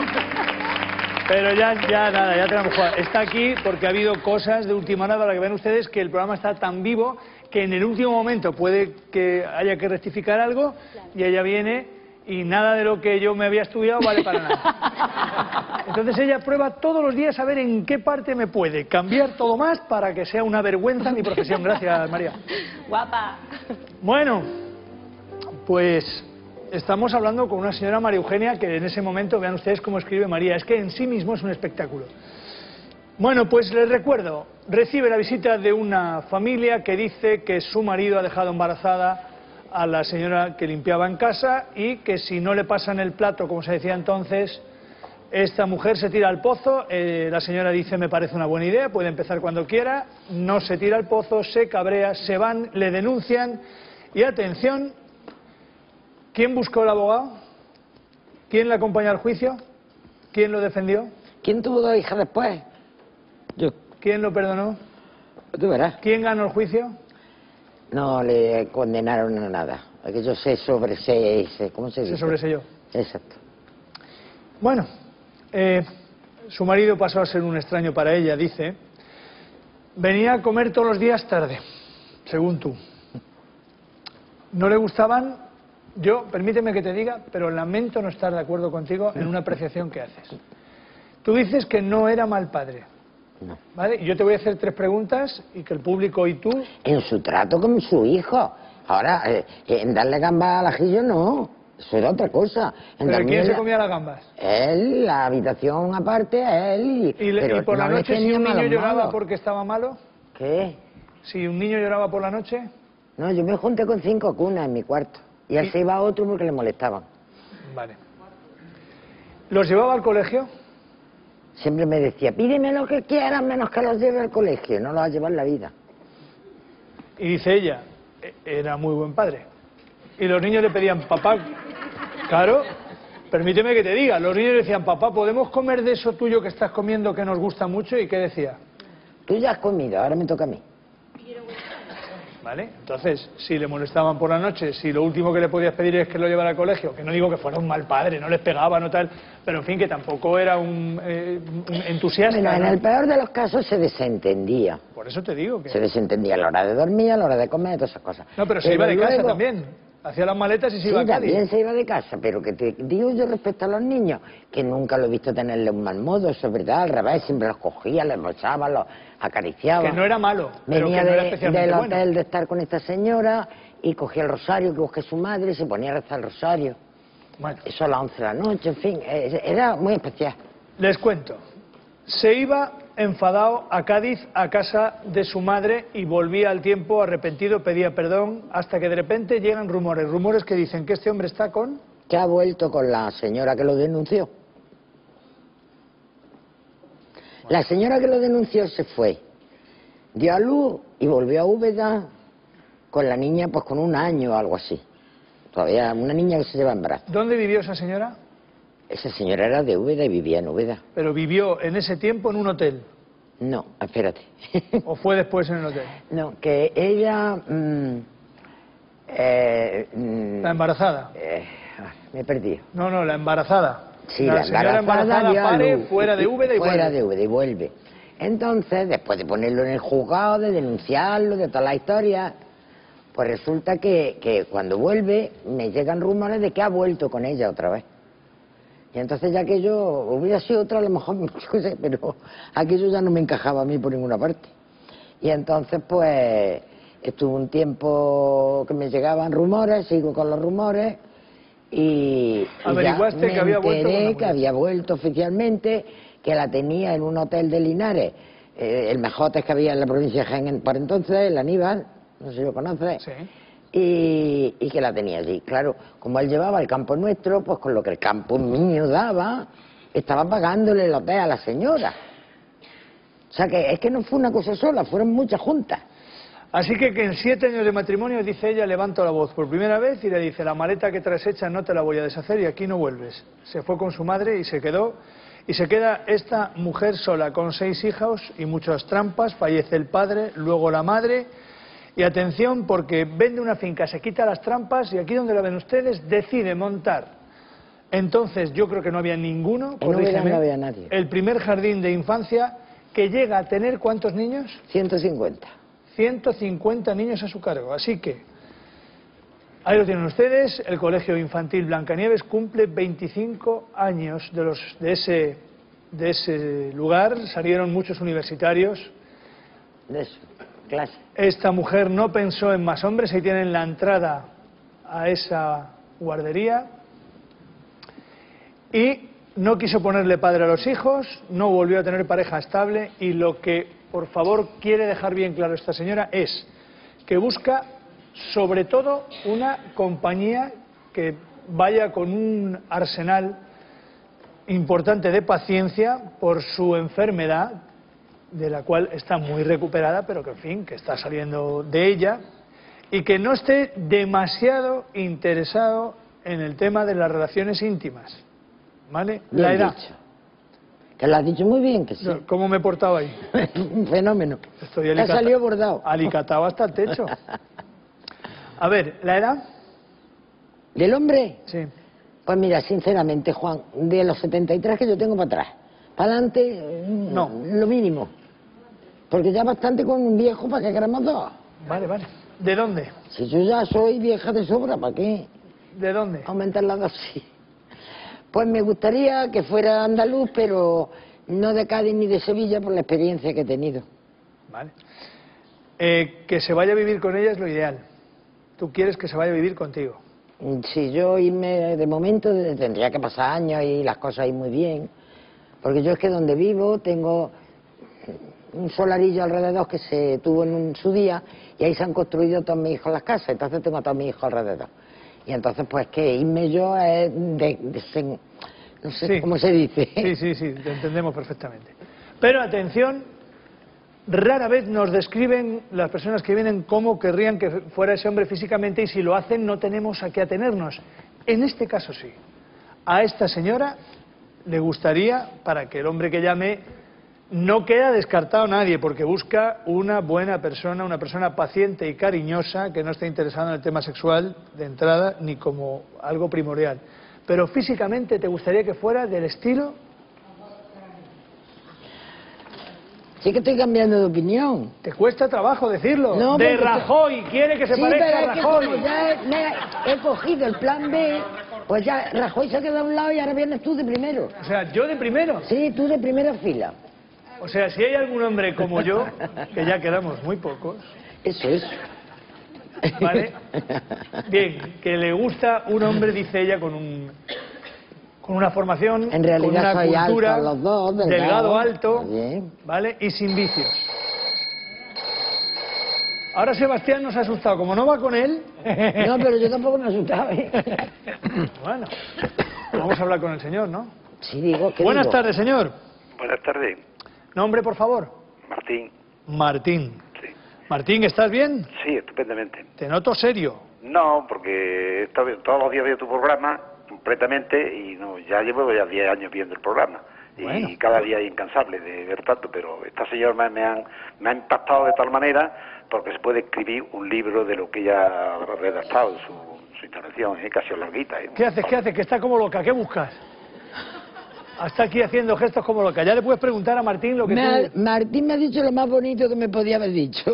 Pero ya, ya nada, ya tenemos jugado. Está aquí porque ha habido cosas de última hora para que vean ustedes que el programa está tan vivo que en el último momento puede que haya que rectificar algo y ella viene y nada de lo que yo me había estudiado vale para nada. Entonces ella prueba todos los días a ver en qué parte me puede cambiar todo más para que sea una vergüenza mi profesión. Gracias, María. Guapa. Bueno, pues estamos hablando con una señora María Eugenia que en ese momento, vean ustedes cómo escribe María, es que en sí mismo es un espectáculo. Bueno, pues les recuerdo, recibe la visita de una familia que dice que su marido ha dejado embarazada a la señora que limpiaba en casa y que si no le pasan el plato, como se decía entonces, esta mujer se tira al pozo. Eh, la señora dice, me parece una buena idea, puede empezar cuando quiera, no se tira al pozo, se cabrea, se van, le denuncian y atención, ¿quién buscó el abogado? ¿Quién le acompañó al juicio? ¿Quién lo defendió? ¿Quién tuvo dos hijas después? Yo. ¿Quién lo perdonó? Tú verás. ¿Quién ganó el juicio? No le condenaron a nada. Aquello se sobresee, se, ¿cómo se dice? Se sobreseyó. Exacto. Bueno, eh, su marido pasó a ser un extraño para ella, dice. Venía a comer todos los días tarde, según tú. No le gustaban, yo, permíteme que te diga, pero lamento no estar de acuerdo contigo en una apreciación que haces. Tú dices que no era mal padre. No. ¿Vale? Y yo te voy a hacer tres preguntas y que el público y tú... En su trato con su hijo. Ahora, eh, en darle gambas al ajillo no. Eso era otra cosa. En ¿Pero darle quién se la- comía las gambas? Él, la habitación aparte, él. ¿Y, le- pero y por la no le noche si tenía un niño malos lloraba modos. porque estaba malo? ¿Qué? Si un niño lloraba por la noche... No, yo me junté con cinco cunas en mi cuarto. Y él ¿Y? se iba a otro porque le molestaban. Vale. ¿Los llevaba al colegio? Siempre me decía, pídeme lo que quieras menos que los lleve al colegio. No los va a llevar en la vida. Y dice ella, "E- era muy buen padre. Y los niños le pedían, papá, claro, permíteme que te diga, los niños decían, papá, ¿podemos comer de eso tuyo que estás comiendo que nos gusta mucho? ¿Y qué decía? Tú ya has comido, ahora me toca a mí. ¿Vale? Entonces, si le molestaban por la noche, si lo último que le podías pedir es que lo llevara al colegio, que no digo que fuera un mal padre, no les pegaba, no tal, pero en fin, que tampoco era un, eh, un entusiasta. Bueno, en ¿no? el peor de los casos se desentendía. Por eso te digo que... Se desentendía a la hora de dormir, a la hora de comer, todas esas cosas. No, pero se iba de luego... casa también. Hacía las maletas y se sí, iba a Cádiz. también se iba de casa, pero que te digo yo respecto a los niños, que nunca lo he visto tenerle un mal modo, eso es verdad, al revés, siempre los cogía, les rozaba, los acariciaba. Que no era malo, pero Venía que no era de, especialmente del bueno. hotel de estar con esta señora y cogía el rosario que busqué su madre y se ponía a rezar el rosario. Bueno. Eso a las once de la noche, en fin, era muy especial. Les cuento. Se iba enfadado a Cádiz, a casa de su madre, y volvía al tiempo arrepentido, pedía perdón, hasta que de repente llegan rumores, rumores que dicen que este hombre está con... Que ha vuelto con la señora que lo denunció. La señora que lo denunció se fue, dio a luz y volvió a Úbeda con la niña, pues con un año o algo así. Todavía una niña que se lleva en brazos. ¿Dónde vivió esa señora? Esa señora era de Úbeda y vivía en Úbeda. Pero vivió en ese tiempo en un hotel. No, espérate. ¿O fue después en el hotel? No, que ella... Mmm, eh, mmm, ¿La embarazada? Eh, me he perdido. No, no, la embarazada. Sí, la, la señora embarazada, embarazada pare luz, fuera de Úbeda y fuera vuelve. de Úbeda y vuelve. Entonces, después de ponerlo en el juzgado, de denunciarlo, de toda la historia, pues resulta que, que cuando vuelve me llegan rumores de que ha vuelto con ella otra vez. Y entonces ya aquello hubiera sido otra, a lo mejor, no sé, pero aquello ya no me encajaba a mí por ninguna parte. Y entonces, pues, estuvo un tiempo que me llegaban rumores, sigo con los rumores, y, y Averiguaste ya que había me vuelto con la enteré mujer. que había vuelto oficialmente, que la tenía en un hotel de Linares, eh, el mejor hotel que había en la provincia de Jaén por entonces, el Aníbal, no sé si lo conoces. Sí. Y, y que la tenía allí. Claro, como él llevaba el campo nuestro, pues con lo que el campo mío daba, estaba pagándole el hotel a la señora. O sea que es que no fue una cosa sola, fueron muchas juntas. Así que, que en siete años de matrimonio, dice ella, levanto la voz por primera vez y le dice, la maleta que traes hecha no te la voy a deshacer y aquí no vuelves. Se fue con su madre y se quedó, y se queda esta mujer sola con seis hijos y muchas trampas, fallece el padre, luego la madre. Y atención, porque vende una finca, se quita las trampas y aquí donde la ven ustedes, decide montar. Entonces yo creo que no había ninguno, En Úbeda corrígeme, no había nadie. el primer jardín de infancia que llega a tener ¿cuántos niños? ciento cincuenta. ciento cincuenta niños a su cargo. Así que, ahí lo tienen ustedes, el Colegio Infantil Blancanieves cumple veinticinco años de, los, de, ese, de ese lugar, salieron muchos universitarios. De eso. Clase. Esta mujer no pensó en más hombres, ahí tienen la entrada a esa guardería y no quiso ponerle padre a los hijos, no volvió a tener pareja estable y lo que, por favor, quiere dejar bien claro esta señora es que busca sobre todo una compañía que vaya con un arsenal importante de paciencia por su enfermedad, de la cual está muy recuperada, pero que en fin, que está saliendo de ella, y que no esté demasiado interesado en el tema de las relaciones íntimas. ¿Vale? Bien La edad. dicho. Que lo has dicho muy bien, que sí. ¿Cómo me he portado ahí? Un fenómeno. Estoy Te ha alicata- salido bordado. alicatado hasta el techo. A ver, ¿la edad? ¿Del hombre? Sí. Pues mira, sinceramente, Juan, de los setenta y tres que yo tengo para atrás, para adelante, No. lo mínimo. Porque ya bastante con un viejo para que queramos dos. Vale, vale. ¿De dónde? Si yo ya soy vieja de sobra, ¿para qué ¿De dónde? aumentar la dosis? Pues me gustaría que fuera andaluz, pero no de Cádiz ni de Sevilla por la experiencia que he tenido. Vale. Eh, que se vaya a vivir con ella es lo ideal. Tú quieres que se vaya a vivir contigo. Si yo irme de momento tendría que pasar años y las cosas ir muy bien, porque yo es que donde vivo tengo un solarillo alrededor que se tuvo en un, su día y ahí se han construido todos mis hijos las casas, entonces tengo a todos mis hijos alrededor. Y entonces pues que irme yo es de, de, de no sé Sí. cómo se dice. Sí, sí, sí, te entendemos perfectamente. Pero atención, rara vez nos describen las personas que vienen cómo querrían que fuera ese hombre físicamente y si lo hacen no tenemos a qué atenernos. En este caso sí. a esta señora le gustaría, para que el hombre que llame, no queda descartado nadie, porque busca una buena persona, una persona paciente y cariñosa, que no esté interesada en el tema sexual de entrada, ni como algo primordial. Pero físicamente, ¿te gustaría que fuera del estilo? Sí que estoy cambiando de opinión. ¿Te cuesta trabajo decirlo? No, de porque- Rajoy, quiere que se Sí, parezca pero a es que Rajoy. como ya he, me he cogido el plan B, pues ya Rajoy se ha quedado a un lado y ahora vienes tú de primero. O sea, ¿yo de primero? Sí, tú de primera fila. O sea, si hay algún hombre como yo, que ya quedamos muy pocos, Eso es. ¿vale? Bien, que le gusta un hombre, dice ella, con un con una formación, En realidad con una soy cultura, alto los dos, delgado. delgado, alto, Bien. ¿vale? Y sin vicios. Ahora Sebastián nos ha asustado, como no va con él... No, pero yo tampoco me he asustado, ¿eh? Bueno, vamos a hablar con el señor, ¿no? Sí, digo, ¿qué Buenas digo? tardes, señor. Buenas tardes, Nombre, por favor. Martín. Martín. Sí. Martín, ¿estás bien? Sí, estupendamente. Te noto serio. No, porque he estado- todos los días veo tu programa completamente y no, ya llevo ya diez años viendo el programa. Y Bueno. cada día es incansable de ver tanto, pero esta señora me, me, han, me ha impactado de tal manera porque se puede escribir un libro de lo que ella ha redactado en su, su intervención, ¿eh? Casi larguita. ¿eh? ¿Qué haces? ¿Qué haces? Que está como loca. ¿Qué buscas? Está aquí haciendo gestos como loca. Ya le puedes preguntar a Martín lo que Me ha- tú... Martín me ha dicho lo más bonito que me podía haber dicho.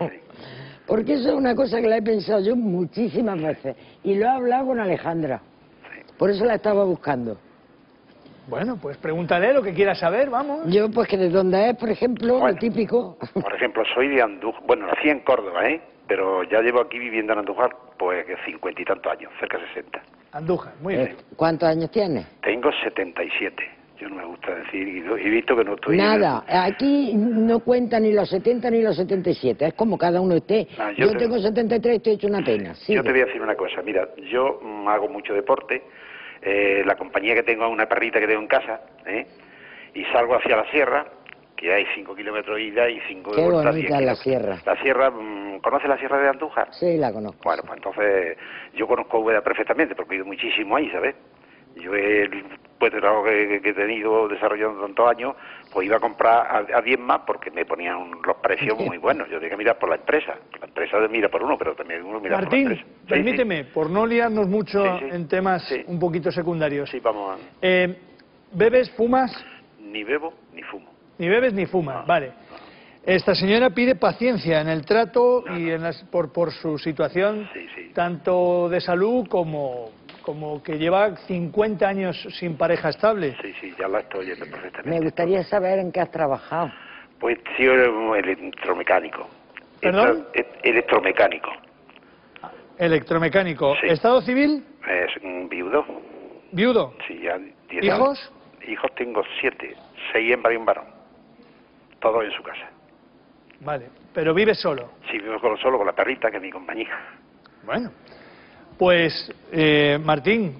Porque eso es una cosa que la he pensado yo muchísimas veces. Y lo he hablado con Alejandra. Por eso la estaba buscando. Bueno, pues pregúntale lo que quiera saber, vamos. Yo, pues que de donde es, por ejemplo, lo típico. Por ejemplo, soy de Andújar, bueno, nací en Córdoba, ¿eh? Pero ya llevo aquí viviendo en Andújar, pues cincuenta y tantos años, cerca de sesenta. Andújar, muy bien. ¿Cuántos años tienes? Tengo setenta y siete. Yo no me gusta decir, y lo- he visto que no estoy... Nada, aquí no cuenta ni los setenta ni los setenta y siete, es como cada uno esté. Ah, yo yo te- tengo setenta y tres y estoy hecho una pena. Yo te voy a decir una cosa, mira, yo mm, hago mucho deporte, eh, la compañía que tengo es una perrita que tengo en casa, ¿eh? Y salgo hacia la sierra, que hay cinco kilómetros de ida y cinco de Qué vuelta. bonita diez es la kilómetros. sierra. La sierra, mm, ¿conoces la sierra de Andújar? Sí, la conozco. Bueno, pues entonces yo conozco Úbeda perfectamente porque he ido muchísimo ahí, ¿sabes? Yo el puesto de trabajo que, que he tenido desarrollando tantos años, pues iba a comprar a, a diez más porque me ponían un- los precios muy buenos. Yo tenía que mirar por la empresa. La empresa mira por uno, pero también uno mira Martín, por la empresa. Sí, permíteme, por no liarnos mucho Sí, sí. en temas un poquito secundarios. Sí, vamos a... Eh, ¿Bebes, fumas? Ni bebo ni fumo. Ni bebes ni fumas, vale. Esta señora pide paciencia en el trato y en las, por, por su situación, tanto de salud como, como que lleva cincuenta años sin pareja estable. Sí, sí, ya la estoy oyendo perfectamente. Me gustaría saber en qué has trabajado. Pues sí, electromecánico. ¿Perdón? Electro- e- electromecánico. Electromecánico. Sí. ¿Estado civil? Es un viudo. ¿Viudo? Sí, ya diez ¿Hijos? años. Hijos tengo siete, seis hembras y un varón. Todos en su casa. Vale. ¿Pero vives solo? Sí, vivo con- solo con la perrita, que es mi compañía. Bueno. Pues, eh, Martín,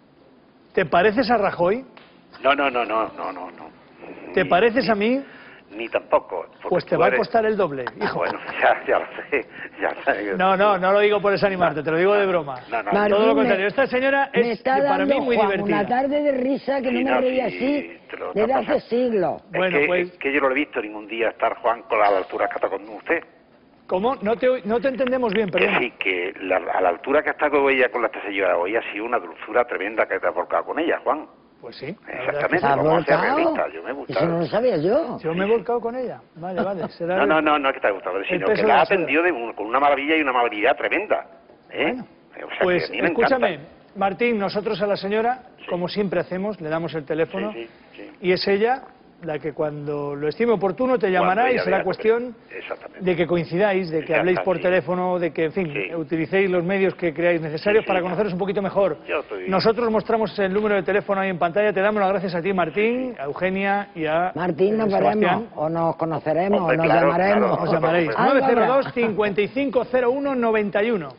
¿te pareces a Rajoy? No, no, no, no, no, no, no. ¿Te pareces a mí? Ni tampoco. porque Pues te tú va a eres- costar el doble, Ah, hijo. bueno, ya, ya lo sé. Ya sé. No, no, no lo digo por desanimarte, te lo digo de broma. No, no. Martín, Todo lo me- contrario. Esta señora Me es está para dando mí muy Juan, divertida. una tarde de risa que Sí, no no, me reía sí, así te lo- desde no hace pasa. siglos. Es Bueno, que, pues- es que yo no lo he visto ningún día estar Juan con la altura que está con usted. ¿Cómo? No te, no te entendemos bien, Que perdón. sí, que la- a la altura que está con ella con la esta señora hoy ha sido una dulzura tremenda que te ha volcado con ella, Juan. Pues sí. Exactamente, ¿Se ha vamos a ser volcado? realistas, yo me Eso gusta. no lo sabía yo. Yo me he volcado con ella. Vale, vale. Será No, el- no, no, no es que te ha gustado, el sino peso que de la la ha seda. atendido de un- con una maravilla y una amabilidad tremenda. ¿eh? O sea, Pues que a mí me escúchame, encanta. Martín, nosotros a la señora, como siempre hacemos, le damos el teléfono Sí, sí, sí. y es ella la que cuando lo estime oportuno te llamará Cuando y ella será vea, cuestión Exactamente. de que coincidáis, de que Ya habléis está, por sí. teléfono, de que, en fin, utilicéis los medios que creáis necesarios Sí, sí, para no. conoceros un poquito mejor. Yo estoy- Nosotros mostramos el número de teléfono ahí en pantalla, te damos las gracias a ti, Martín, a Eugenia y a Martín, nos eh, Sebastián. veremos, o nos conoceremos, Hombre, o nos claro, llamaremos. claro, os llamaréis. Algo nueve cero habrá. dos, cincuenta y cinco cero uno, noventa y uno.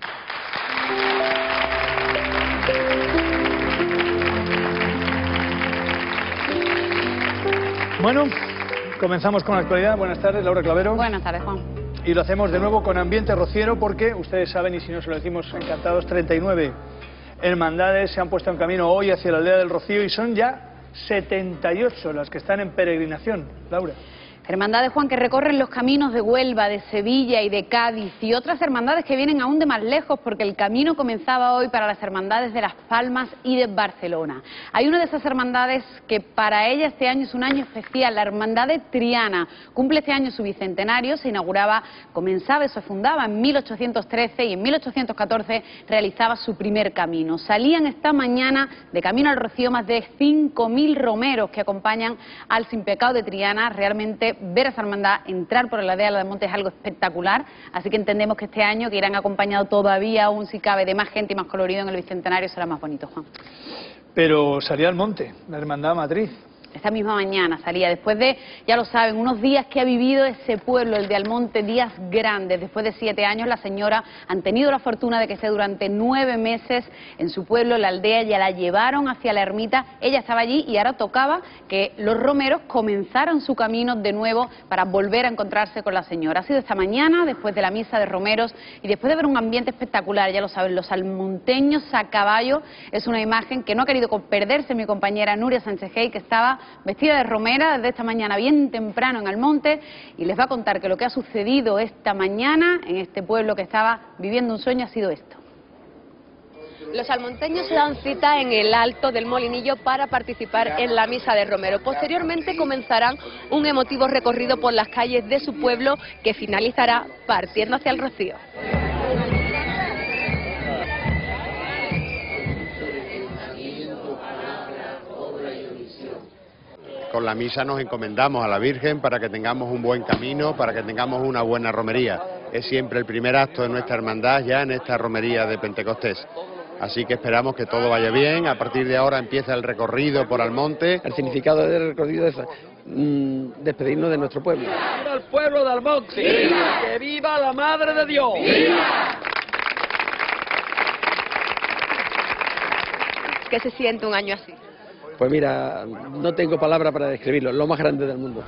Bueno, comenzamos con la actualidad. Buenas tardes, Laura Clavero. Buenas tardes, Juan. Y lo hacemos de nuevo con ambiente rociero porque, ustedes saben, y si no se lo decimos encantados, treinta y nueve hermandades se han puesto en camino hoy hacia la aldea del Rocío y son ya setenta y ocho las que están en peregrinación. Laura. Hermandades, Juan, que recorren los caminos de Huelva, de Sevilla y de Cádiz, y otras hermandades que vienen aún de más lejos, porque el camino comenzaba hoy para las hermandades de Las Palmas y de Barcelona. Hay una de esas hermandades que para ella este año es un año especial, la Hermandad de Triana. Cumple este año su bicentenario, se inauguraba, comenzaba, se fundaba en mil ochocientos trece y en mil ochocientos catorce realizaba su primer camino. Salían esta mañana de camino al Rocío más de cinco mil romeros que acompañan al Sin Pecado de Triana. Realmente ver a esa hermandad entrar por la aldea del Monte es algo espectacular, así que entendemos que este año, que irán acompañado todavía aún si cabe de más gente y más colorido en el bicentenario, será más bonito, Juan. Pero salía al monte, la hermandad matriz. Esta misma mañana salía, después de, ya lo saben, unos días que ha vivido ese pueblo, el de Almonte, días grandes. Después de siete años, la señora han tenido la fortuna de que esté durante nueve meses en su pueblo, en la aldea, ya la llevaron hacia la ermita, ella estaba allí y ahora tocaba que los romeros comenzaran su camino de nuevo para volver a encontrarse con la señora. Ha sido esta mañana, después de la misa de romeros y después de ver un ambiente espectacular, ya lo saben, los almonteños a caballo. Es una imagen que no ha querido perderse mi compañera Nuria Sánchez Hey, que estaba vestida de romera desde esta mañana bien temprano en Almonte, y les va a contar que lo que ha sucedido esta mañana en este pueblo que estaba viviendo un sueño ha sido esto. Los almonteños se dan cita en el Alto del Molinillo para participar en la misa de romero. Posteriormente comenzarán un emotivo recorrido por las calles de su pueblo que finalizará partiendo hacia el Rocío. Con la misa nos encomendamos a la Virgen para que tengamos un buen camino, para que tengamos una buena romería. Es siempre el primer acto de nuestra hermandad ya en esta romería de Pentecostés. Así que esperamos que todo vaya bien. A partir de ahora empieza el recorrido por Almonte. El significado del recorrido es mmm, despedirnos de nuestro pueblo. ¡Viva el pueblo de Almonte! ¡Viva! ¡Que viva la Madre de Dios! ¡Viva! ¿Qué se siente un año así? Pues mira, no tengo palabra para describirlo, lo más grande del mundo.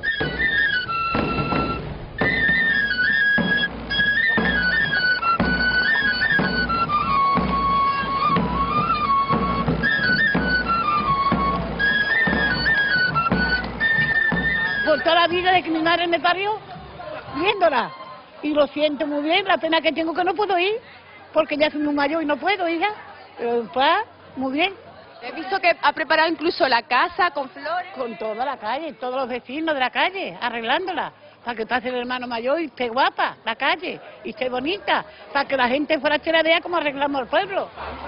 Por toda la vida de que mi madre me parió, viéndola. Y lo siento muy bien, la pena que tengo que no puedo ir, porque ya soy muy mayor y no puedo, hija. Pero pues, muy bien. He visto que ha preparado incluso la casa con flores. Con toda la calle, todos los vecinos de la calle, arreglándola, para que pase el hermano mayor y esté guapa la calle, y esté bonita, para que la gente fuera a la vea cómo arreglamos el pueblo.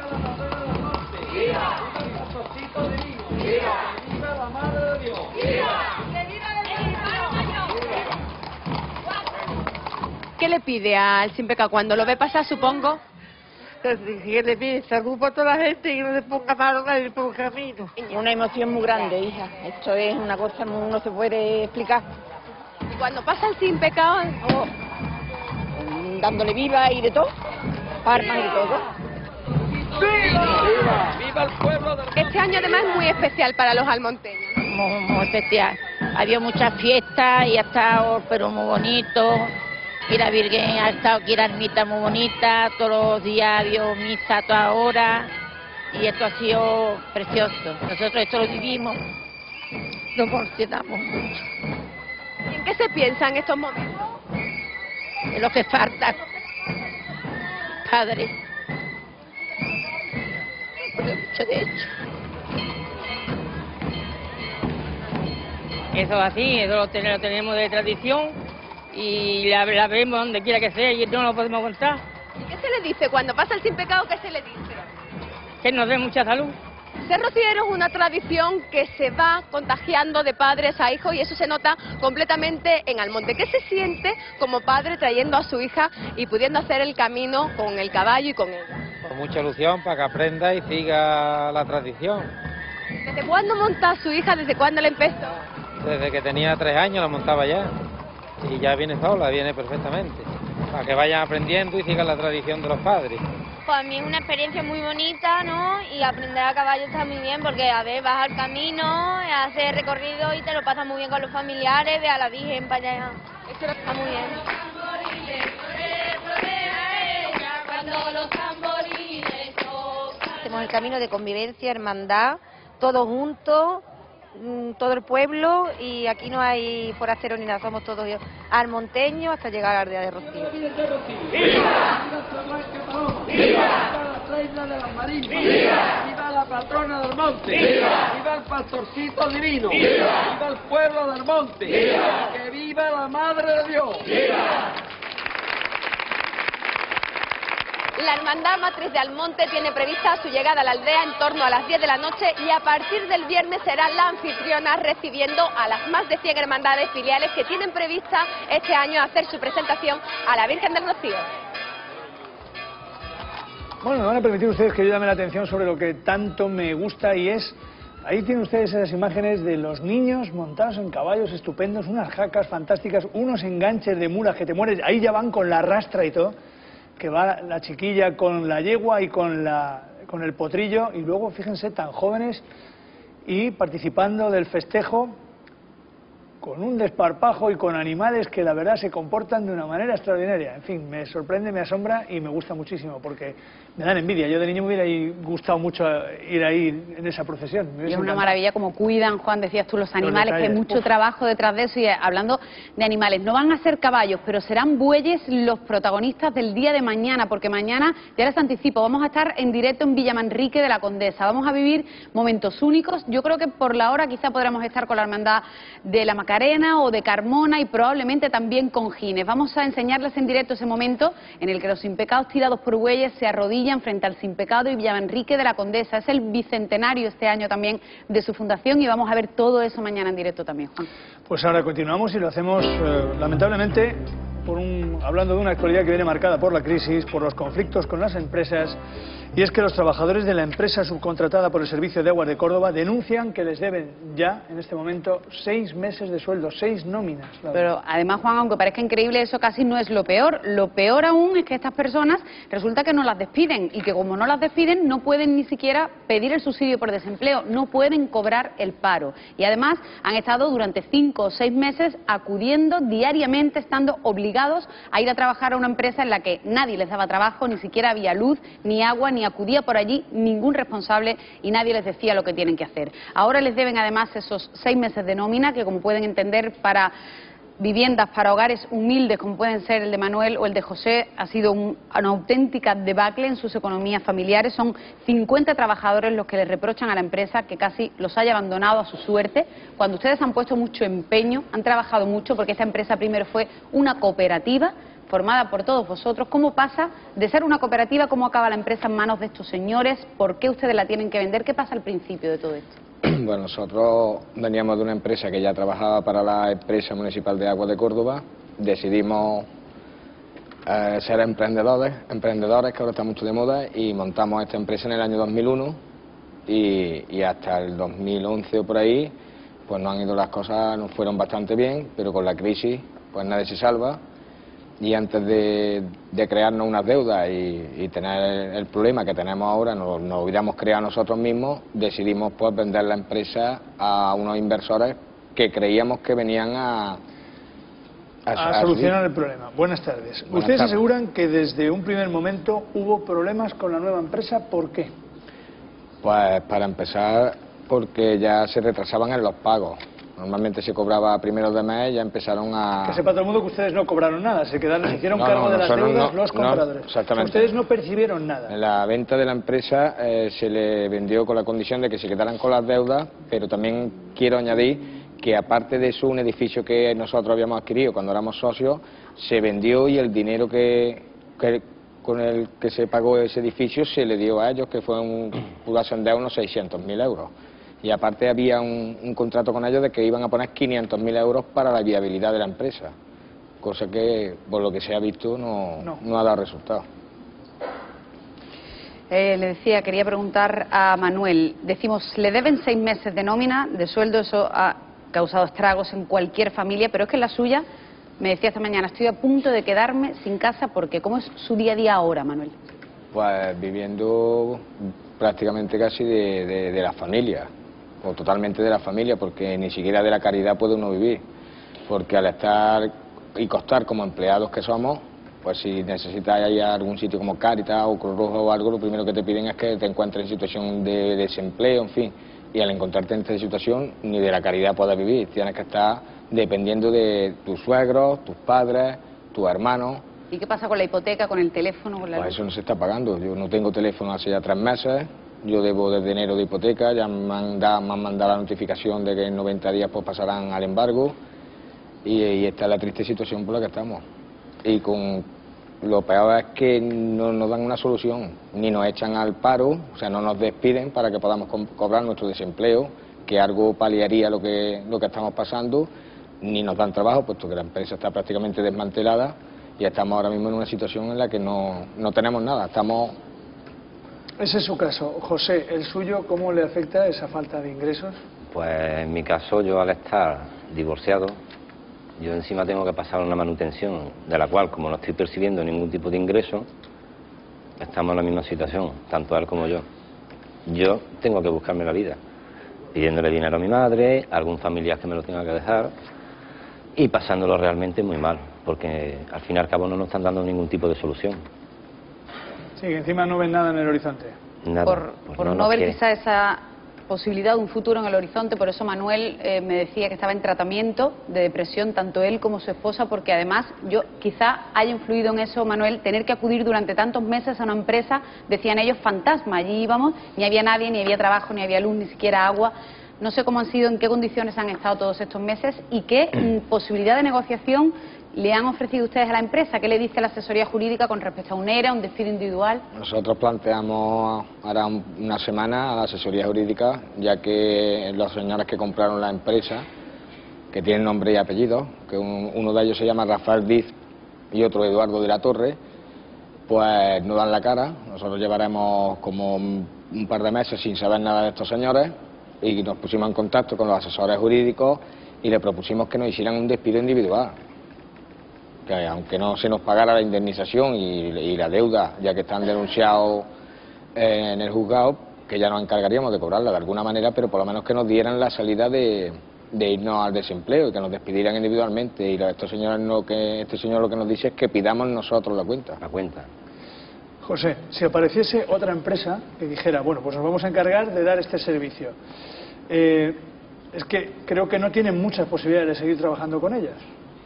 ¿Qué le pide al Sin Pecado cuando lo ve pasar, supongo? Que le pide salud para toda la gente y no le ponga malo nadie por el camino. Una emoción muy grande, hija. Esto es una cosa que no se puede explicar. Y cuando pasa el Sin Pecado, oh, dándole viva y de todo, palmas y de todo. ¡Viva! ¡Viva el pueblo del... Este año además es muy especial para los almonteños. Muy, muy especial. Ha habido muchas fiestas y ha estado, pero muy bonito. Y la Virgen ha estado aquí, la ermita muy bonita, todos los días ha habido misa a toda hora, y esto ha sido precioso. Nosotros esto lo vivimos, lo emocionamos mucho. ¿En qué se piensa en estos momentos? En lo que falta, Padre. Mucho de hecho. Eso es así, eso lo tenemos de tradición. Y la, la vemos donde quiera que sea y no lo podemos contar. ¿Y qué se le dice cuando pasa el Sin Pecado? ¿Qué se le dice? Que nos dé mucha salud. Ser rociero es una tradición que se va contagiando de padres a hijos y eso se nota completamente en Almonte. ¿Qué se siente como padre trayendo a su hija y pudiendo hacer el camino con el caballo y con ella? Con mucha ilusión para que aprenda y siga la tradición. ¿Desde cuándo monta su hija? ¿Desde cuándo la empezó? Desde que tenía tres años la montaba ya. Y ya viene sola, viene perfectamente, para que vayan aprendiendo y sigan la tradición de los padres. Para mí es una experiencia muy bonita, ¿no? Y aprender a caballo está muy bien, porque a ver, vas al camino, haces recorrido y te lo pasas muy bien con los familiares, ve a la Virgen para allá. Esto está muy bien. Este Somos el camino de convivencia, hermandad, todos juntos, todo el pueblo, y aquí no hay forasteros ni nada, somos todos almonteños hasta llegar a la aldea de Rocío. ¡Viva! ¡Viva la reina de las marinas! ¡Viva! ¡Viva la patrona del monte! ¡Viva! ¡Viva el pastorcito divino! ¡Viva! ¡Viva el pueblo del monte! ¡Viva! ¡Que viva la Madre de Dios! ¡Viva! La Hermandad Matriz de Almonte tiene prevista su llegada a la aldea en torno a las diez de la noche y a partir del viernes será la anfitriona recibiendo a las más de cien hermandades filiales que tienen prevista este año hacer su presentación a la Virgen del Rocío. Bueno, me van a permitir ustedes que yo llame la atención sobre lo que tanto me gusta y es... Ahí tienen ustedes esas imágenes de los niños montados en caballos estupendos, unas jacas fantásticas, unos enganches de mulas que te mueres, ahí ya van con la rastra y todo, que va la chiquilla con la yegua y con, la, con el potrillo, y luego, fíjense, tan jóvenes y participando del festejo con un desparpajo y con animales que la verdad se comportan de una manera extraordinaria. En fin, me sorprende, me asombra y me gusta muchísimo porque me dan envidia. Yo de niño me hubiera gustado mucho ir ahí en esa procesión. Y es una maravilla como cuidan, Juan, decías tú, los animales, que hay mucho Uf. trabajo detrás de eso. Y hablando de animales, no van a ser caballos, pero serán bueyes los protagonistas del día de mañana, porque mañana, ya les anticipo, vamos a estar en directo en Villamanrique de la Condesa. Vamos a vivir momentos únicos. Yo creo que por la hora quizá podremos estar con la Hermandad de la Macarena o de Carmona y probablemente también con Gines. Vamos a enseñarles en directo ese momento en el que los impecados tirados por bueyes se arrodillan frente al sin pecado y Villamanrique de la Condesa. Es el bicentenario este año también de su fundación y vamos a ver todo eso mañana en directo también, Juan. Pues ahora continuamos y lo hacemos eh, lamentablemente por un, hablando de una actualidad que viene marcada por la crisis, por los conflictos con las empresas. Y es que los trabajadores de la empresa subcontratada por el Servicio de Aguas de Córdoba denuncian que les deben ya, en este momento, seis meses de sueldo, seis nóminas. Pero además, Juan, aunque parezca increíble, eso casi no es lo peor. Lo peor aún es que estas personas resulta que no las despiden y que como no las despiden no pueden ni siquiera pedir el subsidio por desempleo, no pueden cobrar el paro. Y además han estado durante cinco o seis meses acudiendo diariamente, estando obligados a ir a trabajar a una empresa en la que nadie les daba trabajo, ni siquiera había luz, ni agua, ni acudía por allí ningún responsable y nadie les decía lo que tienen que hacer. Ahora les deben además esos seis meses de nómina que, como pueden entender, para viviendas, para hogares humildes como pueden ser el de Manuel o el de José, ha sido un, una auténtica debacle en sus economías familiares. Son cincuenta trabajadores los que les reprochan a la empresa que casi los haya abandonado a su suerte, cuando ustedes han puesto mucho empeño, han trabajado mucho, porque esta empresa primero fue una cooperativa formada por todos vosotros. ¿Cómo pasa de ser una cooperativa, cómo acaba la empresa en manos de estos señores? ¿Por qué ustedes la tienen que vender? ¿Qué pasa al principio de todo esto? Bueno, nosotros veníamos de una empresa que ya trabajaba para la empresa municipal de Aguas de Córdoba. Decidimos eh, ser emprendedores, emprendedores que ahora está mucho de moda, y montamos esta empresa en el año dos mil uno y, y hasta el dos mil once o por ahí pues no han ido las cosas, nos fueron bastante bien, pero con la crisis pues nadie se salva. Y antes de, de crearnos unas deudas y, y tener el, el problema que tenemos ahora, nos, nos hubiéramos creado nosotros mismos, decidimos pues vender la empresa a unos inversores que creíamos que venían a... A, a, a solucionar el problema. Buenas tardes. Buenas Ustedes tardes. aseguran que desde un primer momento hubo problemas con la nueva empresa. ¿Por qué? Pues para empezar, porque ya se retrasaban en los pagos. Normalmente se cobraba a primeros de mes y ya empezaron a... Que sepa todo el mundo que ustedes no cobraron nada, se quedaron, se hicieron No, cargo no, de las nosotros deudas no, los no, compradores. exactamente. Ustedes no percibieron nada. En la venta de la empresa eh, se le vendió con la condición de que se quedaran con las deudas, pero también quiero añadir que aparte de eso, un edificio que nosotros habíamos adquirido cuando éramos socios, se vendió y el dinero que, que con el que se pagó ese edificio se le dio a ellos, que fue un, pudo ascender a unos seiscientos mil euros. Y aparte había un, un contrato con ellos de que iban a poner quinientos mil euros para la viabilidad de la empresa, cosa que, por lo que se ha visto, no, no. no ha dado resultado. Eh, le decía, quería preguntar a Manuel, decimos, le deben seis meses de nómina, de sueldo, eso ha causado estragos en cualquier familia, pero es que en la suya, me decía esta mañana, estoy a punto de quedarme sin casa, porque ¿cómo es su día a día ahora, Manuel? Pues viviendo prácticamente casi de, de, de la familia, o totalmente de la familia, porque ni siquiera de la caridad puede uno vivir, porque al estar y costar como empleados que somos, Pues si necesitas ir a algún sitio como Cáritas o Cruz Roja o algo, lo primero que te piden es que te encuentres en situación de desempleo, en fin. Y al encontrarte en esta situación, ni de la caridad puedes vivir. Tienes que estar dependiendo de tus suegros, tus padres, tus hermanos. ¿Y qué pasa con la hipoteca, con el teléfono, con la Pues luz? eso no se está pagando. Yo no tengo teléfono hace ya tres meses. Yo debo desde enero de hipoteca. Ya me han, dado, me han mandado la notificación de que en noventa días pues pasarán al embargo. Y, y esta es la triste situación por la que estamos. Y con lo peor es que no nos dan una solución, ni nos echan al paro, o sea, no nos despiden para que podamos co cobrar nuestro desempleo, que algo paliaría lo que, lo que estamos pasando, ni nos dan trabajo, puesto que la empresa está prácticamente desmantelada y estamos ahora mismo en una situación en la que no, no tenemos nada, estamos... Ese es su caso. José, ¿el suyo cómo le afecta esa falta de ingresos? Pues en mi caso, yo al estar divorciado, yo encima tengo que pasar una manutención, de la cual, como no estoy percibiendo ningún tipo de ingreso, estamos en la misma situación, tanto él como yo. Yo tengo que buscarme la vida, pidiéndole dinero a mi madre, a algún familiar que me lo tenga que dejar, y pasándolo realmente muy mal, porque al fin y al cabo no nos están dando ningún tipo de solución. Sí, que encima no ven nada en el horizonte. Nada, Por, pues por no no, nos ver quiere. quizá esa posibilidad de un futuro en el horizonte, por eso Manuel eh, me decía que estaba en tratamiento de depresión, tanto él como su esposa, porque además yo quizá haya influido en eso, Manuel, tener que acudir durante tantos meses a una empresa, decían ellos, fantasma. Allí íbamos, ni había nadie, ni había trabajo, ni había luz, ni siquiera agua. No sé cómo han sido, en qué condiciones han estado todos estos meses y qué mm, posibilidad de negociación le han ofrecido ustedes a la empresa. ¿Qué le dice la asesoría jurídica con respecto a un E R A, un despido individual? Nosotros planteamos ahora una semana a la asesoría jurídica, ya que los señores que compraron la empresa, que tienen nombre y apellido, que un, uno de ellos se llama Rafael Diz y otro Eduardo de la Torre, pues no dan la cara. Nosotros llevaremos como un par de meses sin saber nada de estos señores y nos pusimos en contacto con los asesores jurídicos y le propusimos que nos hicieran un despido individual, que aunque no se nos pagara la indemnización y, y la deuda, ya que están denunciados eh, en el juzgado, que ya nos encargaríamos de cobrarla de alguna manera, pero por lo menos que nos dieran la salida de, de irnos al desempleo y que nos despidieran individualmente. Y estos señores no, que este señor lo que nos dice es que pidamos nosotros la cuenta. La cuenta. José, si apareciese otra empresa que dijera, bueno, pues nos vamos a encargar de dar este servicio, eh, es que creo que no tienen muchas posibilidades de seguir trabajando con ellas.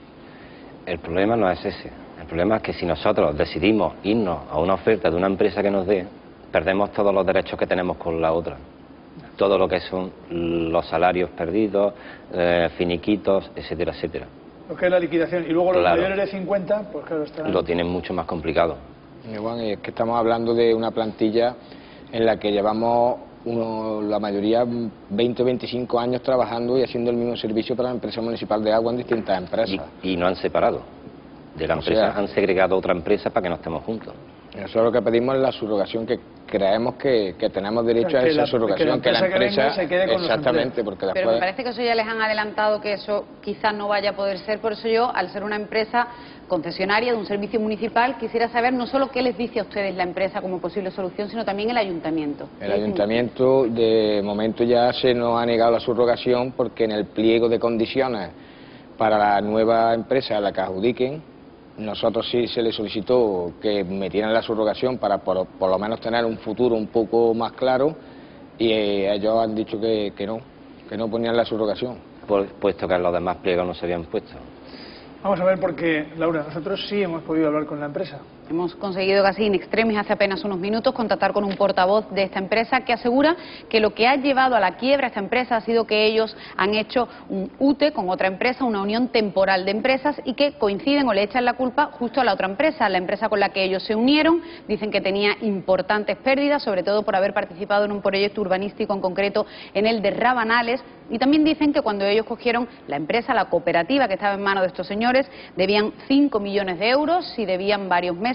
El problema no es ese. El problema es que si nosotros decidimos irnos a una oferta de una empresa que nos dé, perdemos todos los derechos que tenemos con la otra. Todo lo que son los salarios perdidos, eh, finiquitos, etcétera, etcétera. Lo que es la liquidación. Y luego los Claro. mayores de cincuenta, pues claro, estarán... Lo tienen mucho más complicado. Y bueno, y es que estamos hablando de una plantilla en la que llevamos uno, la mayoría veinte o veinticinco años trabajando y haciendo el mismo servicio para la empresa municipal de agua en distintas empresas. Y, y no han separado. De la O empresa sea- han segregado otra empresa para que no estemos juntos. Nosotros lo que pedimos es la subrogación, que creemos que, que tenemos derecho a Que esa la- subrogación, que la empresa que venga se quede con los exactamente, empleos. porque Pero después... me parece que eso ya les han adelantado que eso quizás no vaya a poder ser. Por eso yo, al ser una empresa concesionaria de un servicio municipal, quisiera saber no solo qué les dice a ustedes la empresa como posible solución, sino también el ayuntamiento. El ayuntamiento de momento ya se nos ha negado la subrogación porque en el pliego de condiciones para la nueva empresa a la que adjudiquen, nosotros sí se le solicitó que metieran la subrogación para por, por lo menos tener un futuro un poco más claro y eh, ellos han dicho que, que no, que no ponían la subrogación. Por- puesto que los demás pliegos no se habían puesto. Vamos a ver porque, Laura, nosotros sí hemos podido hablar con la empresa. Hemos conseguido casi in extremis hace apenas unos minutos contactar con un portavoz de esta empresa que asegura que lo que ha llevado a la quiebra a esta empresa ha sido que ellos han hecho un U T E con otra empresa, una unión temporal de empresas y que coinciden o le echan la culpa justo a la otra empresa, la empresa con la que ellos se unieron. Dicen que tenía importantes pérdidas, sobre todo por haber participado en un proyecto urbanístico en concreto en el de Rabanales, y también dicen que cuando ellos cogieron la empresa, la cooperativa que estaba en manos de estos señores, debían cinco millones de euros y debían varios meses.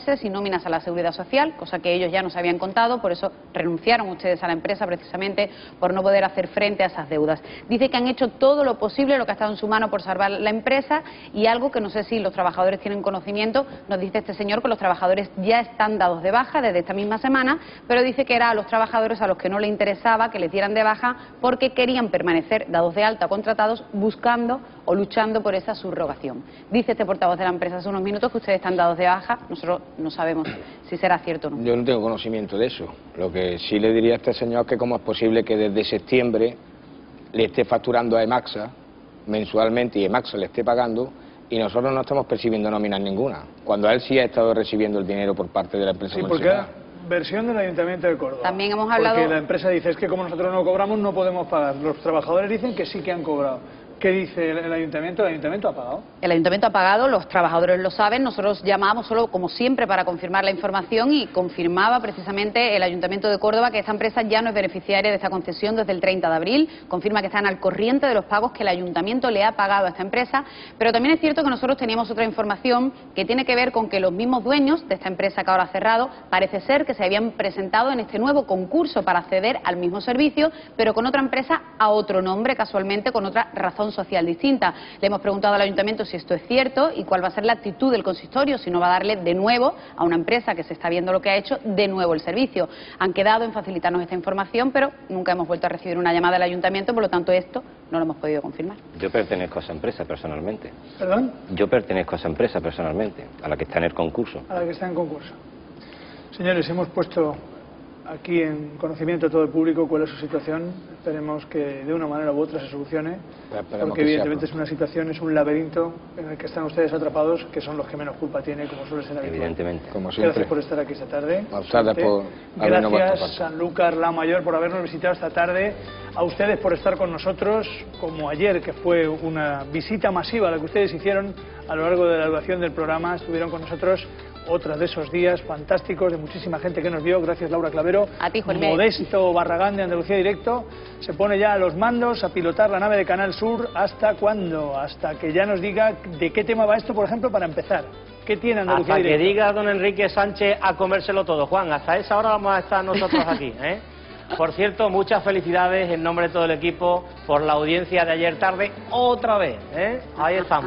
meses y nóminas a la Seguridad Social, cosa que ellos ya nos habían contado, por eso renunciaron ustedes a la empresa precisamente por no poder hacer frente a esas deudas. Dice que han hecho todo lo posible, lo que ha estado en su mano por salvar la empresa, y algo que no sé si los trabajadores tienen conocimiento, nos dice este señor que los trabajadores ya están dados de baja desde esta misma semana, pero dice que era a los trabajadores a los que no les interesaba que les dieran de baja porque querían permanecer dados de alta o contratados buscando o luchando por esa subrogación. Dice este portavoz de la empresa hace unos minutos que ustedes están dados de baja, nosotros no sabemos si será cierto o no. Yo no tengo conocimiento de eso. Lo que sí le diría a este señor es que cómo es posible que desde septiembre le esté facturando a Emaxa mensualmente y Emaxa le esté pagando y nosotros no estamos percibiendo nóminas ninguna, cuando él sí ha estado recibiendo el dinero por parte de la empresa Sí, municipal. porque versión del Ayuntamiento de Córdoba. También hemos hablado... Porque la empresa dice, es que como nosotros no cobramos no podemos pagar. Los trabajadores dicen que sí que han cobrado. ¿Qué dice el, el Ayuntamiento? ¿El Ayuntamiento ha pagado? El Ayuntamiento ha pagado, los trabajadores lo saben, nosotros llamábamos solo, como siempre, para confirmar la información y confirmaba precisamente el Ayuntamiento de Córdoba que esta empresa ya no es beneficiaria de esta concesión desde el treinta de abril, confirma que están al corriente de los pagos que el Ayuntamiento le ha pagado a esta empresa, pero también es cierto que nosotros teníamos otra información que tiene que ver con que los mismos dueños de esta empresa que ahora ha cerrado, parece ser que se habían presentado en este nuevo concurso para acceder al mismo servicio, pero con otra empresa a otro nombre, casualmente con otra razón social distinta. Le hemos preguntado al Ayuntamiento si esto es cierto y cuál va a ser la actitud del consistorio, si no va a darle de nuevo a una empresa que se está viendo lo que ha hecho, de nuevo el servicio. Han quedado en facilitarnos esta información, pero nunca hemos vuelto a recibir una llamada del Ayuntamiento, por lo tanto esto no lo hemos podido confirmar. Yo pertenezco a esa empresa personalmente. ¿Perdón? Yo pertenezco a esa empresa personalmente, a la que está en el concurso. A la que está en concurso. Señores, hemos puesto aquí en conocimiento de todo el público cuál es su situación. Esperemos que de una manera u otra se solucione, porque evidentemente es una situación, es un laberinto en el que están ustedes atrapados, que son los que menos culpa tienen, como suele ser habitual. Evidentemente. Como siempre. Gracias por estar aquí esta tarde. A ustedes por habernos Gracias, Sanlúcar, La Mayor, por habernos visitado esta tarde. A ustedes por estar con nosotros, como ayer, que fue una visita masiva la que ustedes hicieron a lo largo de la duración del programa. Estuvieron con nosotros otra de esos días fantásticos de muchísima gente que nos vio. Gracias, Laura Clavero. A ti, Juan. Modesto Barragán, de Andalucía Directo, se pone ya a los mandos a pilotar la nave de Canal Sur. ¿Hasta cuándo? Hasta que ya nos diga de qué tema va esto, por ejemplo, para empezar. ¿Qué tiene Andalucía Hasta Directo? que diga don Enrique Sánchez a comérselo todo, Juan. Hasta esa hora vamos a estar nosotros aquí, ¿eh? Por cierto, muchas felicidades en nombre de todo el equipo por la audiencia de ayer tarde, otra vez, ¿eh? Ahí estamos.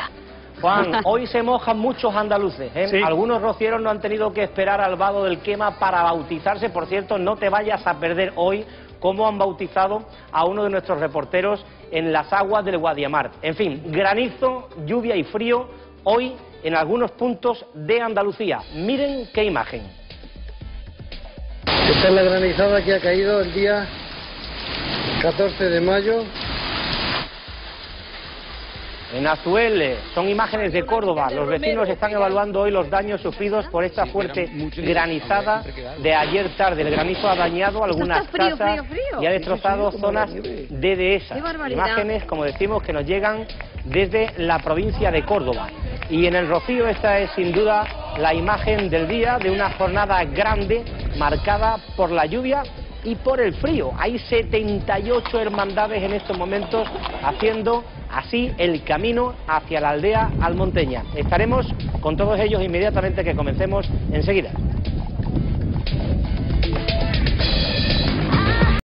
Juan, hoy se mojan muchos andaluces, ¿eh? Sí. Algunos rocieros no han tenido que esperar al vado del Quema para bautizarse. Por cierto, no te vayas a perder hoy cómo han bautizado a uno de nuestros reporteros en las aguas del Guadiamar. En fin, granizo, lluvia y frío hoy en algunos puntos de Andalucía. Miren qué imagen. Esta es la granizada que ha caído el día catorce de mayo. En Azuel, son imágenes de Córdoba. Los vecinos están evaluando hoy los daños sufridos por esta fuerte granizada de ayer tarde. El granizo ha dañado algunas frío, casas frío, frío. y ha destrozado zonas de dehesas. Qué barbaridad. Imágenes, como decimos, que nos llegan desde la provincia de Córdoba. Y en el Rocío esta es sin duda la imagen del día de una jornada grande marcada por la lluvia y por el frío. Hay setenta y ocho hermandades en estos momentos haciendo así el camino hacia la aldea almonteña. Estaremos con todos ellos inmediatamente que comencemos enseguida.